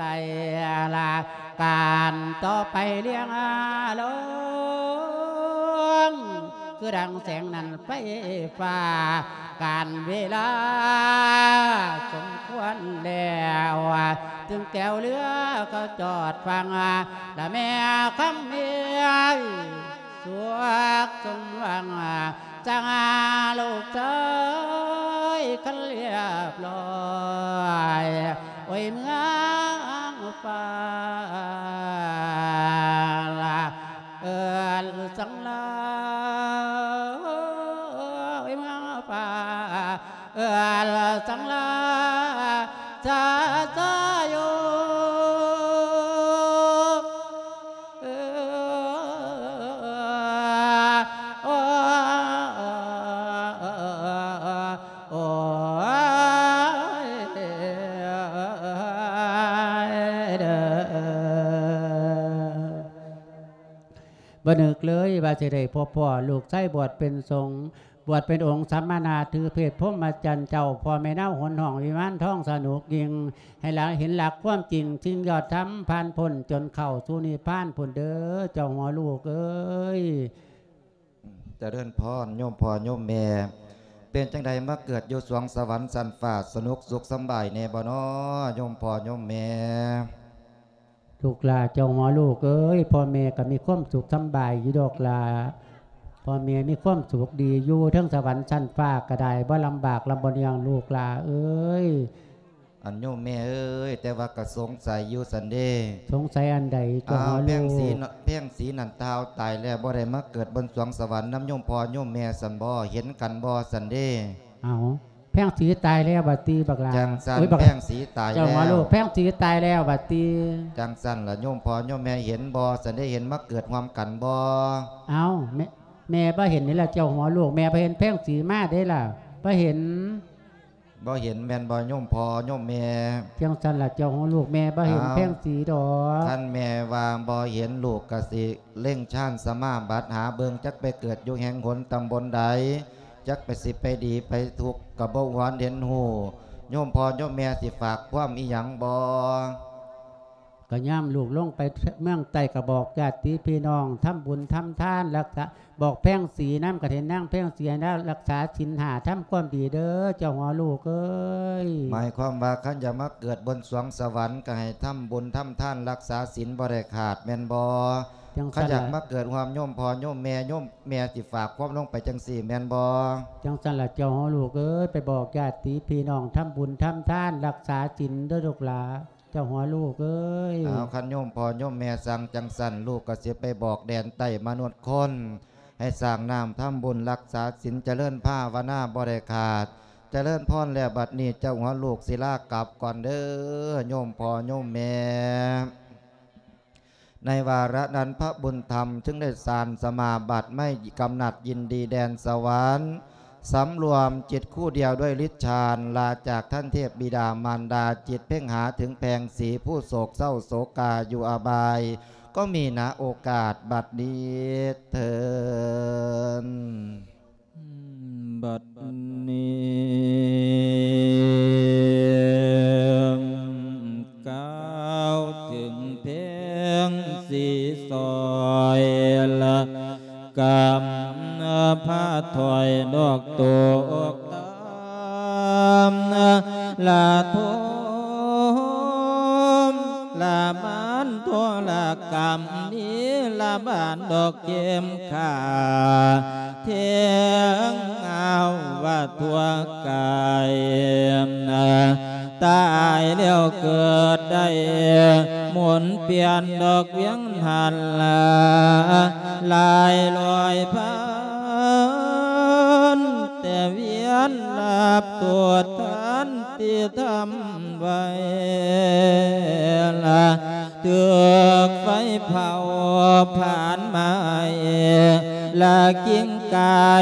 การต่อไปเลี้ยงลงคือดังแสงนั้นไฟฟ้าการเวลาสมควรแล้วถึงแก้วเรือเขาจอดฟังและแม่คำเมียสวกสมหวังจังลูกเจ้ยคันเรียบร้อยโอ้ยเมืองฟ้าสังลาโอ้ยเมืองฟ้าสังลาชาตาโยบ่นึกเลยว่าสิได้พ่อลูกไส้บวชเป็นสงฆ์บวชเป็นองค์สัมมานาถือเพศพรหมจรรย์เจ้าพ่อแม่เน่าหนห้องวิมานท่องสนุกยิงให้หลักเห็นหลักความจริงทิ้งยอดทำผ่านพ้นจนเข้าสู่นิพพานพ้นเด้อเจ้าหัวลูกเอ้ยเจริญพรโยมพ่อโยมแม่เป็นจังใดมาเกิดอยู่สวงสวรรค์สันฟ้าสนุกสุขสบายในบ่น้อโยมพ่อโยมแม่ลูกหลาเจ้าหัวลูกเอ้ยพ่อแม่ก็มีความสุขสบายอยู่ดอกลาพ่อแม่มีความสุขดีอยู่ทั้งสวรรค์ชั้นฟ้าก็ได้บ่ลำบากลำบนอย่างลูกหลาเอ้ยอันโยมแม่เอ้ยแต่ว่าก็สงสัยอยู่สันเดสงสัยอันใดเจ้าหัวลูกเพียงสีนันเท้าตายแล้วบ่ได้มาเกิดบนสวงสวรรค์น้ำโยมพ่อโยมแม่สันบ่เห็นกันบ่สันเดเอาแพงสีตายแล้วบัดตีบักลาจังสันแพงสีตายแล้วเจ้าหัวลูกแพงสีตายแล้วบัดตีจังสันละโยมพ่อโยมแม่เห็นบ่สันได้เห็นมาเกิดความกันบ่เอาแม่บ่เห็นนี่ล่ะเจ้าหัวลูกแม่บ่เห็นแพงสีมาได้ล่ะบ่เห็นแม่นบ่โยมพ่อโยมแม่จังสันล่ะเจ้าหัวลูกแม่บ่เห็นแพงสีดอกท่านแม่ว่าบ่เห็นลูกกะสิเล่งชานสมาบัติหาเบิ่งจักไปเกิดอยู่แห่งหนตำบลใดจักไปสิไปดีไปทุกข์กับบ่หวานเห็นหูโยมพ่อโยมแม่สิฝากความอีหยังบ่ก็ย่ำลูกลงไปเมืองไต่ก็บอกญาติพี่น้องทำบุญทำทานรักษาบอกแพ่งสีน้ำกระเทนนั่งแพ่งสีนะรักษาศีลห้าทำความดีเด้อเจ้าหัวลูกเอ้ยหมายความว่าขันจะมาเกิดบนสวงสวรรค์ก็ให้ทำบุญทำทานรักษาศีลบ่ได้ขาดแม่นบ่ขันอยากมาเกิดความโยมพ่อโยมแม่สิฝากความลงไปจังสี่แม่นบ่จังสันละเจ้าหัวลูกเอ้ยไปบอกญาติพี่น้องทำบุญทำทานรักษาศีลเด้อลูกหลานเจ้าหัวลูกเอ้ยเอาขันโยมพ่อโยมแม่สั่งจังสันลูกก็เสียไปบอกแดนใต้มนุษย์คนให้สร้างน้ำทำบุญรักษาศีลเจริญภาวนาบ่ได้ขาดเจริญพรแล้วบัดนี้เจ้าหัวลูกศิลากลับก่อนเด้อโยมพ่อโยมแม่ในวาระนั้นพระบุญธรรมจึงได้สานสมาบัติไม่กำหนัดยินดีแดนสวรรค์สำรวมจิตคู่เดียวด้วยฤทธิฌานลาจากท่านเทพบิดามารดาจิตเพ่งหาถึงแพงสีผู้โศกเศร้าโศกาอยู่อบายก็มีนะโอกาสบัดนี้เถิดบัดนี้ก้าวถึงเพียงสีซอยละกำผ้าถอยดอกตกตามลาทมลามันตัวละกำนี้ละบานดอกเกมขาเทียงเอาว่าตัวกายตายแล้วเกิดได้หมุนเปลี่ยนดอกเวียงหันลายลอยพันแต่เวียนลับตัวท่านที่ทำไว้เถือกไฟเผาผ่านมาละกิ้งกาย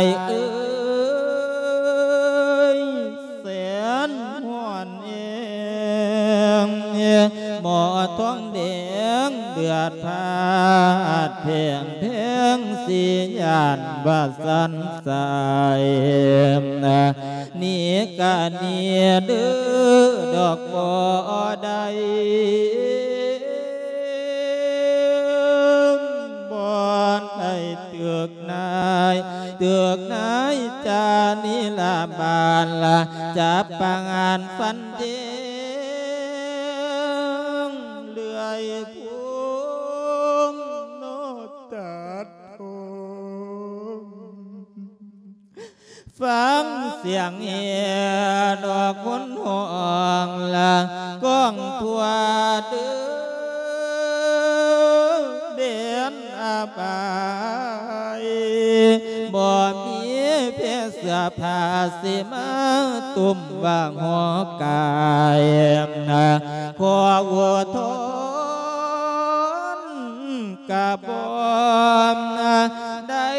แสนหวนเองหมอท้องแดงเดือดพาดเพียงสียานบาสันสายนี่กะนี่ดื้อดอกบ่ได้บ่ได้เตือกนายเตืนิลาบานละจับปังงานฟันเดีงเลื่อยพุงโนตัดโทฟังเสียงเอียดอกหุ่นห่วงละก้องทั่วเดือเดียนอาบายบ่มีเพียเสื้อผ้าสิมาตุ่มบางหัวกายขอวัวทนกะบ่ได้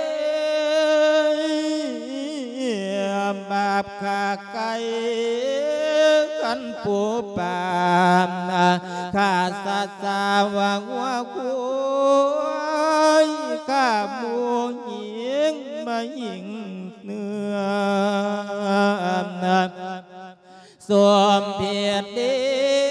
บาปขาไก่กันปูปามข้าสัตว์สาวงว่าคุยข้ามูหญิงมาหญิงเนื้อสมเพียรเดี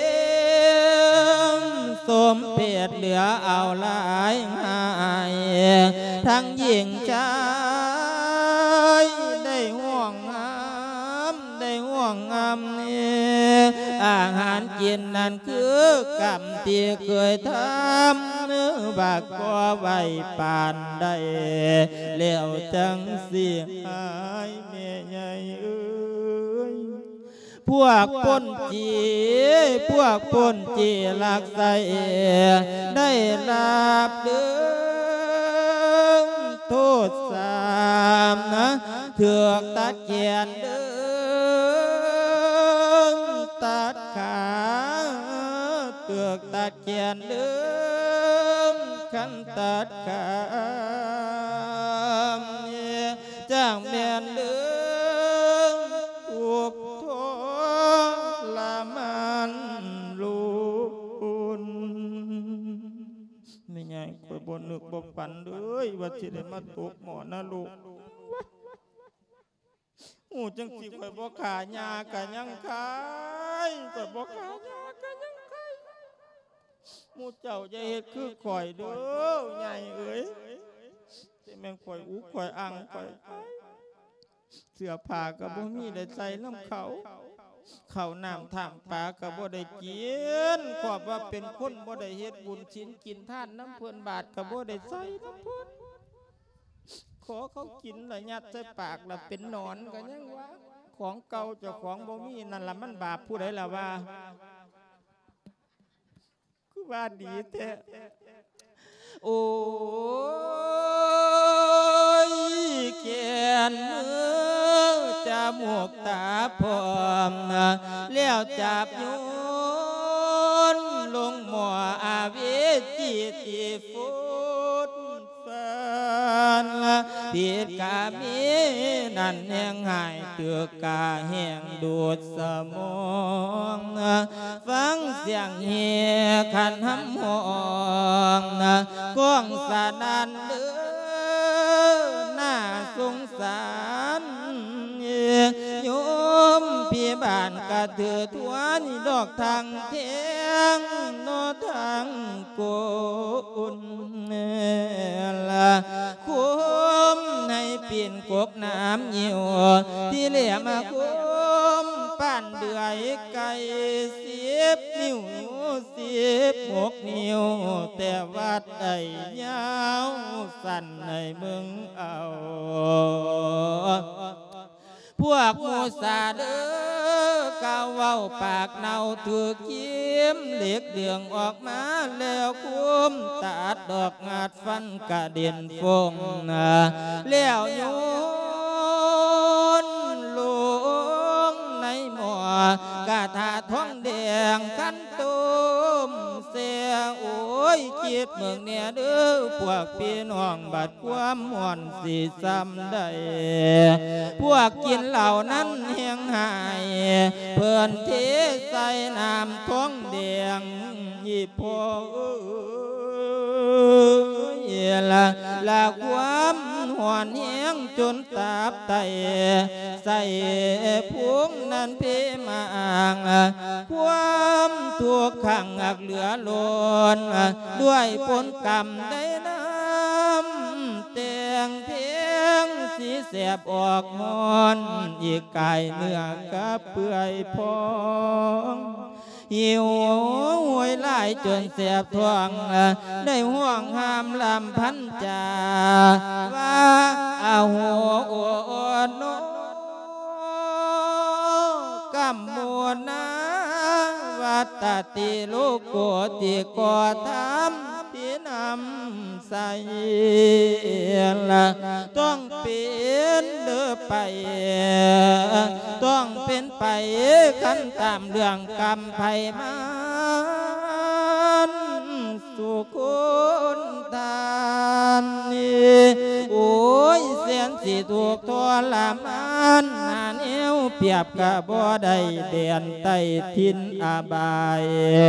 สมเพียรเหลือเอาหลายหายทั้งหญิงชายได้ห่วงงามได้ห่วงงามอาหารกินนั่นคือกรรมที่เคยทำบากก็ไว้ปานได้เลี้ยวจังสิหายแม่ใหญ่เอ้ยพวกปนจีพวกปนจีลักใส่ได้ลาบเดือโทษสามเถือกตัดเกียนเดือตัดขาเถือกตัดเกียนเดือขันตัดขาจ้างเมียนเดือถูกโทษละมันลูนไม่ไงคอยบนนึกบกปันเลยว่าสิได้มาตกหมอนะลูกหูจังสิคอยบ่ขาหญ้ากันยังขายคอยบ่ขาหญ้ากันยังขายหมู่เจ้าอย่าเฮ็ดคือข่อยเด้อใหญ่เอ้ยสิแม่งข่อยอุกข่อยอังข่อยเสื้อผ้าก็บ่มีได้ใส่นำเขาข้าวน้ำท่ามปลาก็บ่ได้กินขอบว่าเป็นคนบ่ได้เฮ็ดบุญศีลกินทานน้ำเพิ่นบาทก็บ่ได้ใส่น้ำเพิ่นขอเขากินละยัดใส่ปากละเป็นหนอนก็ยังว่าของเก่าเจ้าของบ่มีนั่นละมันบาปผู้ใดล่ะว่าคือว่าดีแท้โอ้ยเขียนมือจมูกตาพร้อมแล้วจับโยนลงหม้ออาเวจีติฟุตฟันผิดกามีนั่นแห่งหายเตือกกาแห่งดูดสมองฟังเสียงเฮียขันหำหองก้องสานันเดือน่าสงสารโยมพี่บ้านกระเถือทวนดอกทางเทียงโนทางกุนละคุ้มให้ปีนกกน้ำหิวที่เหลี่ยมาคุ้มป้านเดือยไก่10 นิ้ว16 นิ้วแต่วัดใดยาวสั่นในมึงเอาพวกมูสาเด้อกาวเว้าปากเนาถือกิ้มเหล็กเดืองออกมาแล้วคุ้มตัดดอกงาดฟันกระเด็นฟงแล้วโยนลงในหม้อกระทาท้องแดงขันตุมเสียโอ้ยคิดเมืองเนี่ยเด้อพวกพี่น้องบัดความม่วนสิซ้ำได้พวกกินเหล่านั้นแห้งหายเพื่อนเทใส่น้ำท้องแดงยี่พอละความหวนเฮียงจนตาบไตใส่พุงนั้นเพมาอ่างความทุกข์ขังอักเหลือล้นด้วยผลกรรมได้น้ำแต่งเพียงสีแสบออกหอนอีกกายเนื้อกับเปื่อยพองหิวหวยหลายจนแสบท้องได้ห่วงห้ามลำพันจาว่าเอาหัวอดโนกัมมัวนาวัตติลูกโกติก่อทำที่นำใส่ละต้องเป็นเดือไปต้องเป็นไปขันตามเรื่องกรรมไผ่มันสุขุนทานนี่โอ้ยเสียนสิถูกทรมานหาเอวเปียบกะบ่ได้เดียนใต้ทินอบาย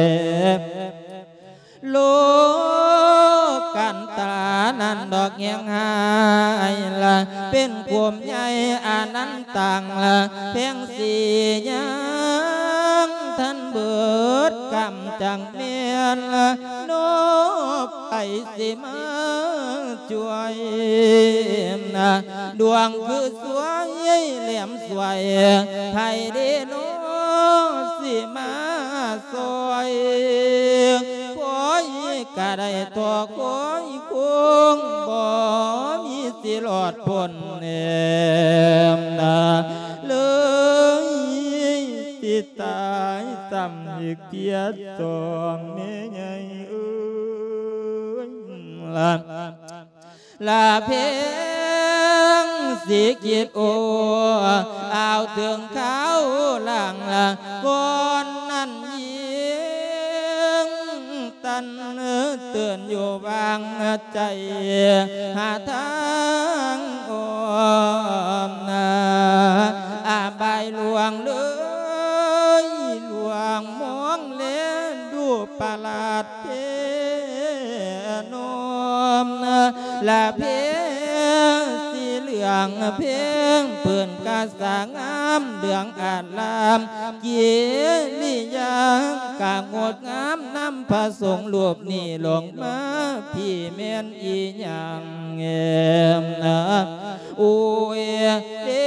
โลกันตานันดอกเงียงหายละเป็นความใหญ่อานันตังละเพียงสียังท่านเบิดกำจังเมียนละโนบไปสิมาช่วยนะดวงคือสวยเหลี่ยมสวยไทยดีโนสิมาสวยกะได้ตัวคอยคงบ่มีสิหลอดพ้นเอ็มนาเลยสิตายตำอีกเกียรติสองเมียใหญ่เอ้ยลาเพงสีกิดโอเอาถึงเขาหลังละก่อนนั้นตันเตือนอยู่บางใจหาทางอมนาอาบายหลวงเลยหลวงมองเล่นดูประหลาดเพนมละเพสีเหลืองเพงเปื่อนกาสางามเดืองอาจลามเกียริยังกางดงามน้ำผสมรวบนี่ลงมาพี่เมียนอีหยังเอ็มนะโอ้ยเด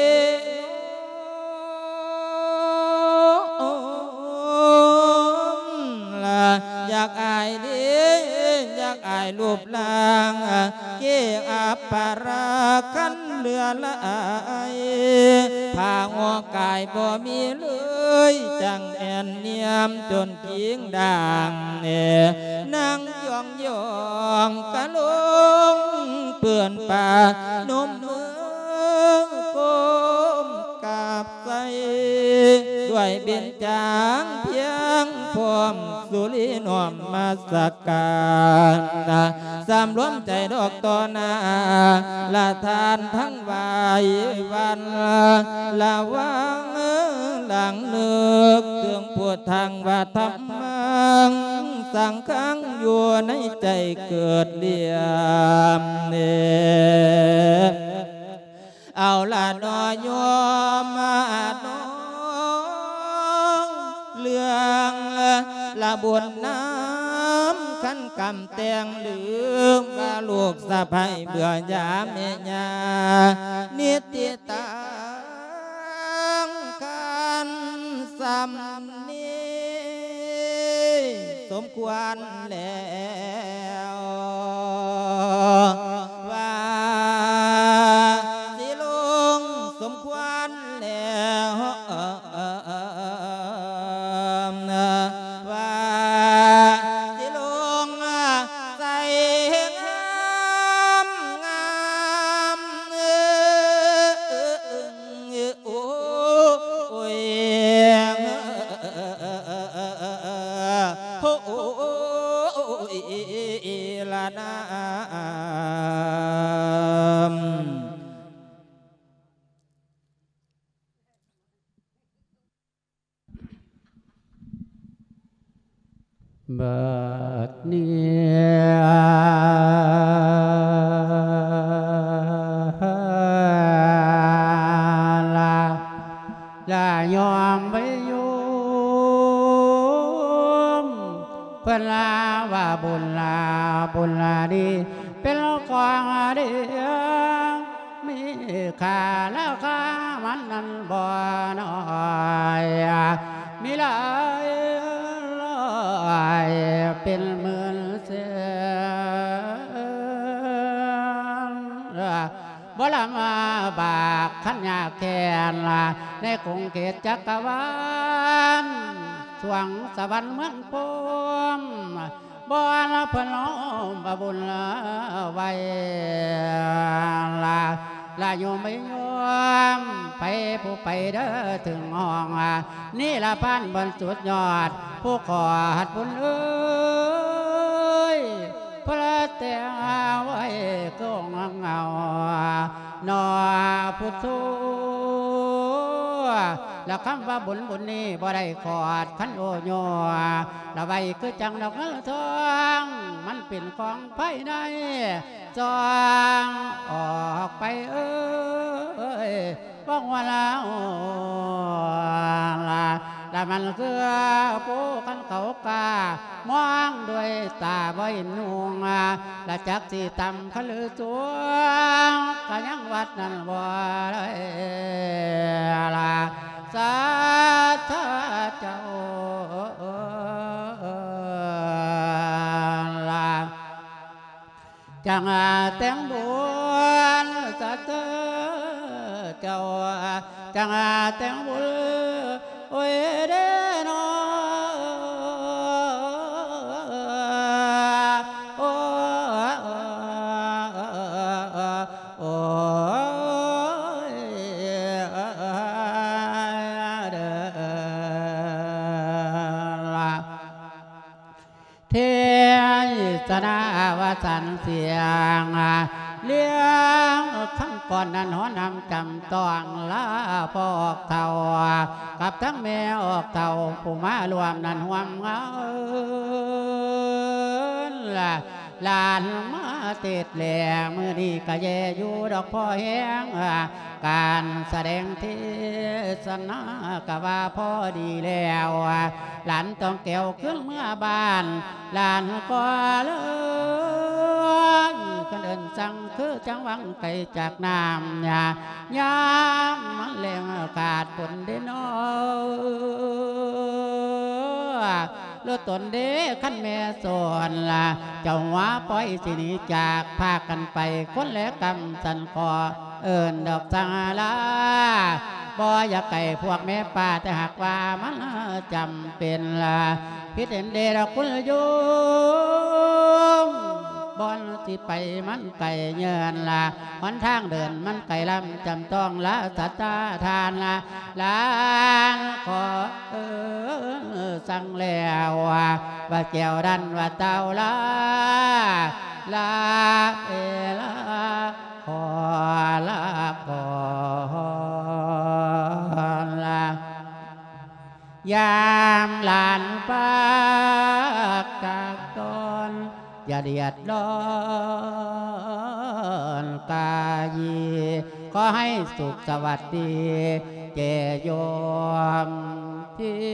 อยากอายเด้อยากอายรูปร่างเกี่ยอัปปาราคันเรือละอายผ้าหัวกายบ่มีเลยจังแอนเนียมจนกิ้งด่างนั่งยองยองกะลงเปื่อนป่านมมือก้มกราบใส่ด้วยเบ็ญจางเพียงพร้อมสุรินอมมาสักการสามรวมใจดอกตอนาละทานทั้งวายวันละวังหลังเลือกเตืองปวดทางว่าธรรมังสังขังอยู่ในใจเกิดเลียมเนเอาละนอยมมาน้องเรื่องละบนน้ำขันกำแตงลืมว่าลูกสะใภ้เบื่อยามเมียานิติตังกันสำนีสมควรแล้วว่าสิลงสมควรแล้วว่าสิลงใส่งามงามโอ้ยละนามบัดนี้ละยอมไปอยู่เพื่อนลาว่าบุญลาดีเป็นกองดีมีค่าแล้วค่ามันนั้นบ่น้อยมีหลายร้อยเป็นหมื่นแสนบ่ละมาบากขันยากแค้นในกรุงเขตจักรวาลสวงสวรรค์เมืองพมบ่ละเพิ่นล้อมบบุญละไว้ลาโยมไม่ยอมไปผู้ไปเด้อถึงห้องนี่ละพันบนสุดยอดผู้ขอหัดบุญเอ้ยพระเตงไว้ก็เงานอพุทโธแล้วคำว่าบุญนี้บ่ได้ขอดขันโอโยละไว้คือจังดอกเงินทองมันเป็นของภายในจองออกไปเอ้ยบ้องว่าแล้วมันคือผู้ขันเขากามองด้วยตาบ่เห็นนุ่งละจักสีตำขลือตัวก็ยังวัดนั่นบ่ได้ละสาธุเจ้าจังแต่งบุญสาธุเจ้าจังแต่งบุญโอ้ยเด้อนอโอ้โอ้ยเด้อเทศนาวสันเสียงเลี้ยงข้างก่อนนั้นหอนำจำต้องลาพอกเท่ากับทั้งแม่ออกเท่าผู้มารวมนั้นห่วงเงาลานมาเติดแหล่มือดีกะเยอยู่ดอกพ่อแห้งการแสดงเทศนากะว่าพอดีแล้วหลานต้องแก้วขึ้นเมื่อบ้านหลานก็เลื่อนกันเดินสั่งคือจังหวังไกลจากน้ำยามมันแรงขาดผลเดนอเลือดตนเด้ขั้นแม่ส่วนเจ้าหัวปล่อยสินีจากพากันไปคนและกำสันคอเอิญดอกสังลาบ่อยากไก่พวกแม่ป่าแต่หากว่ามันจำเป็นพิษเห็นเดรคุณยุงบอนสิไปมันไก่เยินมันทางเดินมันไก่ลำจำต้องละสัตตาทานลานขอสั่งแล้วว่าแก้วดันว่าเต่าลาเอลาขอลาก่อนยามหลานปากกากตอนอย่าเดียดร้อนกายขอให้สุขสวัสดีแก่โยมที่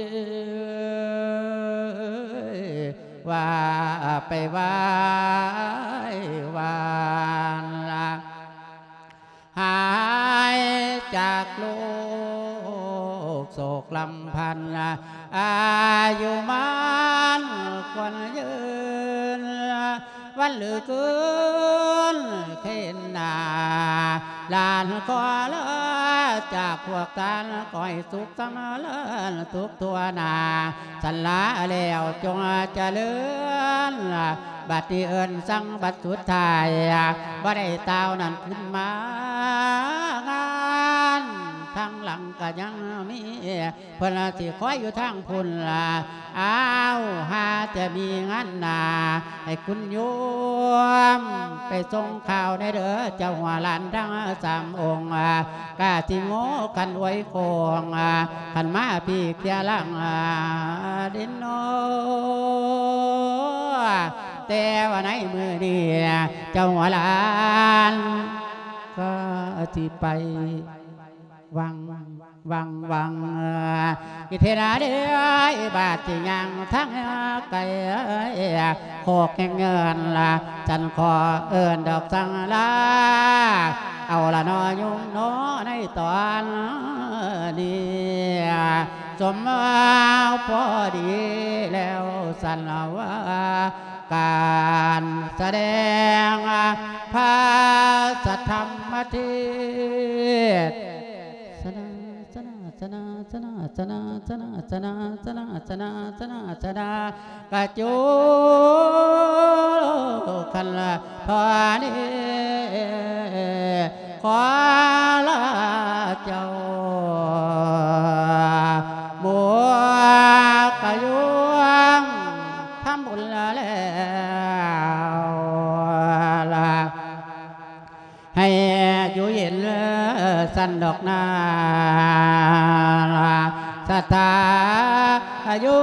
ว่าไปว่าวานหายจากโลกโศกลำพันอายุมันควรยืนวันเหลือเกินเข็นนาลานก็ละจากพวกกันก่อยสุขสำเลินทุกตัวนาสันลาแล้วจงเจริญบัดนี้เอิญสั่งบัดสุดท้ายบ่ได้เต้านั่นขึ้นมางานทางหลังก็ยังมีเพิ่นสิคอยอยู่ทางพุ่นอ้าวหาจะมีงานนาให้คุณโยมไปส่งข่าวในเด้อเจ้าหัวหลานทั้ง3 องค์กาสิโง่กันไว้โคงขันมาพี่เกียลังดินโนแต่ว่าในมือนี้เจ้าหัวหลานก็สิไปวังวังกิเทนาเดียบาดจิยังทั้งไก่โคกแห่งเงินละจันคอเอินดอกสังลาเอาละนอยุ่งนอในตอนนี้สมพอดีแล้วสันว่าการแสดงพระสัทธรรมเทศสนากระจุขันละพอนี้ขอลาเจ้าบัวกระยวงทำบุญแล้วให้อยู่เย็นสันดอกนาสัทธาอายุ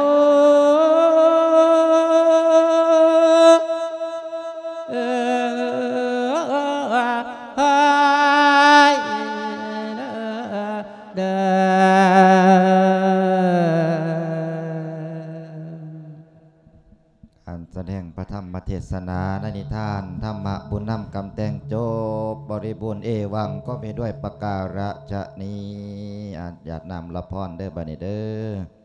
การแสดงพระธรรมเทศนาในนิทานธรรมะบุญนำกำแต่งจบบริบูรณ์เอวังก็มีด้วยประการฉนี้อาจญาตินำละพรเด้อบัดนี้เด้อ